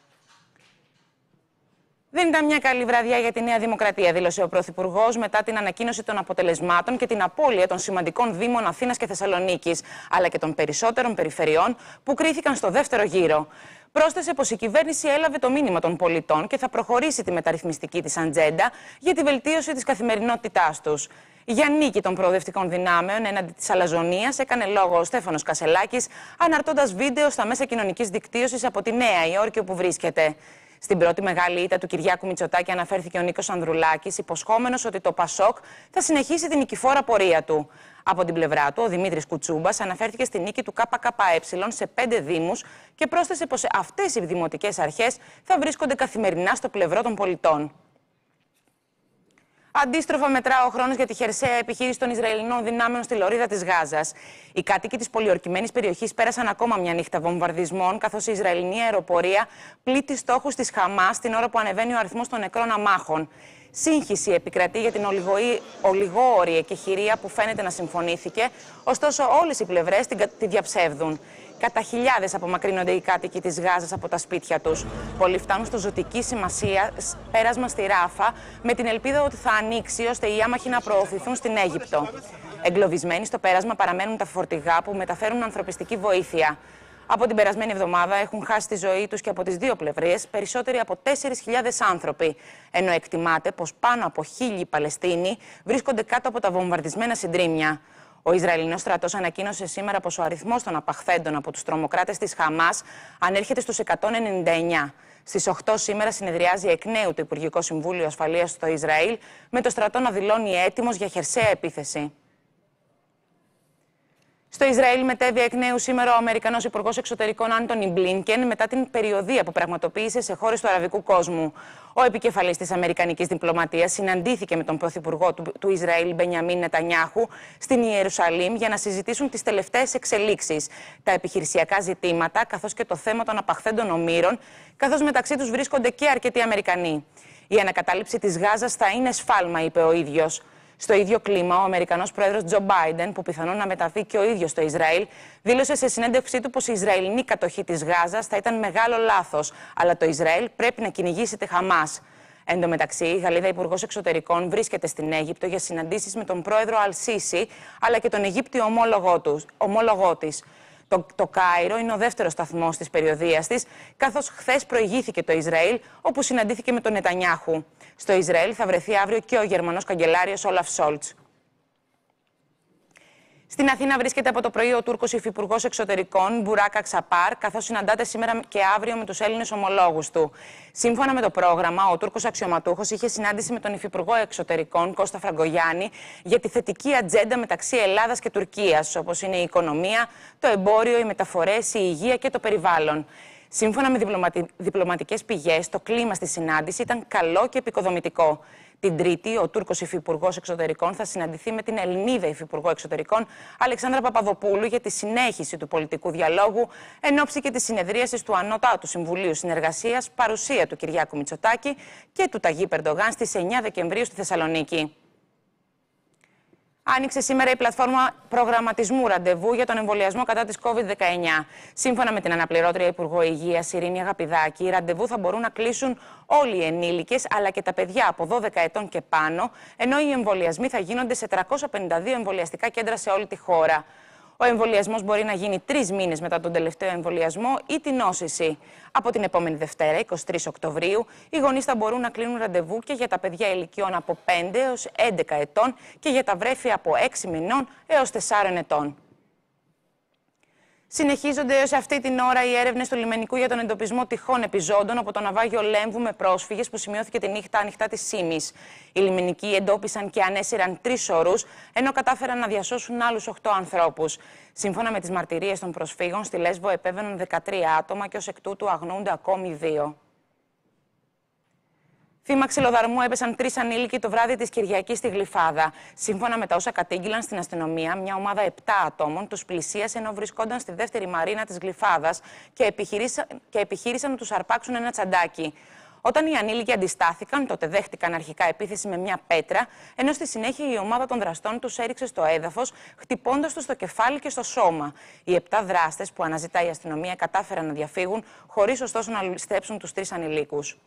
Δεν ήταν μια καλή βραδιά για τη Νέα Δημοκρατία, δήλωσε ο Πρωθυπουργός μετά την ανακοίνωση των αποτελεσμάτων και την απώλεια των σημαντικών δήμων Αθήνας και Θεσσαλονίκης, αλλά και των περισσότερων περιφερειών που κρίθηκαν στο δεύτερο γύρο. Πρόσθεσε πως η κυβέρνηση έλαβε το μήνυμα των πολιτών και θα προχωρήσει τη μεταρρυθμιστική της ατζέντα για τη βελτίωση της καθημερινότητάς τους. Για νίκη των προοδευτικών δυνάμεων έναντι της αλαζονίας έκανε λόγο ο Στέφανος Κασελάκης, αναρτώντας βίντεο στα μέσα κοινωνικής δικτύωσης από τη Νέα Υόρκη όπου βρίσκεται. Στην πρώτη μεγάλη ήττα του Κυριάκου Μητσοτάκη αναφέρθηκε ο Νίκος Ανδρουλάκης, υποσχόμενος ότι το Πασόκ θα συνεχίσει την νικηφόρα πορεία του. Από την πλευρά του, ο Δημήτρης Κουτσούμπας αναφέρθηκε στη νίκη του ΚΚΕ σε πέντε δήμους και πρόσθεσε πως αυτές οι δημοτικές αρχές θα βρίσκονται καθημερινά στο πλευρό των πολιτών. Αντίστροφα, μετρά ο χρόνος για τη χερσαία επιχείρηση των Ισραηλινών δυνάμεων στη λωρίδα της Γάζας. Οι κάτοικοι της πολιορκημένης περιοχής πέρασαν ακόμα μια νύχτα βομβαρδισμών, καθώς η Ισραηλινή αεροπορία πλήττει στόχους της Χαμάς την ώρα που ανεβαίνει ο αριθμός των νεκρών αμάχων. Σύγχυση επικρατεί για την ολιγόωρη εκεχηρία που φαίνεται να συμφωνήθηκε, ωστόσο όλες οι πλευρές τη διαψεύδουν. Κατά χιλιάδες απομακρύνονται οι κάτοικοι της Γάζας από τα σπίτια τους. Πολλοί φτάνουν στο ζωτική σημασία πέρασμα στη Ράφα με την ελπίδα ότι θα ανοίξει ώστε οι άμαχοι να προωθηθούν στην Αίγυπτο. Εγκλωβισμένοι στο πέρασμα παραμένουν τα φορτηγά που μεταφέρουν ανθρωπιστική βοήθεια. Από την περασμένη εβδομάδα έχουν χάσει τη ζωή τους και από τις δύο πλευρές περισσότεροι από τέσσερις χιλιάδες άνθρωποι, ενώ εκτιμάται πως πάνω από χίλιοι Παλαιστίνοι βρίσκονται κάτω από τα βομβαρδισμένα συντρίμμια. Ο Ισραηλινός στρατός ανακοίνωσε σήμερα πως ο αριθμός των απαχθέντων από τους τρομοκράτες της Χαμάς ανέρχεται στους εκατόν ενενήντα εννέα. Στις οκτώ σήμερα συνεδριάζει εκ νέου το Υπουργικό Συμβούλιο Ασφαλείας στο Ισραήλ, με το στρατό να δηλώνει έτοιμος για χερσαία επίθεση. Στο Ισραήλ μετέβη εκ νέου σήμερα ο Αμερικανός Υπουργός Εξωτερικών Άντονι Μπλίνκεν μετά την περιοδεία που πραγματοποίησε σε χώρες του αραβικού κόσμου. Ο επικεφαλής της Αμερικανικής διπλωματίας συναντήθηκε με τον Πρωθυπουργό του, του Ισραήλ Μπενιαμίν Νετανιάχου στην Ιερουσαλήμ για να συζητήσουν τις τελευταίες εξελίξεις, τα επιχειρησιακά ζητήματα καθώς και το θέμα των απαχθέντων ομήρων, καθώς μεταξύ τους βρίσκονται και αρκετοί Αμερικανοί. Η ανακατάληψη της Γάζας θα είναι σφάλμα, είπε ο ίδιος. Στο ίδιο κλίμα, ο Αμερικανός πρόεδρος Τζο Μπάιντεν, που πιθανόν να μεταβεί και ο ίδιος στο Ισραήλ, δήλωσε σε συνέντευξή του πως η Ισραηλινή κατοχή της Γάζας θα ήταν μεγάλο λάθος, αλλά το Ισραήλ πρέπει να κυνηγήσει τη Χαμάς. Εν τω μεταξύ, η Γαλλίδα Υπουργός Εξωτερικών βρίσκεται στην Αίγυπτο για συναντήσεις με τον πρόεδρο Αλ-Σίσι, αλλά και τον Αιγύπτιο ομόλογό της. Το, το Κάιρο είναι ο δεύτερος σταθμός της περιοδείας της, καθώς χθες προηγήθηκε το Ισραήλ, όπου συναντήθηκε με τον Νετανιάχου. Στο Ισραήλ θα βρεθεί αύριο και ο Γερμανός καγκελάριος Όλαφ Σόλτς. Στην Αθήνα βρίσκεται από το πρωί ο Τούρκος Υφυπουργός Εξωτερικών Μπουράκ Αξαπάρ, καθώς συναντάται σήμερα και αύριο με τους Έλληνες ομολόγους του. Σύμφωνα με το πρόγραμμα, ο Τούρκος αξιωματούχος είχε συνάντηση με τον Υφυπουργό Εξωτερικών Κώστα Φραγκογιάννη για τη θετική ατζέντα μεταξύ Ελλάδας και Τουρκίας, όπως είναι η οικονομία, το εμπόριο, οι μεταφορές, η υγεία και το περιβάλλον. Σύμφωνα με διπλωματι... διπλωματικές πηγές, το κλίμα στη συνάντηση ήταν καλό και επικοδομητικό. Την Τρίτη, ο Τούρκος Υφυπουργός Εξωτερικών θα συναντηθεί με την Ελληνίδα Υφυπουργό Εξωτερικών Αλεξάνδρα Παπαδοπούλου για τη συνέχιση του πολιτικού διαλόγου εν ώψη και της συνεδρίασης του Ανώτατου Συμβουλίου Συνεργασίας, παρουσία του Κυριάκου Μητσοτάκη και του Ταγί Ερντογάν στις εννέα Δεκεμβρίου στη Θεσσαλονίκη. Άνοιξε σήμερα η πλατφόρμα προγραμματισμού ραντεβού για τον εμβολιασμό κατά της κόβιντ δεκαεννέα. Σύμφωνα με την αναπληρώτρια Υπουργό Υγείας Ειρήνη Αγαπηδάκη, οι ραντεβού θα μπορούν να κλείσουν όλοι οι ενήλικες αλλά και τα παιδιά από δώδεκα ετών και πάνω, ενώ οι εμβολιασμοί θα γίνονται σε τριακόσια πενήντα δύο εμβολιαστικά κέντρα σε όλη τη χώρα. Ο εμβολιασμός μπορεί να γίνει τρεις μήνες μετά τον τελευταίο εμβολιασμό ή την νόσηση. Από την επόμενη Δευτέρα, εικοστή τρίτη Οκτωβρίου, οι γονείς θα μπορούν να κλείνουν ραντεβού και για τα παιδιά ηλικιών από πέντε έως έντεκα ετών και για τα βρέφη από έξι μηνών έως τεσσάρων ετών. Συνεχίζονται έως αυτή την ώρα οι έρευνες του λιμενικού για τον εντοπισμό τυχών επιζώντων από το ναυάγιο Λέμβου με πρόσφυγες που σημειώθηκε τη νύχτα ανοιχτά της Σίμης. Οι λιμενικοί εντόπισαν και ανέσυραν τρεις ορούς, ενώ κατάφεραν να διασώσουν άλλους οκτώ ανθρώπους. Σύμφωνα με τις μαρτυρίες των προσφύγων, στη Λέσβο επέβαιναν δεκατρία άτομα και ως εκ τούτου αγνοούνται ακόμη δύο. Θύμα ξυλοδαρμού έπεσαν τρεις ανήλικοι το βράδυ της Κυριακής στη Γλυφάδα. Σύμφωνα με τα όσα κατήγγειλαν στην αστυνομία, μια ομάδα επτά ατόμων τους πλησίασε ενώ βρισκόνταν στη δεύτερη μαρίνα της Γλυφάδας και επιχείρησαν, και επιχείρησαν να τους αρπάξουν ένα τσαντάκι. Όταν οι ανήλικοι αντιστάθηκαν, τότε δέχτηκαν αρχικά επίθεση με μια πέτρα, ενώ στη συνέχεια η ομάδα των δραστών τους έριξε στο έδαφος, χτυπώντας τους στο κεφάλι και στο σώμα. Οι επτά δράστες που αναζητά η αστυνομία κατάφεραν να διαφύγουν, χωρίς ωστόσο να ληστέψουν τους τρεις ανηλίκους.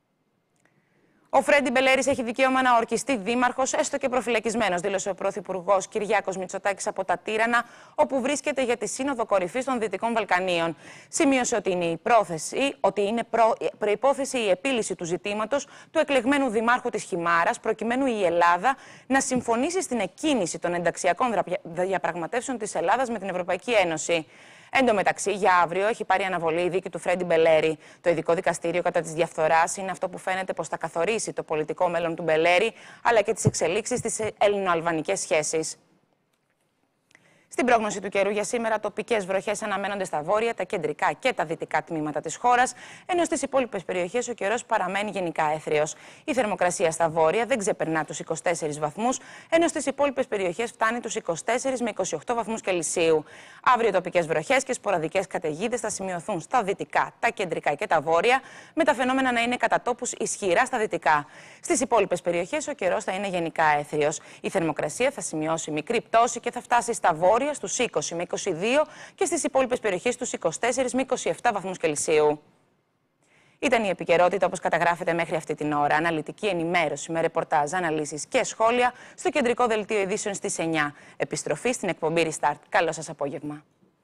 Ο Φρέντι Μπελέρης έχει δικαίωμα να ορκιστεί δήμαρχος, έστω και προφυλακισμένος, δήλωσε ο Πρωθυπουργός Κυριάκος Μητσοτάκης από τα Τύρανα, όπου βρίσκεται για τη Σύνοδο Κορυφής των Δυτικών Βαλκανίων. Σημείωσε ότι είναι, η πρόθεση, ότι είναι προ, προϋπόθεση η επίλυση του ζητήματος του εκλεγμένου δημάρχου της Χιμάρας, προκειμένου η Ελλάδα να συμφωνήσει στην εκκίνηση των ενταξιακών διαπραγματεύσεων της Ελλάδας με την Ευρωπαϊκή Ένωση. Εν τω μεταξύ, για αύριο έχει πάρει αναβολή η δίκη του Φρέντι Μπελέρη. Το ειδικό δικαστήριο κατά της διαφθοράς είναι αυτό που φαίνεται πως θα καθορίσει το πολιτικό μέλλον του Μπελέρη, αλλά και τις εξελίξεις στις ελληνοαλβανικές σχέσεις. Στην πρόγνωση του καιρού για σήμερα, τοπικές βροχές αναμένονται στα βόρεια, τα κεντρικά και τα δυτικά τμήματα της χώρας, ενώ στις υπόλοιπες περιοχές ο καιρός παραμένει γενικά έθριος. Η θερμοκρασία στα βόρεια δεν ξεπερνά τους είκοσι τέσσερις βαθμούς, ενώ στις υπόλοιπες περιοχές φτάνει τους είκοσι τέσσερις με είκοσι οκτώ βαθμούς Κελσίου. Αύριο τοπικές βροχές και σποραδικές καταιγίδες θα σημειωθούν στα δυτικά, τα κεντρικά και τα βόρεια, με τα φαινόμενα να είναι κατά τόπους ισχυρά στα δυτικά. Στις υπόλοιπες περιοχές ο καιρός θα είναι γενικά έθριος. Η θερμοκρασία θα σημειώσει μικρή πτώση και θα φτάσει στα βόρεια στους είκοσι με είκοσι δύο και στις υπόλοιπες περιοχές στους είκοσι τέσσερις με είκοσι επτά βαθμούς Κελσίου. Ήταν η επικαιρότητα όπως καταγράφεται μέχρι αυτή την ώρα. Αναλυτική ενημέρωση με ρεπορτάζ, αναλύσεις και σχόλια στο κεντρικό δελτίο ειδήσεων στις εννιά. Επιστροφή στην εκπομπή Restart. Καλό σας απόγευμα.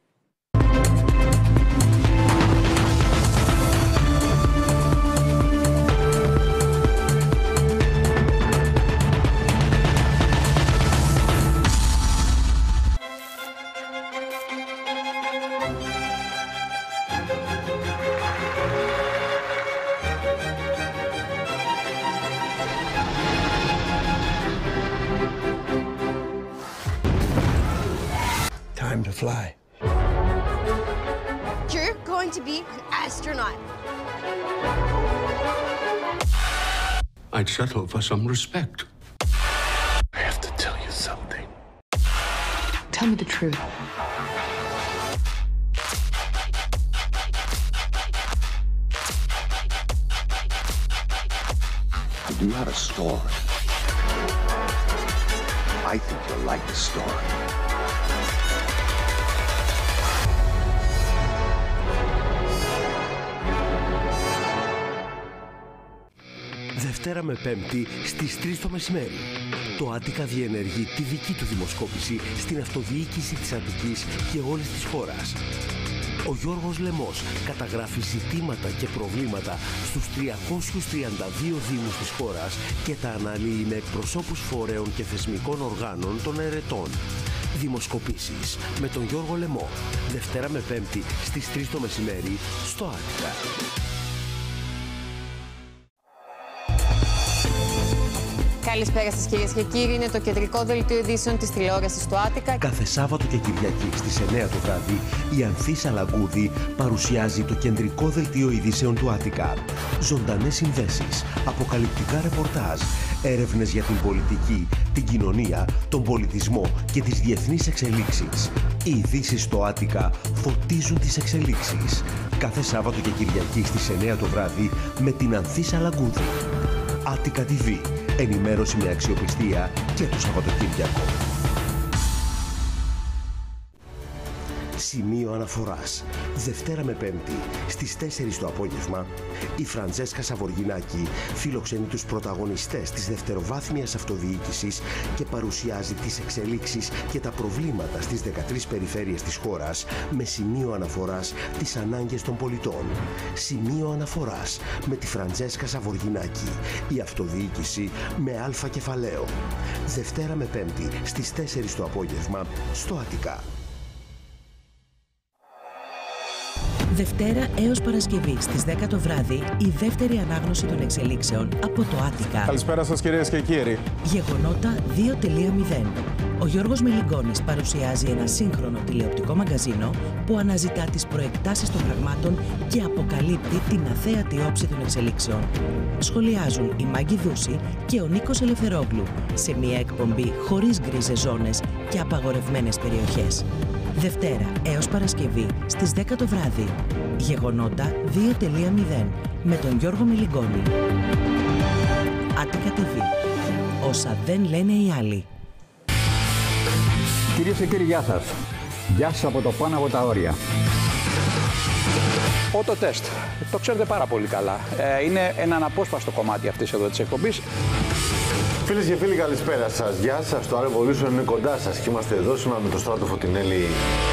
Time to fly. You're going to be an astronaut. I'd settle for some respect. I have to tell you something. Tell me the truth. I do have a story. I think you'll like the story. Δευτέρα με Πέμπτη στις τρεις το μεσημέρι. Το Άττικα διενεργεί τη δική του δημοσκόπηση στην αυτοδιοίκηση της Αττικής και όλης της χώρας. Ο Γιώργος Λεμός καταγράφει ζητήματα και προβλήματα στους τριακόσιους τριάντα δύο δήμους της χώρας και τα αναλύει με εκπροσώπους φορέων και θεσμικών οργάνων των ερετών. Δημοσκοπήσεις με τον Γιώργο Λεμό. Δευτέρα με Πέμπτη στις τρεις το μεσημέρι στο Άττικα. Καλησπέρα σας κυρίες και κύριοι, είναι το κεντρικό δελτίο ειδήσεων της τηλεόρασης του Άττικα. Κάθε Σάββατο και Κυριακή στις εννιά το βράδυ, η Ανθίσα Λαγκούδη παρουσιάζει το κεντρικό δελτίο ειδήσεων του Άττικα. Ζωντανές συνδέσεις, αποκαλυπτικά ρεπορτάζ, έρευνες για την πολιτική, την κοινωνία, τον πολιτισμό και τις διεθνείς εξελίξεις. Οι ειδήσεις στο Άττικα φωτίζουν τις εξελίξεις. Κάθε Σάββατο και Κυριακή στις εννιά το βράδυ με την Ανθίσα Λαγκούδη. Άττικα τι βι. Ενημέρωση με αξιοπιστία και το Σαββατοκύριακο. Σημείο αναφοράς. Δευτέρα με Πέμπτη στις τέσσερις το απόγευμα, η Φραντζέσκα Σαβοργινάκη φιλοξενεί τους πρωταγωνιστές της δευτεροβάθμιας αυτοδιοίκησης και παρουσιάζει τις εξελίξεις και τα προβλήματα στις δεκατρείς περιφέρειες της χώρας με σημείο αναφοράς τις ανάγκες των πολιτών. Σημείο αναφοράς με τη Φραντζέσκα Σαβοργινάκη. Η αυτοδιοίκηση με αλφα κεφαλαίο. Δευτέρα με Πέμπτη στις τέσσερις το απόγευμα στο Αττικά. Δευτέρα έως Παρασκευή στις δέκα το βράδυ, η δεύτερη ανάγνωση των εξελίξεων από το Άττικα. Καλησπέρα σας κυρίες και κύριοι. Γεγονότα δύο τελεία μηδέν. Ο Γιώργος Μελιγκόνης παρουσιάζει ένα σύγχρονο τηλεοπτικό μαγκαζίνο που αναζητά τις προεκτάσεις των πραγμάτων και αποκαλύπτει την αθέατη όψη των εξελίξεων. Σχολιάζουν η Μάγκη Δούση και ο Νίκος Ελευθερόγλου σε μια εκπομπή χωρίς γκρίζες ζώνες και απαγορευμένες περιοχές. Δευτέρα έως Παρασκευή στις δέκα το βράδυ. Γεγονότα δύο τελεία μηδέν με τον Γιώργο Μελιγκόνη. Άττικα τι βι. Όσα δεν λένε οι άλλοι. Κυρίες και κύριοι, γεια σας. Γεια σας από το πάνω από τα όρια. Ότο-τεστ. Το ξέρετε πάρα πολύ καλά. Ε, είναι ένα αναπόσπαστο κομμάτι αυτής εδώ της εκπομπής. Φίλες και φίλοι, καλησπέρα σας. Γεια σας. Το Revolution είναι κοντά σας και είμαστε εδώ σήμερα με τον Στράτο Φωτεινέλη.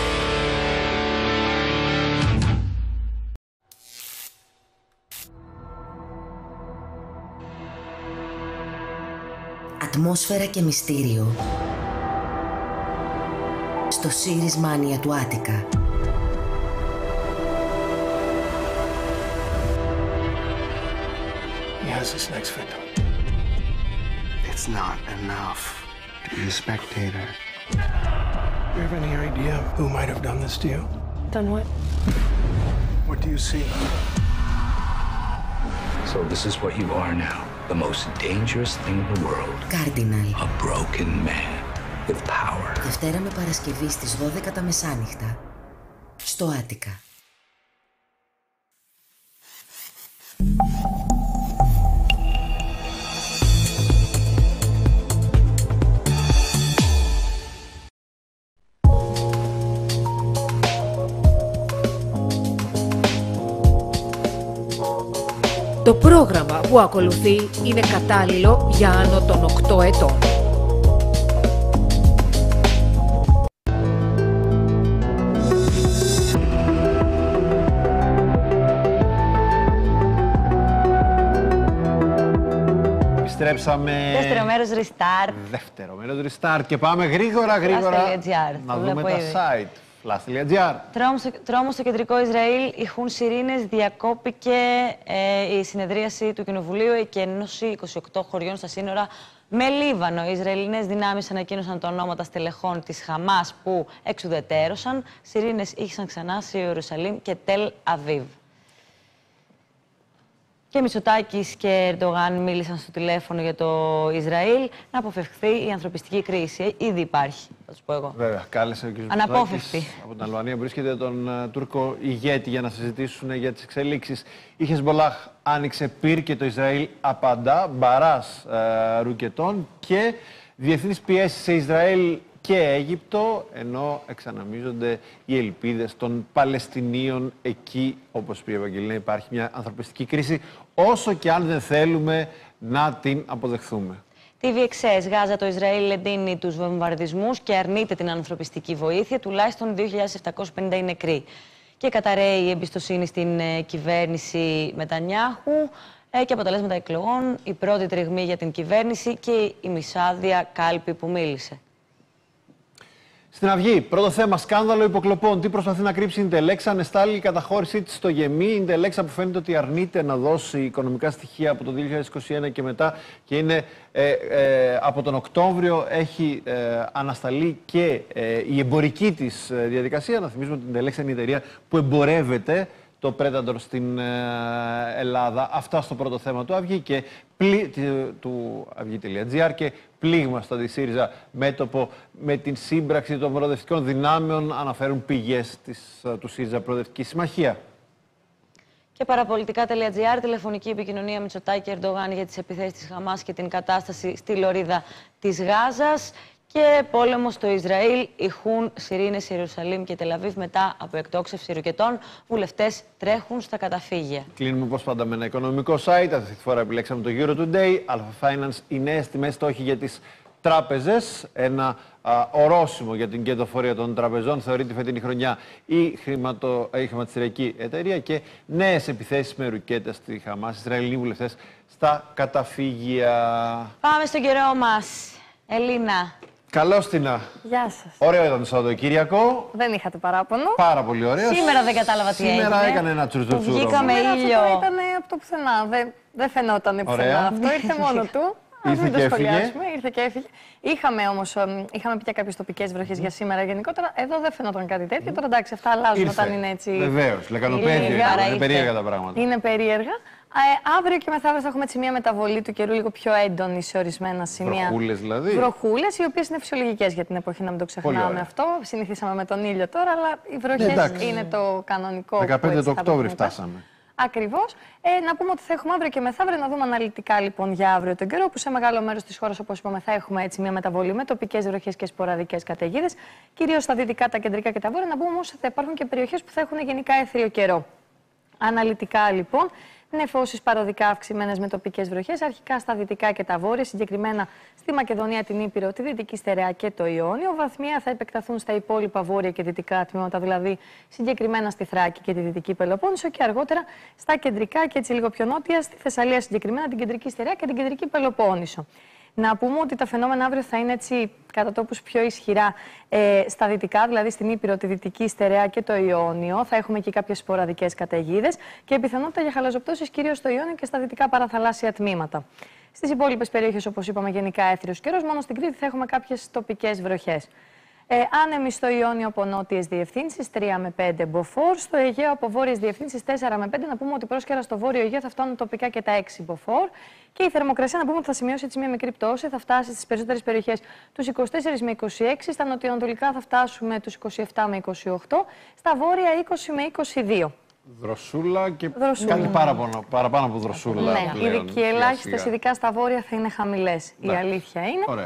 Ατμόσφαιρα και μυστήριο στο Series Mania του Άττικα. He has his next victim. It's not enough to be a spectator. Do you have any idea who might have done this to you? Done what? What do you see? So this is what you are now. The most dangerous thing in the world. Cardinal. A broken man with power. Δευτέρα με Παρασκευή στις δώδεκα τα μεσάνυχτα στο Άττικα. Το πρόγραμμα που ακολουθεί είναι κατάλληλο για άνω των οκτώ ετών. Επιστρέψαμε. Δεύτερο μέρος restart. Δεύτερο μέρος restart και πάμε γρήγορα γρήγορα να δούμε τα site. Φλας τελεία τζι άρ. Τρόμο στο κεντρικό Ισραήλ, ηχούν σιρήνες, διακόπηκε ε, η συνεδρίαση του Κοινοβουλίου, η εκένωση είκοσι οκτώ χωριών στα σύνορα με Λίβανο. Οι Ισραηλινές δυνάμεις ανακοίνωσαν τα ονόματα στελεχών της Χαμάς που εξουδετέρωσαν. Σιρήνες ήχησαν ξανά σε Ιερουσαλήμ και Τελ Αβίβ. Και Μητσοτάκης και Ερντογάν μίλησαν στο τηλέφωνο για το Ισραήλ να αποφευχθεί η ανθρωπιστική κρίση. Ήδη υπάρχει, θα σου πω εγώ. Βέβαια, κάλεσε ο κ. Μητσοτάκης από την Αλβανία. Βρίσκεται τον uh, Τούρκο ηγέτη για να συζητήσουν για τις εξελίξεις. Η Χεσμολάχ άνοιξε πυρ και το Ισραήλ απαντά. Μπαράς uh, ρουκετών και διεθνείς πιέσεις σε Ισραήλ και Αίγυπτο, ενώ εξαναμίζονται οι ελπίδες των Παλαιστινίων εκεί, όπως πριν η Ευαγγελία, υπάρχει μια ανθρωπιστική κρίση, όσο και αν δεν θέλουμε να την αποδεχθούμε. τι βι εξ ες, Γάζα, το Ισραήλ εντείνει τους βομβαρδισμούς και αρνείται την ανθρωπιστική βοήθεια, τουλάχιστον δύο χιλιάδες επτακόσιοι πενήντα είναι νεκροί. Και καταραίει η εμπιστοσύνη στην ε, κυβέρνηση Νετανιάχου ε, και αποτελέσματα εκλογών, η πρώτη τριγμή για την κυβέρνηση και η μισάδια κάλπη που μίλησε. Στην Αυγή, πρώτο θέμα, σκάνδαλο υποκλοπών. Τι προσπαθεί να κρύψει η Ιντελέξα, ανεστάλλει η καταχώρησή της στο Γεμί. Η Ιντελέξα που φαίνεται ότι αρνείται να δώσει οικονομικά στοιχεία από το δύο χιλιάδες είκοσι ένα και μετά και είναι ε, ε, από τον Οκτώβριο έχει ε, ανασταλεί και ε, η εμπορική της διαδικασία. Να θυμίσουμε ότι η Ιντελέξα είναι η εταιρεία που εμπορεύεται το Predator στην ε, Ελλάδα. Αυτά στο πρώτο θέμα του Αυγή και πλή, του αυγή τελεία τζι άρ και πλήγμα στο αντισύριζα μέτωπο με την σύμπραξη των προοδευτικών δυνάμεων, αναφέρουν πηγές της, του ΣΥΡΙΖΑ Προοδευτική Συμμαχία. Και παραπολιτικά τελεία τζι άρ, τηλεφωνική επικοινωνία Μητσοτάκη και Ερντογάν για τις επιθέσεις της Χαμάς και την κατάσταση στη λωρίδα της Γάζας. Και πόλεμο στο Ισραήλ, ηχούν σιρήνες σε Ιερουσαλήμ και Τελαβίβ μετά από εκτόξευση ροκετών. Βουλευτές τρέχουν στα καταφύγια. Κλείνουμε όπως πάντα με ένα οικονομικό site. Αυτή τη φορά επιλέξαμε το Euro Today. Alpha Finance, οι νέες τιμές στόχοι για τις τράπεζες. Ένα α, ορόσημο για την κερδοφορία των τραπεζών. Θεωρείται φετινή χρονιά η, χρηματο, η χρηματιστηριακή εταιρεία. Και νέες επιθέσεις με ρουκέτες στη Χαμάς. Ισραηλινοί βουλευτές στα καταφύγια. Πάμε στον καιρό μας. Ελίνα. Καλώς Τίνα. Γεια σας. Ωραίο ήταν το Σαββατοκύριακο. Δεν είχατε παράπονο. Πάρα πολύ ωραίο. Σήμερα δεν κατάλαβα τι έγινε. Σήμερα έκανε ένα τσουρτσουτσούρο. Βγήκαμε ήλιο. Αυτό ήταν από το πουθενά. Δεν, δεν φαινόταν πουθενά αυτό. Ήρθε μόνο του. Ήρθε μην και το έφυγε. Ήρθε και έφυγε. Είχαμε όμως, είχαμε πει και κάποιες τοπικές βροχές για σήμερα γενικότερα. Εδώ δεν φαινόταν κάτι τέτοιο. Τώρα εντάξει, αυτά αλλάζουν Ήρθε. Όταν είναι έτσι. Βεβαίως. Λεκανοπέδια. Είναι περίεργα τα πράγματα. Είναι περίεργα. Ε, αύριο και μεθαύριο θα έχουμε έτσι μια μεταβολή του καιρού λίγο πιο έντονη σε ορισμένα σημεία. Βροχούλες δηλαδή. Βροχούλες, οι οποίες είναι φυσιολογικές για την εποχή, να μην το ξεχνάμε αυτό. Συνηθίσαμε με τον ήλιο τώρα, αλλά οι βροχές ναι, είναι το κανονικό. δεκαπέντε το Οκτώβρη φτάσαμε. Ακριβώς. Ε, να πούμε ότι θα έχουμε αύριο και μεθαύριο να δούμε αναλυτικά λοιπόν για αύριο τον καιρό, που σε μεγάλο μέρος της χώρας, όπως είπαμε, θα έχουμε έτσι μια μεταβολή με τοπικές βροχές και σποραδικές καταιγίδες. Κυρίως στα δυτικά, τα κεντρικά και τα βόρεια. Να πούμε όμως ότι θα υπάρχουν και περιοχές που θα έχουν γενικά έθριο καιρό. Αναλυτικά λοιπόν. Νεφώσεις παροδικά αυξημένες με τοπικές βροχές, αρχικά στα δυτικά και τα βόρεια, συγκεκριμένα στη Μακεδονία, την Ήπειρο, τη Δυτική Στερεά και το Ιόνιο. Βαθμία θα επεκταθούν στα υπόλοιπα βόρεια και δυτικά τμήματα, δηλαδή συγκεκριμένα στη Θράκη και τη Δυτική Πελοπόννησο και αργότερα στα κεντρικά και έτσι λίγο πιο νότια, στη Θεσσαλία συγκεκριμένα, την Κεντρική Στερεά και την Κεντρική Πελοπόννησο. Να πούμε ότι τα φαινόμενα αύριο θα είναι έτσι κατά τόπους πιο ισχυρά ε, στα δυτικά, δηλαδή στην Ήπειρο, τη Δυτική Στερεά και το Ιόνιο. Θα έχουμε εκεί κάποιες σποραδικές καταιγίδες και πιθανότητα για χαλαζοπτώσεις κυρίως στο Ιόνιο και στα δυτικά παραθαλάσσια τμήματα. Στις υπόλοιπες περιοχές, όπως είπαμε, γενικά έθριος καιρός. Μόνο στην Κρήτη θα έχουμε κάποιες τοπικές βροχές. Ε, άνεμοι στο Ιόνιο από νότιες διευθύνσεις τρία με πέντε μποφόρ. Στο Αιγαίο από βόρειες διευθύνσεις τέσσερα με πέντε. Να πούμε ότι πρόσκαιρα στο βόρειο Αιγαίο θα φτάνουν τοπικά και τα έξι μποφόρ. Και η θερμοκρασία, να πούμε ότι θα σημειώσει έτσι μια μικρή πτώση. Θα φτάσει στις περισσότερες περιοχές τους είκοσι τέσσερα με είκοσι έξι. Στα νοτιοανατολικά θα φτάσουμε τους είκοσι επτά με είκοσι οκτώ. Στα βόρεια είκοσι με είκοσι δύο. Δροσούλα και δροσούλα. Κάτι παραπάνω, παραπάνω από δροσούλα. Ναι, πλέον, οι ελάχιστες, ειδικά στα βόρεια, θα είναι χαμηλές. Η αλήθεια είναι. Ωραία.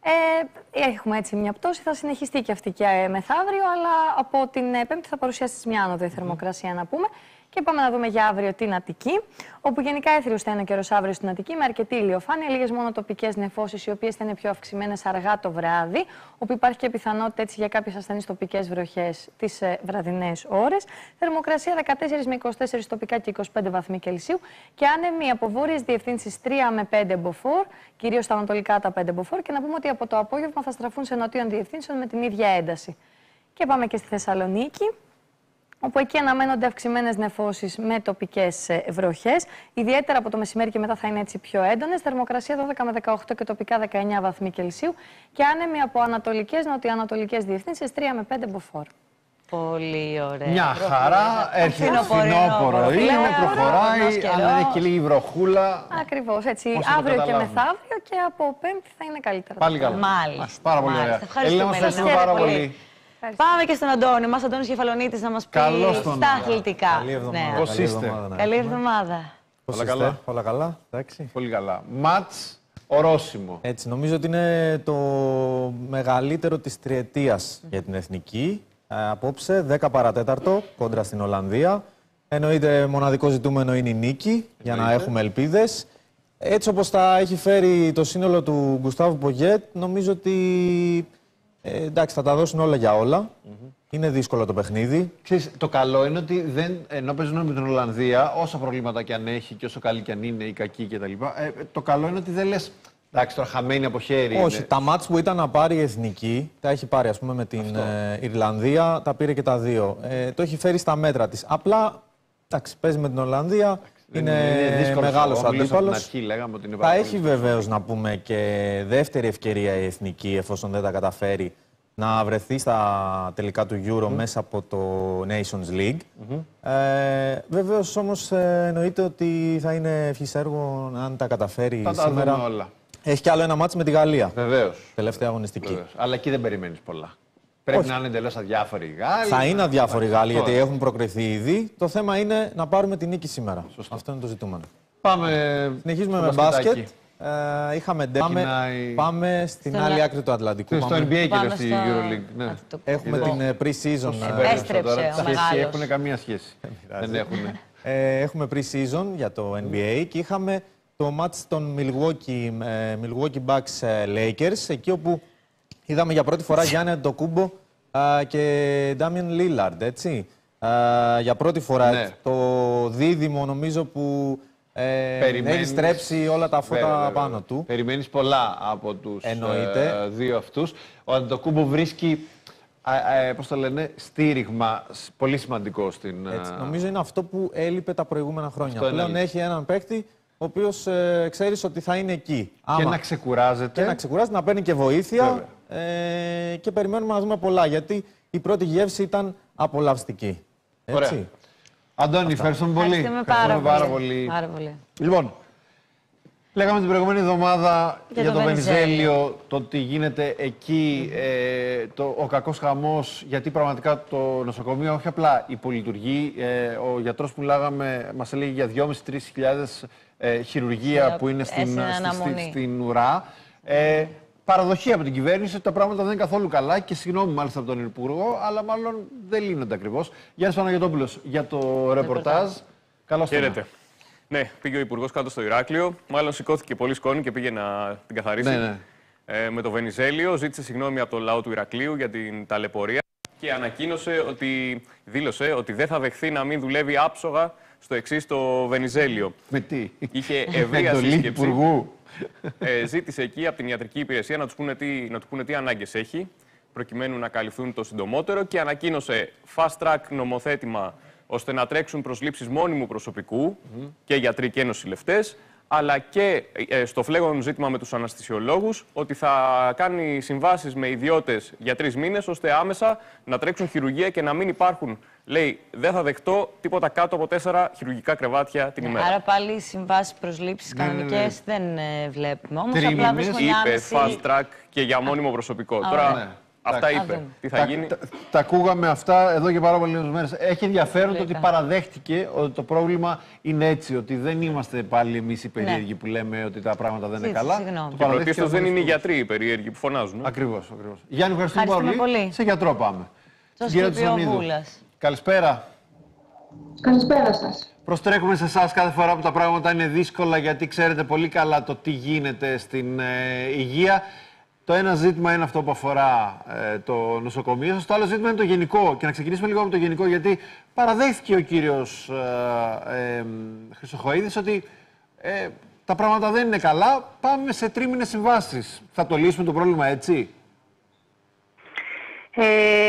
Ε, έχουμε έτσι μια πτώση, θα συνεχιστεί και αυτή και μεθαύριο, αλλά από την Πέμπτη θα παρουσιάσει μια άνοδο η θερμοκρασία, να πούμε. Και πάμε να δούμε για αύριο την Αττική, όπου γενικά έθριος θα είναι ο καιρός αύριο στην Αττική, με αρκετή ηλιοφάνεια, λίγες μόνο τοπικές νεφώσεις, οι οποίες θα είναι πιο αυξημένες αργά το βράδυ, όπου υπάρχει και πιθανότητα έτσι για κάποιες ασθενείς τοπικές βροχές τις ε, βραδινές ώρες. Θερμοκρασία δεκατέσσερα με είκοσι τέσσερα τοπικά και είκοσι πέντε βαθμοί Κελσίου και άνεμοι από βόρειες διευθύνσεις τρία με πέντε μποφόρ, κυρίως στα ανατολικά τα πέντε μποφόρ, και να πούμε ότι από το απόγευμα θα στραφούν σε νοτίων διευθύνσεων με την ίδια ένταση. Και πάμε και στη Θεσσαλονίκη, όπου εκεί αναμένονται αυξημένες νεφώσεις με τοπικές βροχές. Ιδιαίτερα από το μεσημέρι και μετά θα είναι έτσι πιο έντονες. Θερμοκρασία δώδεκα με δεκαοκτώ και τοπικά δεκαεννιά βαθμοί Κελσίου. Και άνεμοι από ανατολικές, νοτιοανατολικές διευθύνσεις τρία με πέντε μποφόρ. Πολύ ωραία. Μια χαρά. Έρχεται φθινόπωρο. Είναι, προχωράει, αλλά έχει και λίγη βροχούλα. Ακριβώς έτσι. Αύριο και μεθαύριο και από Πέμπτη θα είναι καλύτερα. Πάλι καλά. Μάλιστα. Πάρα πολύ ωραία. Έλληνα, μας ευχαριστούμε πάρα πολύ. Πάμε και στον Αντώνη μας, Αντώνης Κεφαλονίτης, να μας πει στα αθλητικά. Καλή εβδομάδα. Πώς είστε? Καλή εβδομάδα. Όλα καλά. Όλα καλά. Εντάξει. Πολύ καλά. Μάτς ορόσημο. Έτσι, νομίζω ότι είναι το μεγαλύτερο της τριετίας για την εθνική. Ε, απόψε, δέκα παρατέταρτο, κόντρα στην Ολλανδία. Εννοείται, μοναδικό ζητούμενο είναι η νίκη, για να έχουμε ελπίδες. Έτσι όπως τα έχει φέρει το σύνολο του Γκουστάβου Πογιέτ, νομίζω ότι ε, εντάξει, θα τα δώσουν όλα για όλα. Mm-hmm. Είναι δύσκολο το παιχνίδι. Ξέρεις, το καλό είναι ότι δεν, ενώ παίζουν με την Ολλανδία, όσα προβλήματα και αν έχει και όσο καλή και αν είναι ή κακή κτλ. Ε, το καλό είναι ότι δεν λες, εντάξει, τώρα χαμένη από χέρι. Όχι, είναι. Τα μάτς που ήταν να πάρει η εθνική, τα έχει πάρει ας πούμε με την ε, Ιρλανδία, τα πήρε και τα δύο. Ε, το έχει φέρει στα μέτρα της. Απλά, εντάξει, παίζει με την Ολλανδία. Είναι, είναι μεγάλος αντίπαλος. Θα έχει βεβαίως να πούμε και δεύτερη ευκαιρία η εθνική, εφόσον δεν τα καταφέρει, να βρεθεί στα τελικά του Euro mm. μέσα από το Nations League. Mm-hmm. ε, βεβαίως όμως ε, εννοείται ότι θα είναι ευχής έργο αν τα καταφέρει θα σήμερα. Τα δούμε όλα. Έχει κι άλλο ένα μάτς με τη Γαλλία. Βεβαίως. Τελευταία αγωνιστική. Βεβαίως. Αλλά εκεί δεν περιμένεις πολλά. Πρέπει Όχι. να είναι εντελώς αδιάφοροι οι Γάλλοι. Θα είναι αδιάφοροι οι Γάλλοι, γιατί έχουν προκριθεί ήδη. Το θέμα είναι να πάρουμε την νίκη σήμερα. Σωστό. Αυτό είναι το ζητούμενο. Πάμε. Συνεχίζουμε με μπάσκετ. Ε, είχαμε πάμε, πάμε στην στο άλλη άκρη του Ατλαντικού. Στο N B A και στη EuroLeague. Ναι. Έχουμε την pre-season. Έστρεψε ο μεγάλος. Έχουν καμία σχέση. Δεν έχουν. Ε, έχουμε pre-season για το N B A και είχαμε το match των Milwaukee, Milwaukee Bucks Lakers, εκεί όπου είδαμε για πρώτη φορά Γιάννη Αντετοκούμπο και Damian Lillard, έτσι. Uh, για πρώτη φορά ναι. το δίδυμο νομίζω που ε, έχει στρέψει όλα τα φώτα βέβαια, βέβαια. πάνω του. Περιμένεις πολλά από τους ε, δύο αυτούς. Ο Αντετοκούμπο βρίσκει, ε, ε, πώς το λένε, στήριγμα πολύ σημαντικό στην... Έτσι, νομίζω είναι αυτό που έλειπε τα προηγούμενα χρόνια. Αυτό πλέον έχει έναν παίκτη ο οποίος ε, ξέρεις ότι θα είναι εκεί. Και Άμα, να ξεκουράζεται. Και να ξεκουράζεται, να παίρνει και βοήθεια ε, και περιμένουμε να δούμε πολλά, γιατί η πρώτη γεύση ήταν απολαυστική. Έτσι. Ωραία. Αντώνη, ευχαριστούμε πολύ. Ευχαριστούμε πάρα, πάρα πολύ. πολύ. Πάρα πολύ. Λοιπόν, λέγαμε την προηγούμενη εβδομάδα για, για το, το Βενιζέλιο, το τι γίνεται εκεί, mm. ε, το, ο κακός χαμός, γιατί πραγματικά το νοσοκομείο όχι απλά υπολειτουργεί. Ε, ο γιατρός που μιλάγαμε μας έλεγε για δυόμισι με τρεις χιλιάδες ε, χειρουργία yeah, που είναι στην, στη, στη, στην ουρά. Ε, Παραδοχή από την κυβέρνηση ότι τα πράγματα δεν είναι καθόλου καλά και συγγνώμη μάλιστα από τον Υπουργό, αλλά μάλλον δεν λύνονται ακριβώς. Γιάννης Παναγιωτόπουλος για το ρεπορτάζ. Καλώς ήρθατε. Χαίρετε. Ναι, πήγε ο Υπουργός κάτω στο Ηράκλειο. Μάλλον σηκώθηκε πολύ σκόνη και πήγε να την καθαρίσει. Ναι, ναι. Ε, με το Βενιζέλιο. Ζήτησε συγγνώμη από το λαό του Ηρακλείου για την ταλαιπωρία και ανακοίνωσε ότι, δήλωσε ότι δεν θα δεχθεί να μην δουλεύει άψογα στο εξής το Βενιζέλιο. Με τι? Είχε ευρεία σύσκεψη. Υπουργού. Ε, ζήτησε εκεί από την ιατρική υπηρεσία να τους πούνε τι, να του πούνε τι ανάγκες έχει, προκειμένου να καλυφθούν το συντομότερο, και ανακοίνωσε fast track νομοθέτημα ώστε να τρέξουν προσλήψεις μόνιμου προσωπικού mm-hmm. και γιατροί και νοσηλευτές, αλλά και ε, στο φλέγον ζήτημα με τους αναισθησιολόγους, ότι θα κάνει συμβάσεις με ιδιώτες για τρεις μήνες, ώστε άμεσα να τρέξουν χειρουργία και να μην υπάρχουν, λέει, δεν θα δεχτώ τίποτα κάτω από τέσσερα χειρουργικά κρεβάτια την ημέρα. Άρα πάλι συμβάσεις προσλήψεις ναι, κανονικές ναι, ναι. δεν ε, βλέπουμε. Όμως Τρίμηνες. απλά βρίσκουμε μια Είπε άμεση... fast track και για μόνιμο προσωπικό. Α, Τώρα ναι. αυτά είπε. Α, τι θα τα, γίνει. Τα, τα, τα ακούγαμε αυτά εδώ και πάρα πολλές μέρες. Έχει ενδιαφέρον το ότι παραδέχτηκε ότι το πρόβλημα είναι έτσι, ότι δεν είμαστε πάλι εμείς οι περίεργοι ναι. που λέμε ότι τα πράγματα δεν είναι καλά. Και πρωτίστως δεν είναι οι γιατροί οι περίεργοι που φωνάζουν. Ακριβώς. ακριβώς. Γιάννη, ευχαριστούμε, ευχαριστούμε πολύ. πολύ. Σε γιατρό πάμε. Καλησπέρα. Καλησπέρα σας. Προστρέχουμε σε εσάς κάθε φορά που τα πράγματα είναι δύσκολα, γιατί ξέρετε πολύ καλά το τι γίνεται στην ε, υγεία. Το ένα ζήτημα είναι αυτό που αφορά ε, το νοσοκομείο σας, το άλλο ζήτημα είναι το γενικό. Και να ξεκινήσουμε λίγο με το γενικό, γιατί παραδέχθηκε ο κύριος ε, ε, Χρυσοχοΐδης ότι ε, τα πράγματα δεν είναι καλά, πάμε σε τρίμηνες συμβάσεις. Θα το λύσουμε το πρόβλημα έτσι? Ε...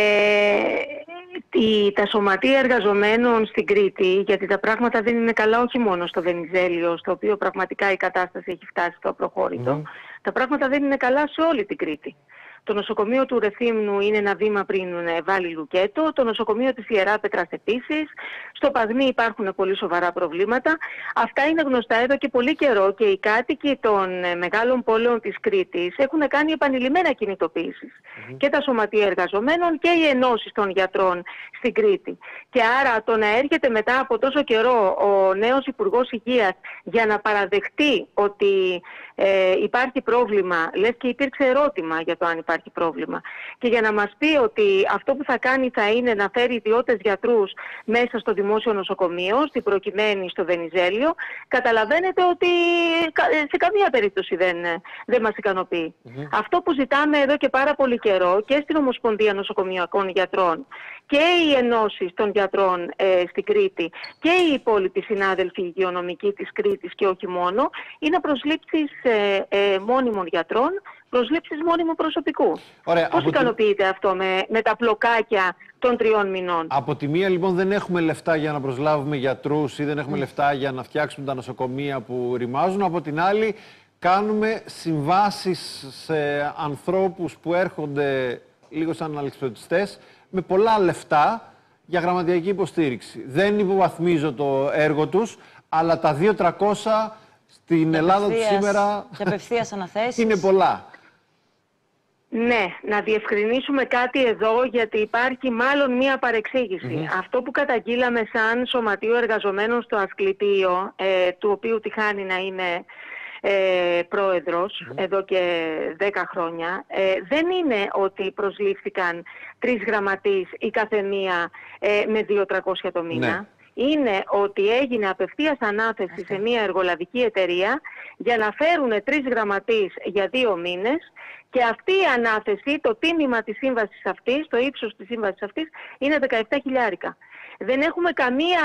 Τα σωματεία εργαζομένων στην Κρήτη, γιατί τα πράγματα δεν είναι καλά όχι μόνο στο Βενιζέλιο, στο οποίο πραγματικά η κατάσταση έχει φτάσει στο απροχώρητο, mm. τα πράγματα δεν είναι καλά σε όλη την Κρήτη. Το νοσοκομείο του Ρεθύμνου είναι ένα βήμα πριν βάλει λουκέτο. Το νοσοκομείο της Ιεράπετρας επίσης. Στο Παγνί υπάρχουν πολύ σοβαρά προβλήματα. Αυτά είναι γνωστά εδώ και πολύ καιρό και οι κάτοικοι των μεγάλων πόλεων της Κρήτης έχουν κάνει επανειλημμένα κινητοποίησεις. Mm-hmm. Και τα σωματεία εργαζομένων και οι ενώσεις των γιατρών στην Κρήτη. Και άρα το να έρχεται μετά από τόσο καιρό ο νέος Υπουργός Υγείας για να παραδεχτεί ότι ε, υπάρχει πρόβλημα, λες και υπήρξε ερώτημα για το αν υπάρχει υπάρχει πρόβλημα. Και για να μας πει ότι αυτό που θα κάνει θα είναι να φέρει ιδιώτες γιατρούς μέσα στο δημόσιο νοσοκομείο, στην προκειμένη στο Βενιζέλιο, καταλαβαίνετε ότι σε καμία περίπτωση δεν, δεν μας ικανοποιεί. Mm-hmm. Αυτό που ζητάμε εδώ και πάρα πολύ καιρό και στην Ομοσπονδία Νοσοκομειακών Γιατρών και οι ενώσεις των γιατρών ε, στην Κρήτη και οι υπόλοιποι συνάδελφοι υγειονομικοί της Κρήτης και όχι μόνο, είναι προσλήψεις ε, ε, μόνιμων γιατρών, προσλήψεις μόνιμου προσωπικού. Ωραία, πώς ικανοποιείται τη... αυτό με, με τα πλοκάκια των τριών μηνών? Από τη μία λοιπόν δεν έχουμε λεφτά για να προσλάβουμε γιατρούς ή δεν έχουμε mm. λεφτά για να φτιάξουμε τα νοσοκομεία που ρημάζουν. Από την άλλη κάνουμε συμβάσεις σε ανθρώπους που έρχονται λίγο σαν αλεξιπτωτιστές με πολλά λεφτά για γραμματιακή υποστήριξη. Δεν υποβαθμίζω το έργο τους, αλλά τα δύο τριακόσια στην και Ελλάδα του σήμερα είναι πολλά. Ναι, να διευκρινίσουμε κάτι εδώ, γιατί υπάρχει μάλλον μία παρεξήγηση. Mm-hmm. Αυτό που καταγγείλαμε σαν Σωματείο Εργαζομένων στο Ασκληπείο, ε, του οποίου τυχάνει να είμαι ε, πρόεδρος εδώ και δέκα χρόνια. Ε, δεν είναι ότι προσλήφθηκαν τρεις γραμματείς η καθεμία ε, με δύο τριακόσια το μήνα. Ναι. Είναι ότι έγινε απευθείας ανάθεση σε μια εργολαβική εταιρεία για να φέρουν τρεις γραμματείς για δύο μήνες και αυτή η ανάθεση, το τίμημα της σύμβασης αυτής, το ύψος της σύμβασης αυτής είναι δεκαεπτά χιλιάρικα. Δεν έχουμε καμία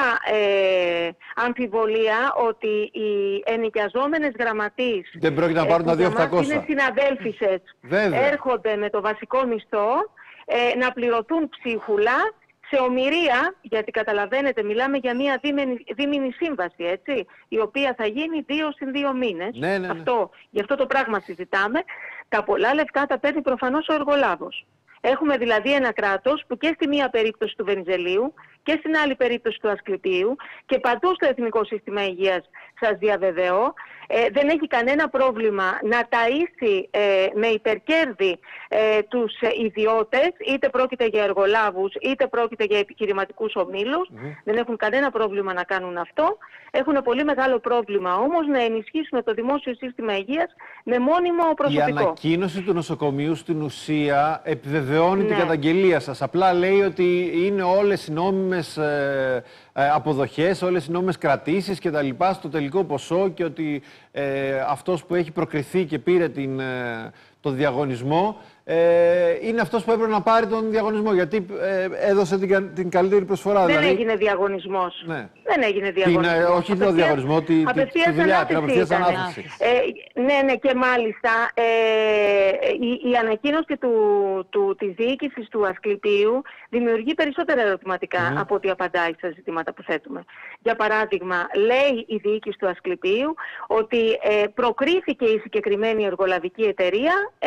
ε, αμφιβολία ότι οι ενοικιαζόμενες γραμματείς δεν πρόκειται να πάρουν τα δύο χιλιάδες οκτακόσια. Είναι συναδέλφισες, έρχονται με το βασικό μισθό ε, να πληρωθούν ψίχουλα σε ομηρία, γιατί καταλαβαίνετε μιλάμε για μια δίμηνη, δίμηνη σύμβαση, έτσι, η οποία θα γίνει δύο συν δύο μήνες. Ναι, ναι, ναι. Αυτό, γι' αυτό το πράγμα συζητάμε. Τα πολλά λεφτά τα παίρνει προφανώς ο εργολάβος. Έχουμε δηλαδή ένα κράτος που και στη μία περίπτωση του Βενιζελίου και στην άλλη περίπτωση του Ασκληπίου και παντού στο Εθνικό Σύστημα Υγείας, σας διαβεβαιώ, ε, δεν έχει κανένα πρόβλημα να ταΐσει ε, με υπερκέρδη ε, τους ε, ιδιώτες, είτε πρόκειται για εργολάβους είτε πρόκειται για επιχειρηματικούς ομίλους. Mm-hmm. Δεν έχουν κανένα πρόβλημα να κάνουν αυτό. Έχουν πολύ μεγάλο πρόβλημα όμως να ενισχύσουν το δημόσιο σύστημα υγείας με μόνιμο προσωπικό. Η ανακοίνωση του νοσοκομείου στην ουσία επιβεβαιώνει ναι. την καταγγελία σας. Απλά λέει ότι είναι όλες οι νόμιμες ε, ε, αποδοχές, όλες οι νόμιμες κρατήσεις και τα λοιπά στο τελικό ποσό και ότι ε, αυτός που έχει προκριθεί και πήρε την, ε, το διαγωνισμό ε, είναι αυτός που έπρεπε να πάρει τον διαγωνισμό, γιατί ε, έδωσε την, την καλύτερη προσφορά. Δεν δηλαδή... έγινε διαγωνισμός. Ναι. Δεν έγινε διαγωνισμός. Την, όχι το διαγωνισμό, τη, τη, τη δουλειά, την απευθείας ανάθεση. Ε, ναι, ναι, και μάλιστα ε, η, η ανακοίνωση του, του, της διοίκησης του Ασκληπίου δημιουργεί περισσότερα ερωτηματικά mm. από ό,τι απαντάει στα ζητήματα που θέτουμε. Για παράδειγμα, λέει η διοίκηση του Ασκληπίου ότι ε, προκρίθηκε η συγκεκριμένη εργολαβική εταιρεία ε,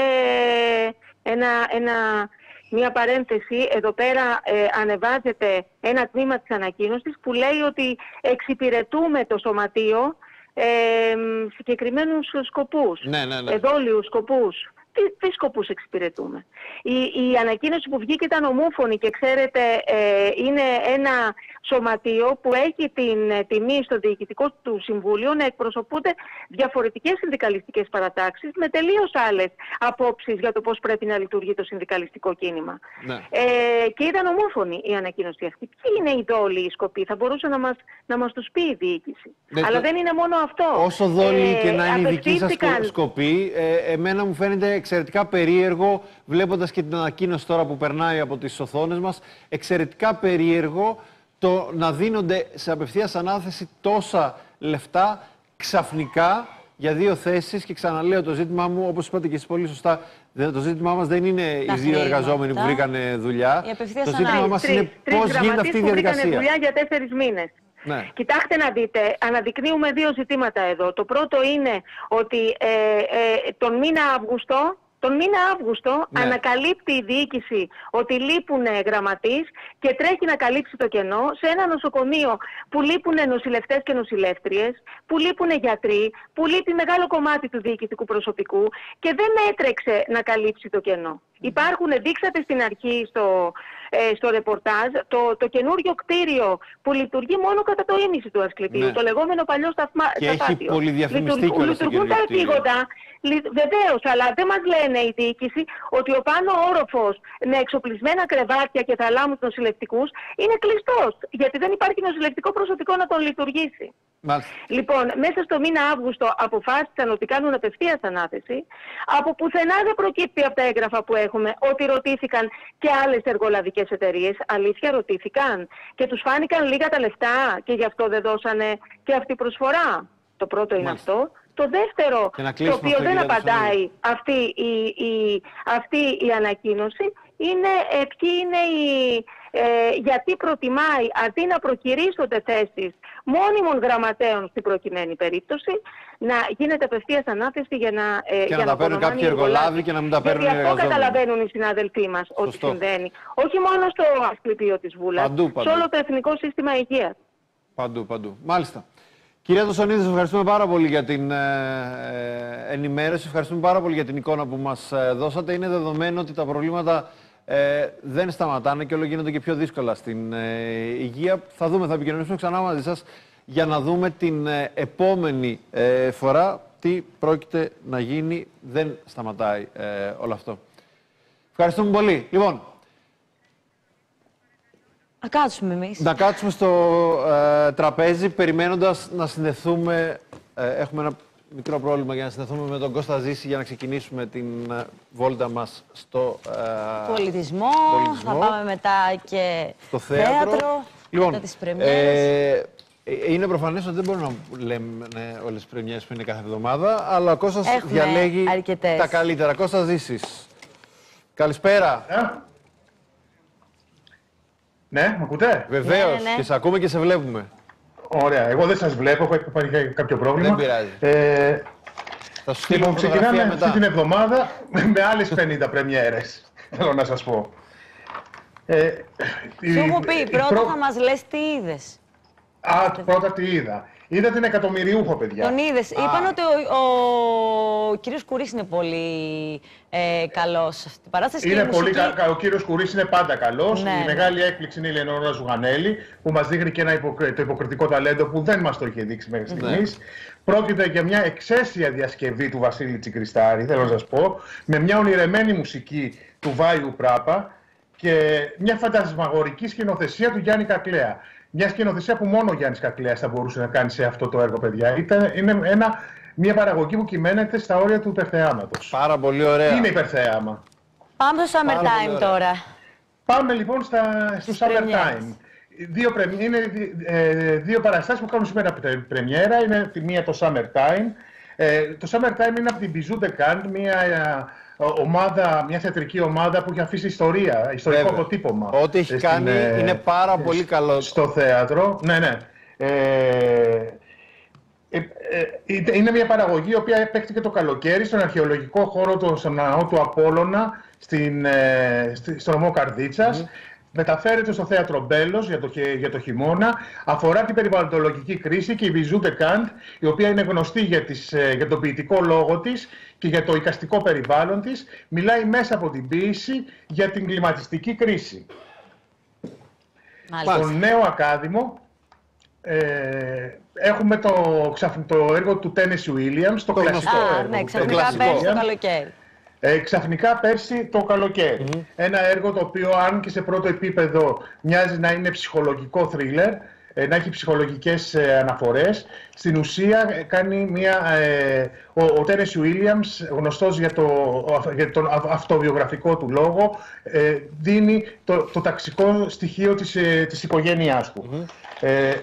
ένα... ένα Μία παρένθεση, εδώ πέρα ε, ανεβάζεται ένα τμήμα της ανακοίνωσης που λέει ότι εξυπηρετούμε το σωματείο ε, συγκεκριμένους σκοπούς, ναι, ναι, ναι. εδόλιους σκοπούς. Τι, τι σκοπούς εξυπηρετούμε. Η, η ανακοίνωση που βγήκε ήταν ομόφωνη και ξέρετε ε, είναι ένα σωματείο που έχει την τιμή στο διοικητικό του συμβούλιο να εκπροσωπούνται διαφορετικές συνδικαλιστικές παρατάξεις με τελείως άλλες απόψεις για το πώς πρέπει να λειτουργεί το συνδικαλιστικό κίνημα. Ναι. Ε, και ήταν ομόφωνη η ανακοίνωση αυτή. Ποιοι είναι οι δόλοι οι σκοποί, θα μπορούσε να μας, να μας τους πει η διοίκηση. Ναι, αλλά το... δεν είναι μόνο αυτό. Όσο δόλοι ε, και να είναι η δική σας σκοπή, ε, εμένα μου φαίνεται εξαιρετικά περίεργο, βλέποντας και την ανακοίνωση τώρα που περνάει από τις οθόνες μας, εξαιρετικά περίεργο το να δίνονται σε απευθείας ανάθεση τόσα λεφτά ξαφνικά για δύο θέσεις. Και ξαναλέω, το ζήτημά μου, όπως είπατε και εσείς πολύ σωστά, το ζήτημά μας δεν είναι οι δύο εργαζόμενοι που βρήκανε δουλειά. Το ζήτημά μας είναι πώς γίνεται αυτή η διαδικασία. Βρήκανε δουλειά για τέσσερις μήνες. Ναι. Κοιτάξτε να δείτε, αναδεικνύουμε δύο ζητήματα εδώ. Το πρώτο είναι ότι ε, ε, τον μήνα Αύγουστο, τον μήνα Αύγουστο ναι. ανακαλύπτει η διοίκηση ότι λείπουν γραμματείς και τρέχει να καλύψει το κενό σε ένα νοσοκομείο που λείπουν νοσηλευτές και νοσηλεύτριες, που λείπουν γιατροί, που λείπει μεγάλο κομμάτι του διοικητικού προσωπικού και δεν έτρεξε να καλύψει το κενό. Mm. Υπάρχουν, δείξατε στην αρχή στο, ε, στο ρεπορτάζ, το, το καινούριο κτίριο που λειτουργεί μόνο κατά το ίμιση του Ασκληπίου, ναι. το λεγόμενο παλιό σταθμά, και σταθμάτιο. Έχει πολυδιαφημιστεί κιόλας. Λειτουργούν τα επίγοντα. Βεβαίως, αλλά δεν μας λένε η διοίκηση ότι ο πάνω όροφος με εξοπλισμένα κρεβάτια και θαλάμους νοσηλευτικούς είναι κλειστός, γιατί δεν υπάρχει νοσηλευτικό προσωπικό να τον λειτουργήσει. Μάλιστα. Λοιπόν, μέσα στο μήνα Αύγουστο αποφάσισαν ότι κάνουν απευθείας ανάθεση. Από πουθενά δεν προκύπτει από τα έγγραφα που έχουμε ότι ρωτήθηκαν και άλλες εργολαβικές εταιρείες. Αλήθεια, ρωτήθηκαν και τους φάνηκαν λίγα τα λεφτά και γι' αυτό δεν δώσανε και αυτή προσφορά. Το πρώτο είναι Μάλιστα. αυτό. Το δεύτερο, το οποίο δεν απαντάει αυτή η, η, αυτή η ανακοίνωση, είναι ε, ποιοι είναι οι, ε, γιατί προτιμάει αντί να προκυρήσονται θέσεις μόνιμων γραμματέων στην προκειμένη περίπτωση, να γίνεται απευθείας ανάθεση για να ε, και για να, να τα παίρνουν κάποιοι εργολάβοι και να μην τα παίρνουν οι εργαζόμενοι. Γιατί αυτό καταλαβαίνουν οι συνάδελφοί μας ότι συμβαίνει. Όχι μόνο στο Ασκληπείο της Βούλας, παντού, παντού. σε όλο το Εθνικό Σύστημα Υγείας. Παντού, παντού. Μάλιστα. Κυρία Τοσονίδη, σας ευχαριστούμε πάρα πολύ για την ε, ενημέρωση, ευχαριστούμε πάρα πολύ για την εικόνα που μας ε, δώσατε. Είναι δεδομένο ότι τα προβλήματα ε, δεν σταματάνε και όλο γίνονται και πιο δύσκολα στην ε, υγεία. Θα δούμε, θα επικοινωνήσουμε ξανά μαζί σας για να δούμε την ε, επόμενη ε, φορά τι πρόκειται να γίνει. Δεν σταματάει ε, όλο αυτό. Ευχαριστούμε πολύ. Λοιπόν, να κάτσουμε εμείς. Να κάτσουμε στο ε, τραπέζι, περιμένοντας να συνδεθούμε. Ε, έχουμε ένα μικρό πρόβλημα για να συνδεθούμε με τον Κώστα Ζήση για να ξεκινήσουμε την ε, βόλτα μας στο ε, πολιτισμό. πολιτισμό. Θα πάμε μετά και στο θέατρο. θέατρο Λοιπόν, μετά τις πρεμιέρες. Ε, είναι προφανές ότι δεν μπορούμε να λέμε ναι, όλες τις πρεμιέρες που είναι κάθε εβδομάδα, αλλά ο Κώστας Έχουμε διαλέγει αρκετές. τα καλύτερα. Κώστα Ζήσης. Καλησπέρα. Ε? Ναι, με ακούτε? Βεβαίως, ναι, ναι. και σε ακούμε και σε βλέπουμε. Ωραία, εγώ δεν σας βλέπω, έχω υπάρχει κάποιο πρόβλημα. Δεν πειράζει. Ε, Θα σου στείλω λοιπόν, ξεκινάμε μετά. αυτή την εβδομάδα με άλλες πενήντα πρεμιέρες, θέλω να σας πω. Ε, Σου έχω πει, πρώτα πρω... θα μας λες τι είδες. Α, πρώτα τι είδα. Είδα την εκατομμυριούχο, παιδιά. Τον είδες. Είπαν ότι ο, ο κύριος Κουρής είναι πολύ ε, καλός σε αυτή την παράσταση. Είναι και πολύ μουσική... κα... Ο κύριος Κουρής είναι πάντα καλός. Ναι, η ναι. μεγάλη έκπληξη είναι η Ελεονόρα Ζουγανέλη, που μας δείχνει και ένα υποκρι... το υποκριτικό ταλέντο που δεν μας το είχε δείξει μέχρι στιγμής. Ναι. Πρόκειται για μια εξαίσια διασκευή του Βασίλη Τσικριστάρη, θέλω να σας πω, με μια ονειρεμένη μουσική του Βάιου Πράπα και μια φαντασμαγορική σκηνοθεσία του Γιάννη Κακλέα. Μια σκηνοθεσία που μόνο ο Γιάννης Κακλέας θα μπορούσε να κάνει σε αυτό το έργο, παιδιά. Ήταν, είναι ένα, μια παραγωγή που κυμαίνεται στα όρια του υπερθεάματος. Πάρα πολύ ωραία. Είναι υπερθέαμα. Πάμε στο Summer Time τώρα. Πάμε λοιπόν στα, στο Summer Time. Δύο, πρεμι... είναι, ε, δύο παραστάσεις που κάνουν σήμερα πρεμιέρα. Είναι τη μία το Summer Time. Ε, το Summer Time είναι από την Bijou de Cannes, μια ε, ομάδα, μια θεατρική ομάδα που έχει αφήσει ιστορία, ιστορικό Βέβαια. αποτύπωμα. Ό,τι έχει στην, κάνει ε, είναι πάρα πολύ καλό. Στο θέατρο. Ναι, ναι. Ε, ε, ε, είναι μια παραγωγή η οποία παίχτηκε το καλοκαίρι στον αρχαιολογικό χώρο του, στον ναό του Απόλλωνα, στην, ε, στη, στο νομό Καρδίτσας. Mm. Μεταφέρεται στο θέατρο Μπέλος για το, για το χειμώνα. Αφορά την περιβαλλοντολογική κρίση και η Bijou de Cannes, η οποία είναι γνωστή για, τις, για τον ποιητικό λόγο της και για το εικαστικό περιβάλλον της, μιλάει μέσα από την ποίηση για την κλιματιστική κρίση. Μάλιστα. Στον νέο ακάδημο ε, έχουμε το, το έργο του Tennessee Williams, το, το κλασικό Α, έργο. Ναι, ξαφνικά πέρσι το καλοκαίρι. Ε, ξαφνικά πέρσι το καλοκαίρι. Mm-hmm. Ένα έργο το οποίο, αν και σε πρώτο επίπεδο μοιάζει να είναι ψυχολογικό θρίλερ, ε, να έχει ψυχολογικές ε, αναφορές, στην ουσία ε, κάνει μια... Ε, ο, ο Tennessee Williams, γνωστός για, το, για τον αυτοβιογραφικό του λόγο, ε, δίνει το, το ταξικό στοιχείο της, ε, της οικογένειάς του. Mm-hmm. ε,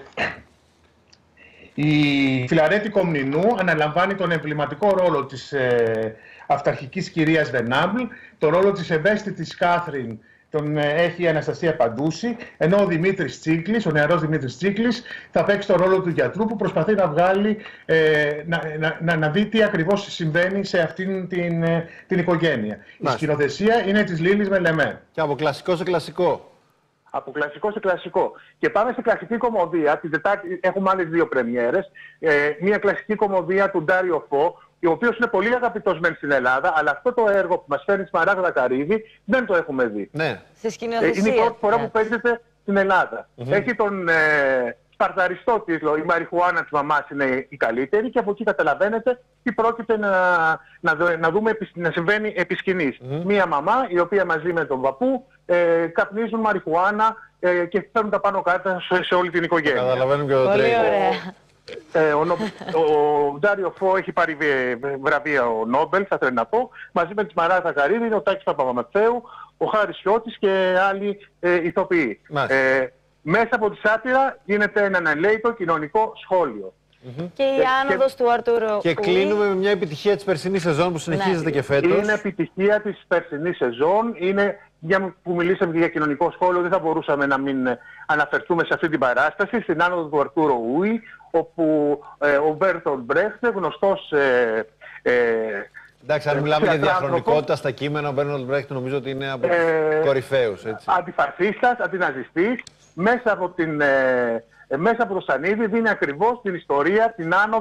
η Φιλαρέτη Κομνηνού αναλαμβάνει τον εμβληματικό ρόλο της ε, αυταρχικής κυρίας Βενάμπλ, το ρόλο της ευαίσθητης Κάθριν τον ε, έχει η Αναστασία Παντούση, ενώ ο Δημήτρης Τσίκλης, ο νεαρός Δημήτρης Τσίκλης, θα παίξει το ρόλο του γιατρού που προσπαθεί να βγάλει, ε, να, να, να, να δει τι ακριβώς συμβαίνει σε αυτήν την, ε, την οικογένεια. Μάλιστα. Η σκηνοθεσία είναι της Λίλης Μελεμέ. Και από κλασικό σε κλασικό. Από κλασικό σε κλασικό. Και πάμε σε κλασική κομμωδία. Την Τετάρτη έχουμε άλλες δύο πρεμιέρες. Ε, μια κλασική κομμωδία του Ντάριο Φω, ο οποίος είναι πολύ αγαπητός μεν στην Ελλάδα, αλλά αυτό το έργο που μας φέρνει Σμαράγδα Καρύδη δεν το έχουμε δει. Ναι. Σε σκηνοθεσία. Είναι η πρώτη φορά ναι. που παίζεται στην Ελλάδα. Mm-hmm. Έχει τον ε, σπαρταριστό τίτλο «Η μαριχουάνα της μαμάς είναι η καλύτερη» και από εκεί καταλαβαίνετε τι πρόκειται να, να, να δούμε να συμβαίνει επί σκηνής. Mm-hmm. Μία μαμά η οποία μαζί με τον παππού ε, καπνίζουν μαριχουάνα ε, και φέρνουν τα πάνω κάτω σε, σε όλη την οικογένεια. Καταλαβαίνουμε και το τρέιλερ. Ε, ο, ο Ντάριο Φω έχει πάρει βραβεία ο Νόμπελ, θα θέλω να πω, μαζί με τη Σμαράγδα Καρύδη, ο Τάκης Παπαμαθέου, ο Χάρης Χιώτης και άλλοι ε, ηθοποιοί. Ε, μέσα από τη σάτυρα γίνεται ένα αναλέητο κοινωνικό σχόλιο. Mm-hmm. Και η άνοδος και... του Αρτούρο. Και κλείνουμε με μια επιτυχία της περσινής σεζόν που συνεχίζεται ναι. και φέτος. Είναι επιτυχία της περσινής σεζόν. Είναι μια που μιλήσαμε για κοινωνικό σχόλιο, δεν θα μπορούσαμε να μην αναφερθούμε σε αυτή την παράσταση. Στην άνοδο του Αρτούρο Ουί, όπου ε, ο Μπέρτολτ Μπρέχτ, γνωστός... Ε, ε, Εντάξει, αν μιλάμε για διαχρονικότητα στα κείμενα, ο Μπέρτολτ Μπρέχτ νομίζω ότι είναι από ε, κορυφαίους. Αντιφασίστας, αντιναζιστής, μέσα από, την, ε, μέσα από το Σανίδι δίνει ακριβώς την ιστορία, την άνοδο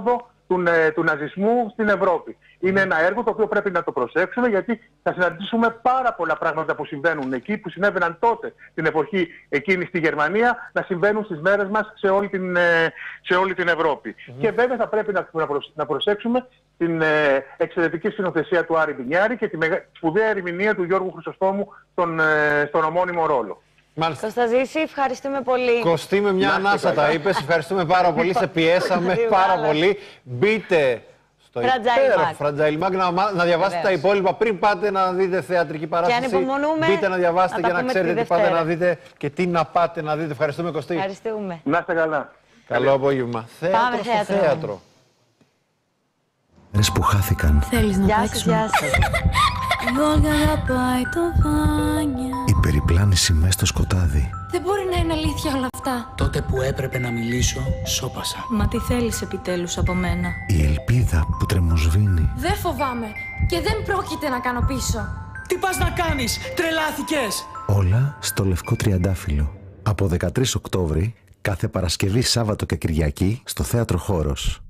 του, του ναζισμού στην Ευρώπη. Είναι ένα έργο το οποίο πρέπει να το προσέξουμε, γιατί θα συναντήσουμε πάρα πολλά πράγματα που συμβαίνουν εκεί, που συνέβαιναν τότε την εποχή εκείνη στη Γερμανία, να συμβαίνουν στις μέρες μας σε όλη την, σε όλη την Ευρώπη. Mm-hmm. Και βέβαια θα πρέπει να, να προσέξουμε την ε, εξαιρετική σκηνοθεσία του Άρη Μπινιάρη και τη μεγα, σπουδαία ερμηνεία του Γιώργου Χρυσοστόμου στον, ε, στον ομώνυμο ρόλο. Μάλιστα. Κωνσταζήση, ευχαριστούμε πολύ. Κωστή, με μια ανάσα τα είπες. Ευχαριστούμε πάρα πολύ. Σε πιέσαμε πάρα πολύ. Μπείτε στο υπέροχο Fragile Mag να, να διαβάσετε τα υπόλοιπα πριν πάτε να δείτε θεατρική παράσταση. Και αν υπομονούμε, μπείτε να διαβάσετε να για να ξέρετε τι πάτε να δείτε και τι να πάτε να δείτε. Ευχαριστούμε, Κωστή. Ευχαριστούμε. Να είστε καλά. Καλό απόγευμα. Πάμε θέατρο στο θέατρο. θέατρο. Που χάθηκαν. Θέλεις να Γεια σας, παίξουμε? γεια σας. Η περιπλάνηση μέσα στο σκοτάδι. Δεν μπορεί να είναι αλήθεια όλα αυτά. Τότε που έπρεπε να μιλήσω, σώπασα. Μα τι θέλεις επιτέλους από μένα? Η ελπίδα που τρεμοσβήνει. Δεν φοβάμαι και δεν πρόκειται να κάνω πίσω. Τι πας να κάνεις, τρελάθηκες! Όλα στο Λευκό Τριαντάφυλλο. Από δεκατρείς Οκτώβρη, κάθε Παρασκευή, Σάββατο και Κυριακή, στο Θέατρο Χώρος.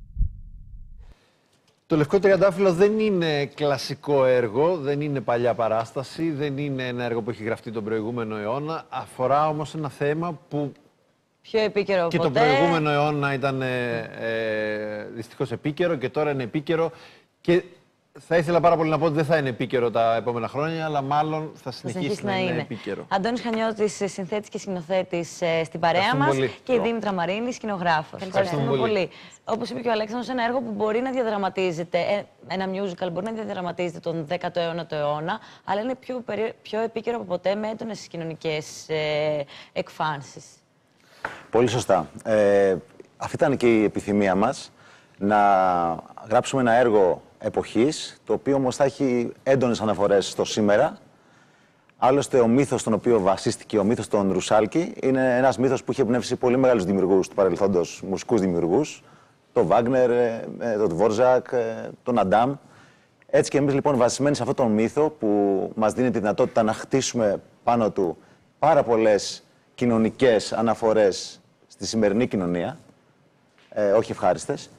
Το Λευκό Τριαντάφυλλο δεν είναι κλασικό έργο, δεν είναι παλιά παράσταση, δεν είναι ένα έργο που έχει γραφτεί τον προηγούμενο αιώνα. Αφορά όμως ένα θέμα που πιο επίκαιρο και ποτέ. τον προηγούμενο αιώνα ήταν ε, ε, δυστυχώς επίκαιρο και τώρα είναι επίκαιρο. Και θα ήθελα πάρα πολύ να πω ότι δεν θα είναι επίκαιρο τα επόμενα χρόνια, αλλά μάλλον θα συνεχίσει, θα να, να είναι, είναι επίκαιρο. Αντώνης Χανιώτης, συνθέτης και σκηνοθέτης ε, στην παρέα μας, και η Δήμητρα Μαρίνη, σκηνογράφος. Ευχαριστούμε πολύ. πολύ. Όπως είπε και ο Αλέξανδρος, ένα έργο που μπορεί να διαδραματίζεται, ε, ένα musical μπορεί να διαδραματίζεται τον δέκατο αιώνα το αιώνα, αλλά είναι πιο, πιο επίκαιρο από ποτέ με έντονες κοινωνικές ε, εκφάνσεις. Πολύ σωστά. Ε, αυτή ήταν και η επιθυμία μας, να γράψουμε ένα έργο εποχής, το οποίο όμως θα έχει έντονες αναφορές στο σήμερα. Άλλωστε, ο μύθος τον οποίο βασίστηκε, ο μύθος των Ρουσάλκη, είναι ένας μύθος που είχε εμπνεύσει πολύ μεγάλους δημιουργούς του παρελθόντος, μουσικούς δημιουργούς, τον Βάγνερ, τον Τβόρζακ, τον Αντάμ. Έτσι και εμείς λοιπόν, βασισμένοι σε αυτόν τον μύθο που μας δίνει τη δυνατότητα να χτίσουμε πάνω του πάρα πολλές κοινωνικές αναφορές στη σημερινή κοινωνία, ε, όχι ευχάριστες.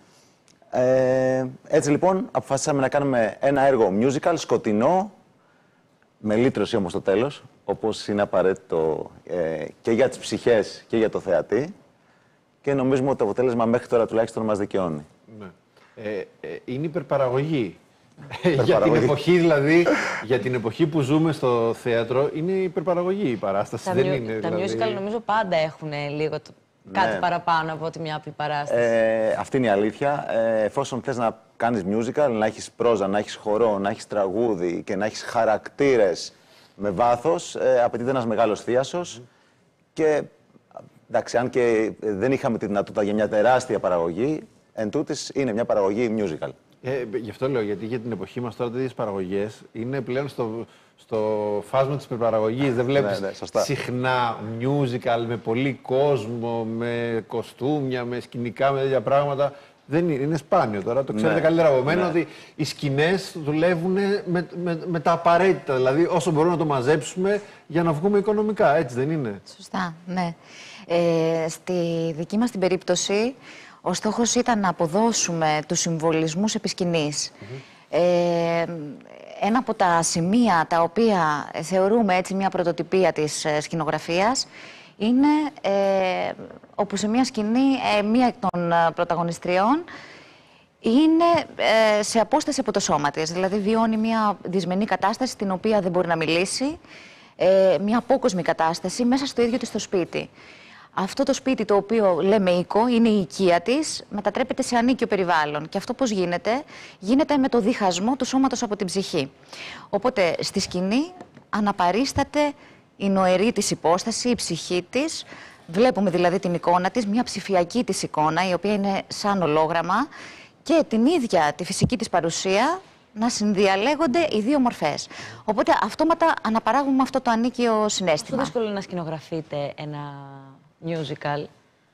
Ε, έτσι λοιπόν αποφασίσαμε να κάνουμε ένα έργο musical, σκοτεινό, με λύτρωση όμως στο τέλος, όπως είναι απαραίτητο ε, και για τις ψυχές και για το θεατή, και νομίζουμε ότι το αποτέλεσμα μέχρι τώρα τουλάχιστον μας δικαιώνει. Ναι. Ε, ε, είναι υπερπαραγωγή. Για την εποχή δηλαδή, για την εποχή που ζούμε στο θέατρο, είναι υπερπαραγωγή η παράσταση. Τα, δεν μιου, είναι, τα δηλαδή... musical νομίζω πάντα έχουν λίγο το... κάτι ναι. παραπάνω από ότι μια απλή παράσταση. Ε, αυτή είναι η αλήθεια. Ε, εφόσον θες να κάνεις musical, να έχεις πρόζα, να έχεις χορό, να έχεις τραγούδι και να έχεις χαρακτήρες με βάθος, ε, απαιτείται ένας μεγάλος θίασος. Mm. Και εντάξει, αν και δεν είχαμε τη δυνατότητα για μια τεράστια παραγωγή, εν τούτης είναι μια παραγωγή musical. Ε, γι' αυτό λέω, γιατί για την εποχή μας τώρα τέτοιες παραγωγές είναι πλέον στο, στο φάσμα της υπερπαραγωγής. Δεν βλέπεις ναι, ναι, συχνά musical με πολύ κόσμο, με κοστούμια, με σκηνικά, με τέτοια πράγματα. Δεν είναι, είναι σπάνιο τώρα. Το ξέρετε ναι, καλύτερα από μένα ναι. ότι οι σκηνές δουλεύουν με, με, με τα απαραίτητα. Δηλαδή, όσο μπορούμε να το μαζέψουμε για να βγούμε οικονομικά. Έτσι δεν είναι? Σωστά, ναι. Ε, στη δική μας την περίπτωση, ο στόχος ήταν να αποδώσουμε τους συμβολισμούς επί σκηνής. Mm-hmm. ε, ένα από τα σημεία τα οποία θεωρούμε έτσι μια πρωτοτυπία της ε, σκηνογραφίας είναι ε, όπου σε μια σκηνή ε, μία εκ των ε, πρωταγωνιστριών είναι ε, σε απόσταση από το σώμα της. Δηλαδή βιώνει μια δυσμενή κατάσταση την οποία δεν μπορεί να μιλήσει, ε, μια απόκοσμη κατάσταση μέσα στο ίδιο της το σπίτι. Αυτό το σπίτι, το οποίο λέμε οίκο, είναι η οικία της, μετατρέπεται σε ανίκιο περιβάλλον. Και αυτό πώς γίνεται? Γίνεται με το διχασμό του σώματος από την ψυχή. Οπότε στη σκηνή αναπαρίσταται η νοερή της υπόσταση, η ψυχή της. Βλέπουμε δηλαδή την εικόνα της, μια ψηφιακή της εικόνα, η οποία είναι σαν ολόγραμμα, και την ίδια τη φυσική της παρουσία να συνδιαλέγονται οι δύο μορφές. Οπότε αυτόματα αναπαράγουμε αυτό το ανίκιο συναίσθημα. Πόσο δύσκολο είναι να σκηνογραφείτε ένα musical?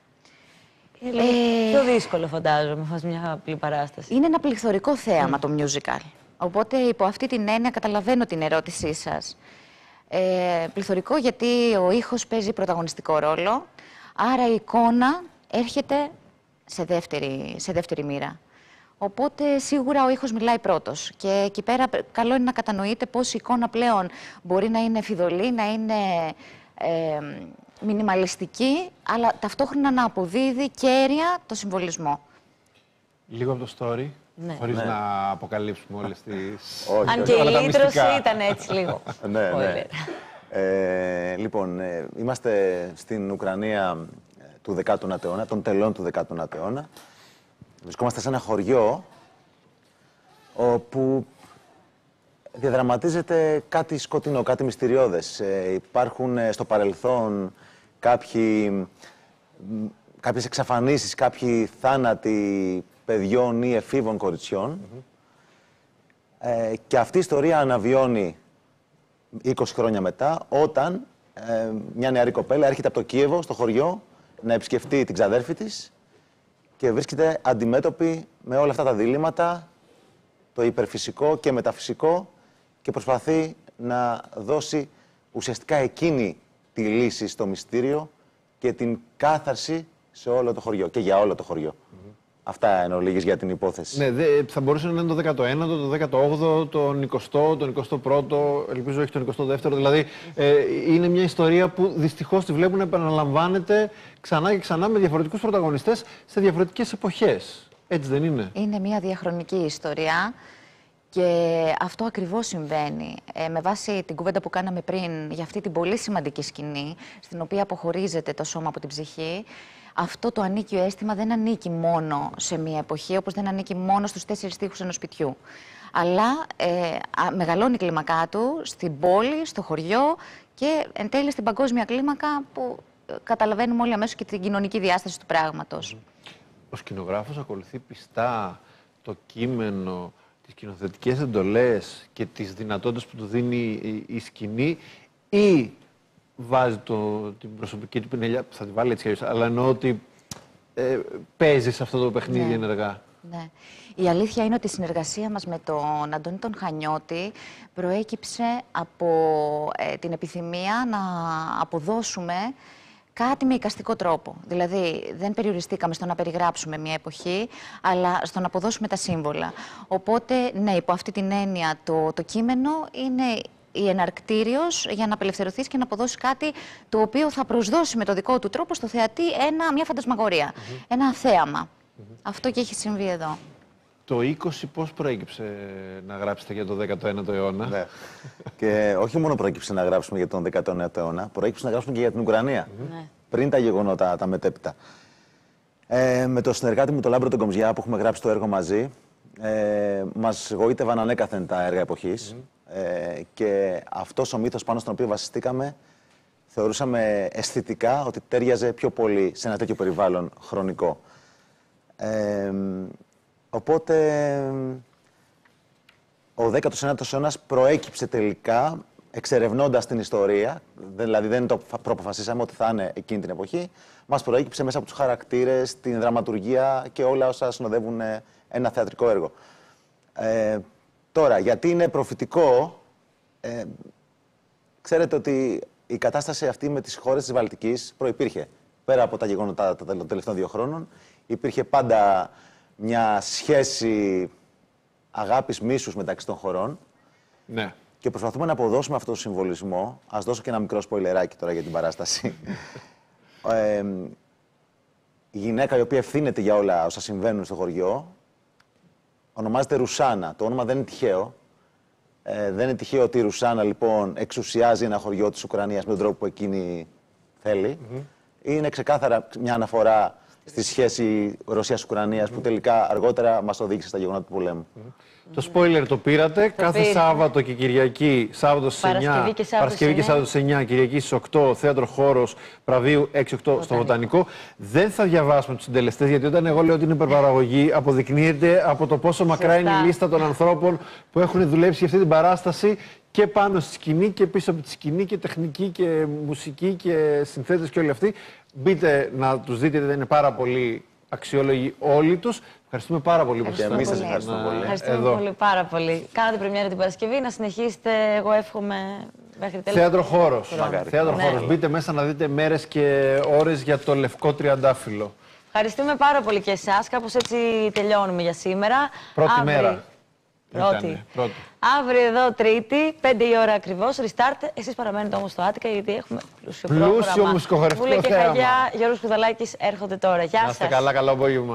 Είναι Ε, πιο δύσκολο, φαντάζομαι, φας μια απλή παράσταση. Είναι ένα πληθωρικό θέαμα Mm. το musical. Οπότε υπό αυτή την έννοια καταλαβαίνω την ερώτησή σας. Ε, πληθωρικό γιατί ο ήχος παίζει πρωταγωνιστικό ρόλο, άρα η εικόνα έρχεται σε δεύτερη, σε δεύτερη μοίρα. Οπότε σίγουρα ο ήχος μιλάει πρώτος. Και εκεί πέρα καλό είναι να κατανοείτε πώς η εικόνα πλέον μπορεί να είναι φιδωλή, να είναι ε, μινιμαλιστική, αλλά ταυτόχρονα να αποδίδει κέρια το συμβολισμό. Λίγο από το story, ναι. χωρίς ναι. να αποκαλύψουμε όλες τις... Όχι, αν και η λύτρωση ήταν έτσι λίγο. ναι, ναι. Ε, λοιπόν, ε, είμαστε στην Ουκρανία του δέκατου ένατου αιώνα, των τελών του δέκατου ένατου αιώνα. Βρισκόμαστε σε ένα χωριό όπου διαδραματίζεται κάτι σκοτεινό, κάτι μυστηριώδες. Ε, υπάρχουν ε, στο παρελθόν κάποιοι, κάποιες εξαφανίσεις, κάποιοι θάνατοι παιδιών ή εφήβων κοριτσιών. Mm-hmm. ε, και αυτή η ιστορία αναβιώνει είκοσι χρόνια μετά, όταν ε, μια νεαρή κοπέλα έρχεται από το Κίεβο στο χωριό να επισκεφτεί την ξαδέρφη της και βρίσκεται αντιμέτωπη με όλα αυτά τα διλήμματα, το υπερφυσικό και μεταφυσικό, και προσπαθεί να δώσει ουσιαστικά εκείνη τη λύση στο μυστήριο και την κάθαρση σε όλο το χωριό και για όλο το χωριό. Mm-hmm. Αυτά εν ολίγης για την υπόθεση. Ναι, δε, θα μπορούσε να είναι το δέκατο ένατο, το δέκατο όγδοο, τον εικοστό, τον εικοστό πρώτο, ελπίζω όχι τον εικοστό δεύτερο. Δηλαδή, ε, είναι μια ιστορία που δυστυχώς τη βλέπουν να επαναλαμβάνεται ξανά και ξανά με διαφορετικούς πρωταγωνιστές σε διαφορετικές εποχές. Έτσι δεν είναι? Είναι μια διαχρονική ιστορία. Και αυτό ακριβώς συμβαίνει. Ε, με βάση την κουβέντα που κάναμε πριν για αυτή την πολύ σημαντική σκηνή, στην οποία αποχωρίζεται το σώμα από την ψυχή, αυτό το ανίκιο αίσθημα δεν ανήκει μόνο σε μία εποχή, όπως δεν ανήκει μόνο στους τέσσερις τοίχους ενός σπιτιού. Αλλά ε, μεγαλώνει η κλίμακά του στην πόλη, στο χωριό και εν τέλει στην παγκόσμια κλίμακα, που καταλαβαίνουμε όλοι αμέσως και την κοινωνική διάσταση του πράγματος. Ο σκηνογράφος ακολουθεί πιστά το κείμενο, τις σκηνοθετικές εντολές και τις δυνατότητες που του δίνει η, η σκηνή, ή βάζει το, την προσωπική του πινελιά, θα τη βάλει έτσι, αλλά εννοώ ότι ε, παίζει σε αυτό το παιχνίδι ναι. ενεργά. Ναι. Η αλήθεια είναι ότι η συνεργασία μας με τον Αντώνη τον Χανιώτη προέκυψε από ε, την επιθυμία να αποδώσουμε κάτι με εικαστικό τρόπο. Δηλαδή, δεν περιοριστήκαμε στο να περιγράψουμε μια εποχή, αλλά στο να αποδώσουμε τα σύμβολα. Οπότε, ναι, υπό αυτή την έννοια, το, το κείμενο είναι η εναρκτήριος για να απελευθερωθείς και να αποδώσεις κάτι το οποίο θα προσδώσει με το δικό του τρόπο στο θεατή ένα, μια φαντασμαγορία, mm-hmm. ένα θέαμα. Mm-hmm. Αυτό και έχει συμβεί εδώ. Το είκοσι πώς προέκυψε να γράψετε για τον δέκατο ένατο αιώνα? Ναι. Και όχι μόνο προέκυψε να γράψουμε για τον δέκατο ένατο αιώνα, προέκυψε να γράψουμε και για την Ουκρανία. Mm-hmm. Πριν τα γεγονότα, τα μετέπειτα. Ε, με τον συνεργάτη μου, τον Λάμπρο τον Κομζιά, που έχουμε γράψει το έργο μαζί, ε, μας γοήτευαν ανέκαθεν τα έργα εποχής. Mm-hmm. ε, και αυτός ο μύθος πάνω στον οποίο βασιστήκαμε, θεωρούσαμε αισθητικά ότι τέριαζε πιο πολύ σε ένα τέτοιο περιβάλλον χρονικό. Ε, οπότε, ο δέκατος ένατος αιώνας προέκυψε τελικά εξερευνώντας την ιστορία, δηλαδή δεν το προποφασίσαμε ότι θα είναι εκείνη την εποχή, μας προέκυψε μέσα από τους χαρακτήρες, την δραματουργία και όλα όσα συνοδεύουν ένα θεατρικό έργο. Ε, τώρα, γιατί είναι προφητικό, ε, ξέρετε ότι η κατάσταση αυτή με τις χώρες της Βαλτικής προϋπήρχε. Πέρα από τα γεγονότα των τελευταίων δύο χρόνων, υπήρχε πάντα μια σχέση αγάπης μίσους μεταξύ των χωρών. Ναι. Και προσπαθούμε να αποδώσουμε αυτό το συμβολισμό. Ας δώσω και ένα μικρό σποιλεράκι τώρα για την παράσταση. ε, η γυναίκα η οποία ευθύνεται για όλα όσα συμβαίνουν στο χωριό ονομάζεται Ρουσάνα. Το όνομα δεν είναι τυχαίο. Ε, δεν είναι τυχαίο ότι η Ρουσάνα λοιπόν εξουσιάζει ένα χωριό της Ουκρανίας με τον τρόπο που εκείνη θέλει. Mm-hmm. Είναι ξεκάθαρα μια αναφορά στη σχέση Ρωσίας-Ουκρανίας, mm-hmm. που τελικά αργότερα μας οδήγησε στα γεγονότα του πολέμου. Mm-hmm. Το spoiler το πήρατε. Το Κάθε πήρε. Σάββατο και Κυριακή, Σάββατο στις εννιά, Παρασκευή και Σάββατο στις εννιά, Κυριακή στις οκτώ, Θέατρο Χώρος, Βραβείου έξι οκτώ στο Βοτανικό. Δεν θα διαβάσουμε τους συντελεστές, γιατί όταν εγώ λέω ότι είναι υπερπαραγωγή, αποδεικνύεται από το πόσο μακρά είναι η λίστα των ανθρώπων που έχουν δουλέψει για αυτή την παράσταση και πάνω στη σκηνή και πίσω από τη σκηνή, και τεχνική και μουσική και συνθέτες και όλοι αυτοί. Μπείτε να τους δείτε, δεν είναι πάρα πολύ αξιόλογοι όλοι τους. Ευχαριστούμε πάρα πολύ που ήσασταν. Εμείς σας ευχαριστούμε πολύ. Ευχαριστούμε Εδώ. πολύ, πάρα πολύ. Κάνατε πρεμιέρα την Παρασκευή, να συνεχίσετε. Εγώ εύχομαι μέχρι τέλος. Θέατρο Χώρος. Μακάρι. Θέατρο Ναι. Χώρος. Μπείτε μέσα να δείτε μέρες και ώρες για το λευκό τριαντάφυλλο. Ευχαριστούμε πάρα πολύ και εσάς. Κάπως έτσι τελειώνουμε για σήμερα. Πρώτη Αύριο... μέρα. Πρώτη. Ήτανε, πρώτη. Αύριο εδώ Τρίτη, πέντε η ώρα ακριβώς, restart. Εσείς παραμένετε όμως στο Άττικα, γιατί έχουμε πλούσιο πρόγραμμα. Πλούσιο μουσικογραφικό Βούλε και θέαμα. Χαγιά, Γιώργος Κουδαλάκης έρχονται τώρα. Γεια σας. Να είστε καλά, καλό απόγευμα.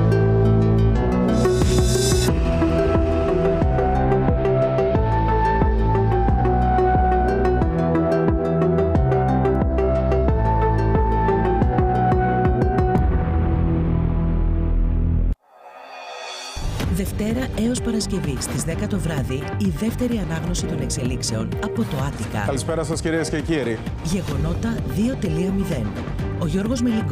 Δευτέρα έως Παρασκευή στις δέκα το βράδυ, η δεύτερη ανάγνωση των εξελίξεων από το Άττικα. Καλησπέρα σας κυρίες και κύριοι. Γεγονότα δύο τελεία μηδέν. Ο Γιώργος Μελιγκόνης.